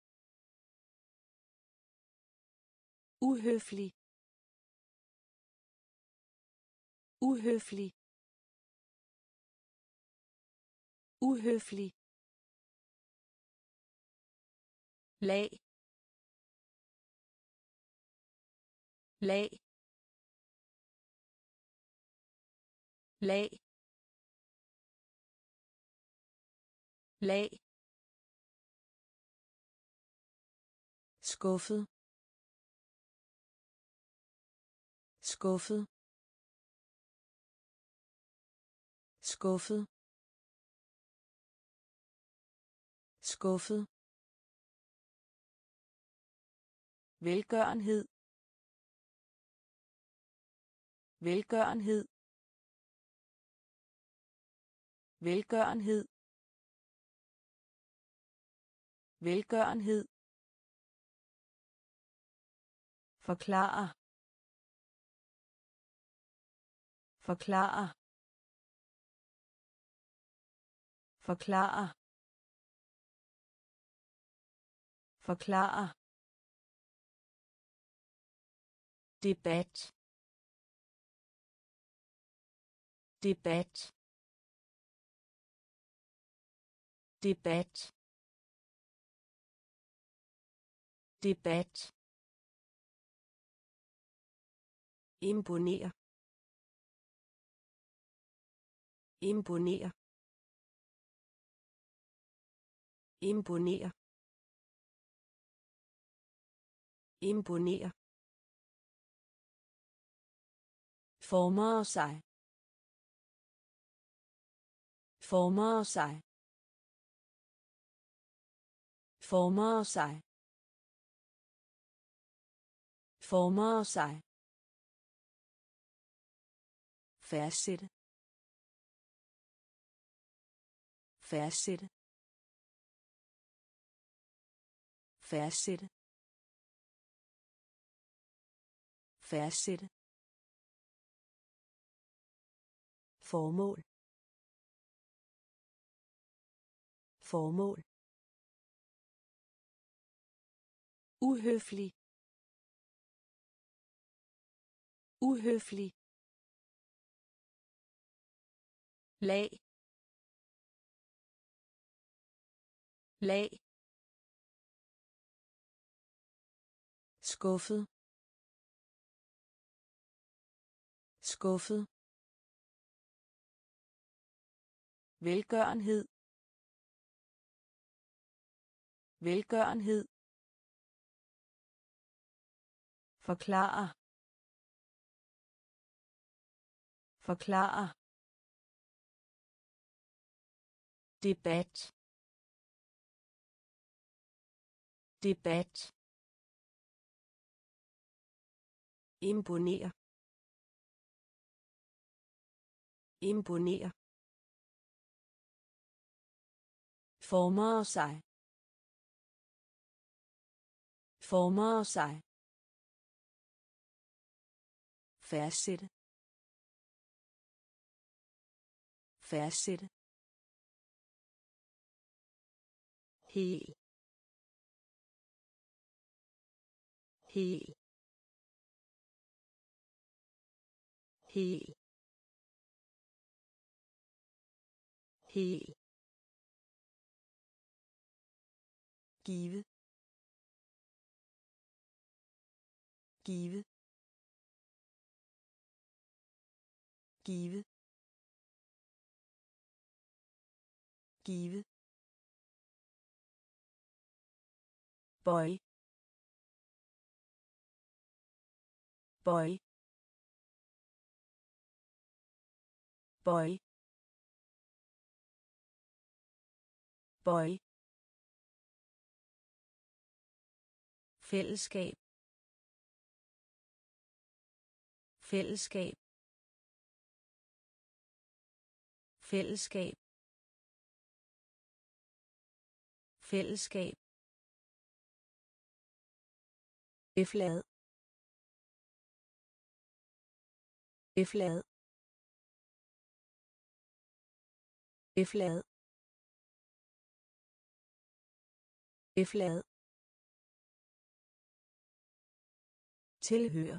Uhøflig. Uhøflig. Uhøflig. Lag. Lag. Lag. Lag. Skuffet. Skuffet. Skuffet. Skuffet. velgørenhed, velgørenhed, velgørenhed, velgørenhed, forklare, forklare, forklare, forklare, debat, debat, debat, debat, imponere, imponere, imponere, imponere, former sig, former sig, former sig, former sig, fastsætte, fastsætte, fastsætte, fastsætte, formål, formål, uhøflig, uhøflig, lag, lag, skuffet, skuffet, velgørenhed, velgørenhed, forklare, forklare, debat, debat, imponere, imponere, former sig, former sig, fastsætte, fastsætte, hel, hel, hel, hel, give, give, give, give, boy, boy, boy, boy, fællesskab, fællesskab, fællesskab, fællesskab, eflad, eflad, eflad, eflad, tilhør,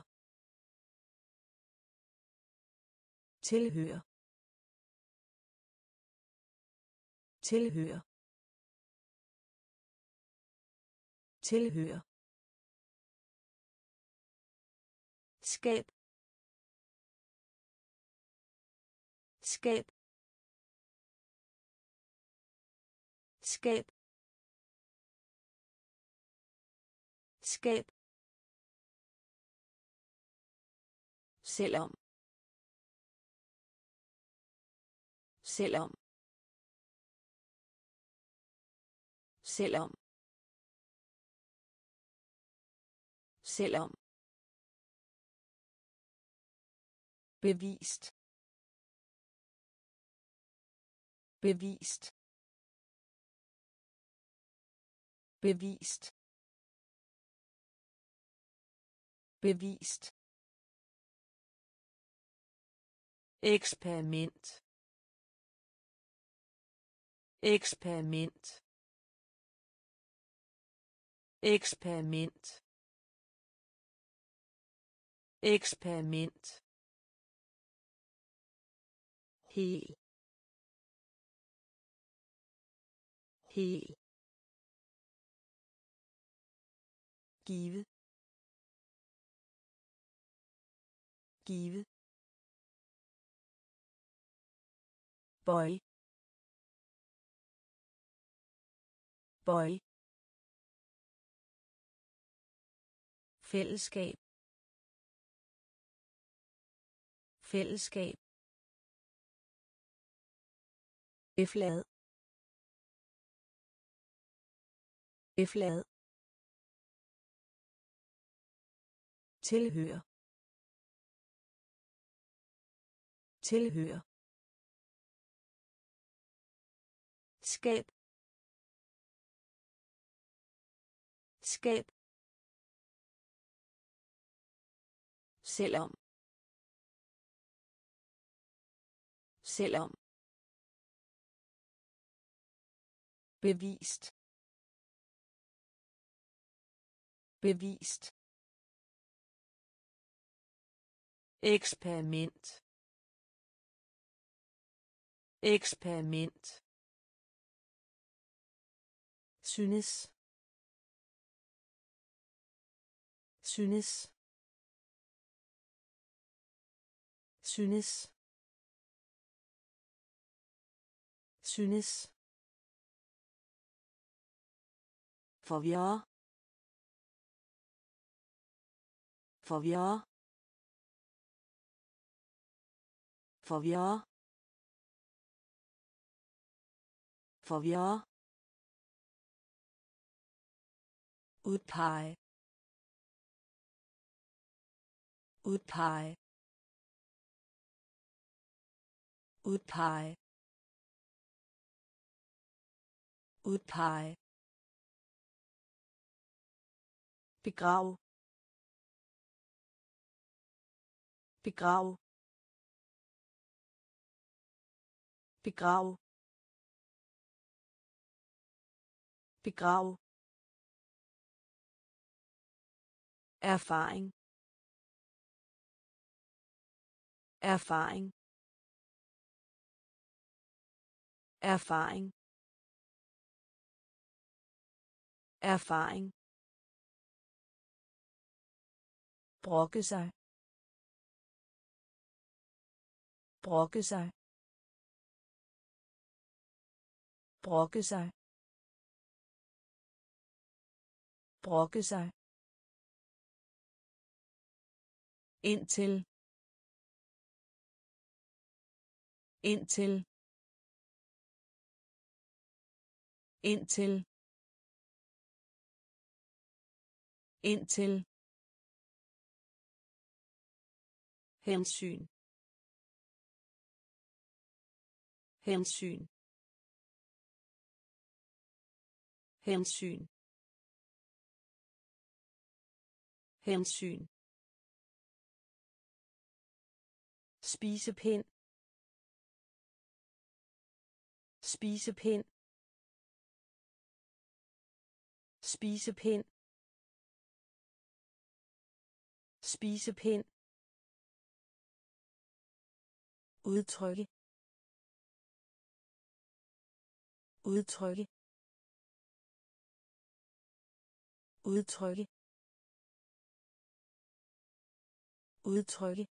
tilhør, tilhør, tilhør, skab, skab, skab, skab, selvom, selvom, selvom, selvom, bevist, bevist, bevist, bevist, eksperiment, eksperiment, eksperiment, eksperiment, hel, hel, give, give, bøj, bøj, fællesskab, fællesskab, eflad, eflad, tilhør, tilhør, skab, skab, selvom, selvom, bevist, bevist, eksperiment, eksperiment, synes, synes, synes, synes, forvirre, forvirre, forvirre, forvirre, udpege, udpege, udpege, udpege, begrav, begrav, begrav, begrav, erfaring, erfaring, erfaring, erfaring, brokke sig, brokke sig, brokke sig, brokke sig, indtil, indtil, indtil, indtil, hensyn, hensyn, hensyn, hensyn, spisepind, spisepind, spisepind, spisepind, udtrykke, udtrykke, udtrykke, udtrykke,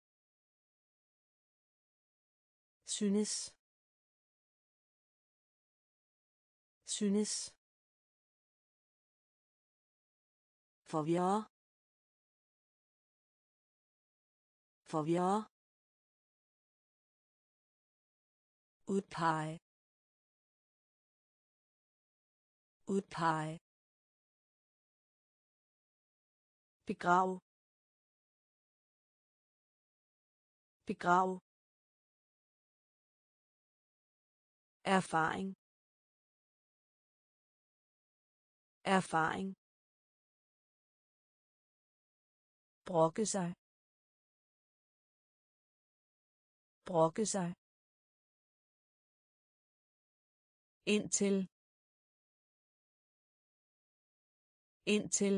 synes, synes, forvirre, forvirre, udpege, udpege, begrav, begrav, erfaring, erfaring, brokke sig, brokke sig, indtil, indtil,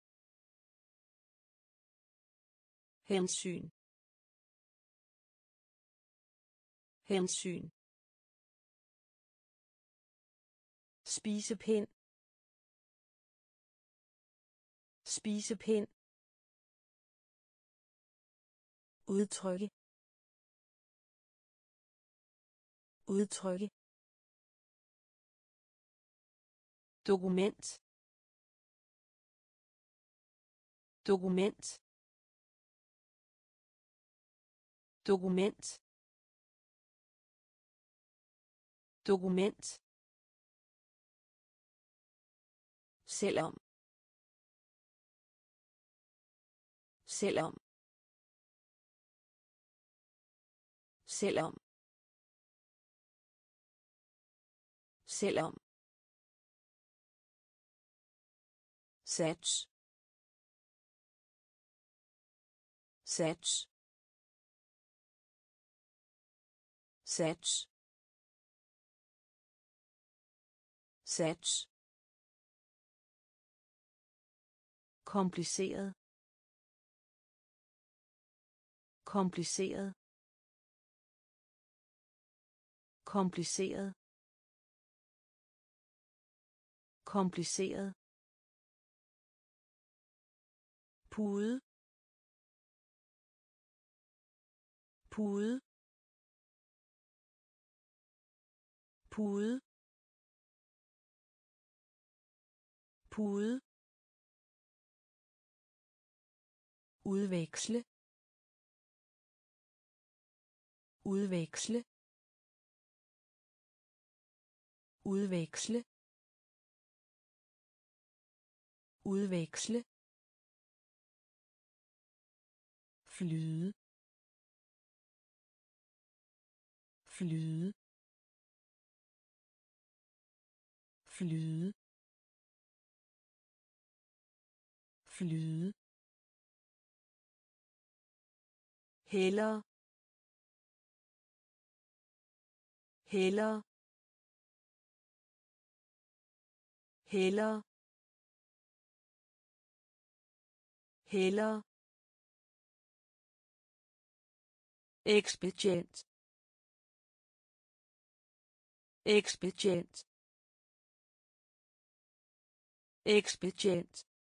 hensyn, hensyn, spisepind, spisepind, udtrykke, udtrykke, dokument, dokument, dokument, dokument, selvom, selvom, selvom, selvom, sats, sats, sats, sats, kompliceret, kompliceret, kompliceret, kompliceret, pude, pude, pude, pude, udveksle, udveksle, udveksle, udveksle, flyde, flyde, flyde, flyde, heller, heller, heller, heller, ekspedient, ekspedient, ekspedient,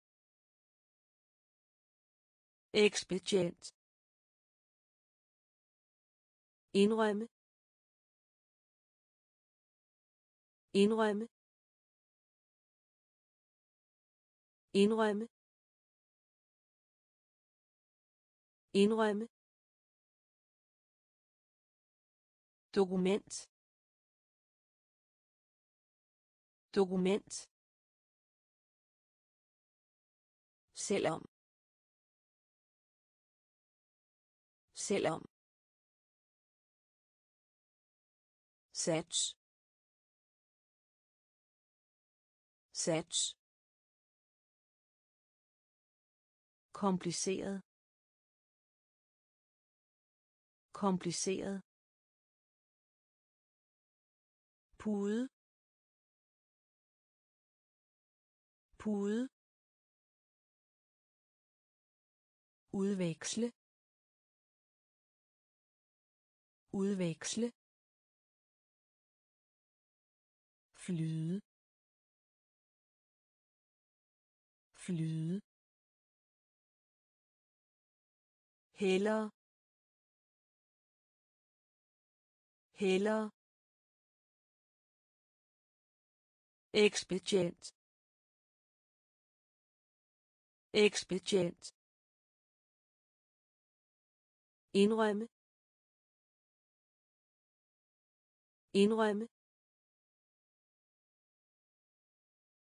ekspedient, indrømme, indrømme, indrømme, indrømme, dokument, dokument, selvom, selvom, sats, sats, kompliceret, kompliceret, pude, pude, udveksle, udveksle, flyde, flyde, heller, heller, ekspedient, ekspedient, indrømme, indrømme,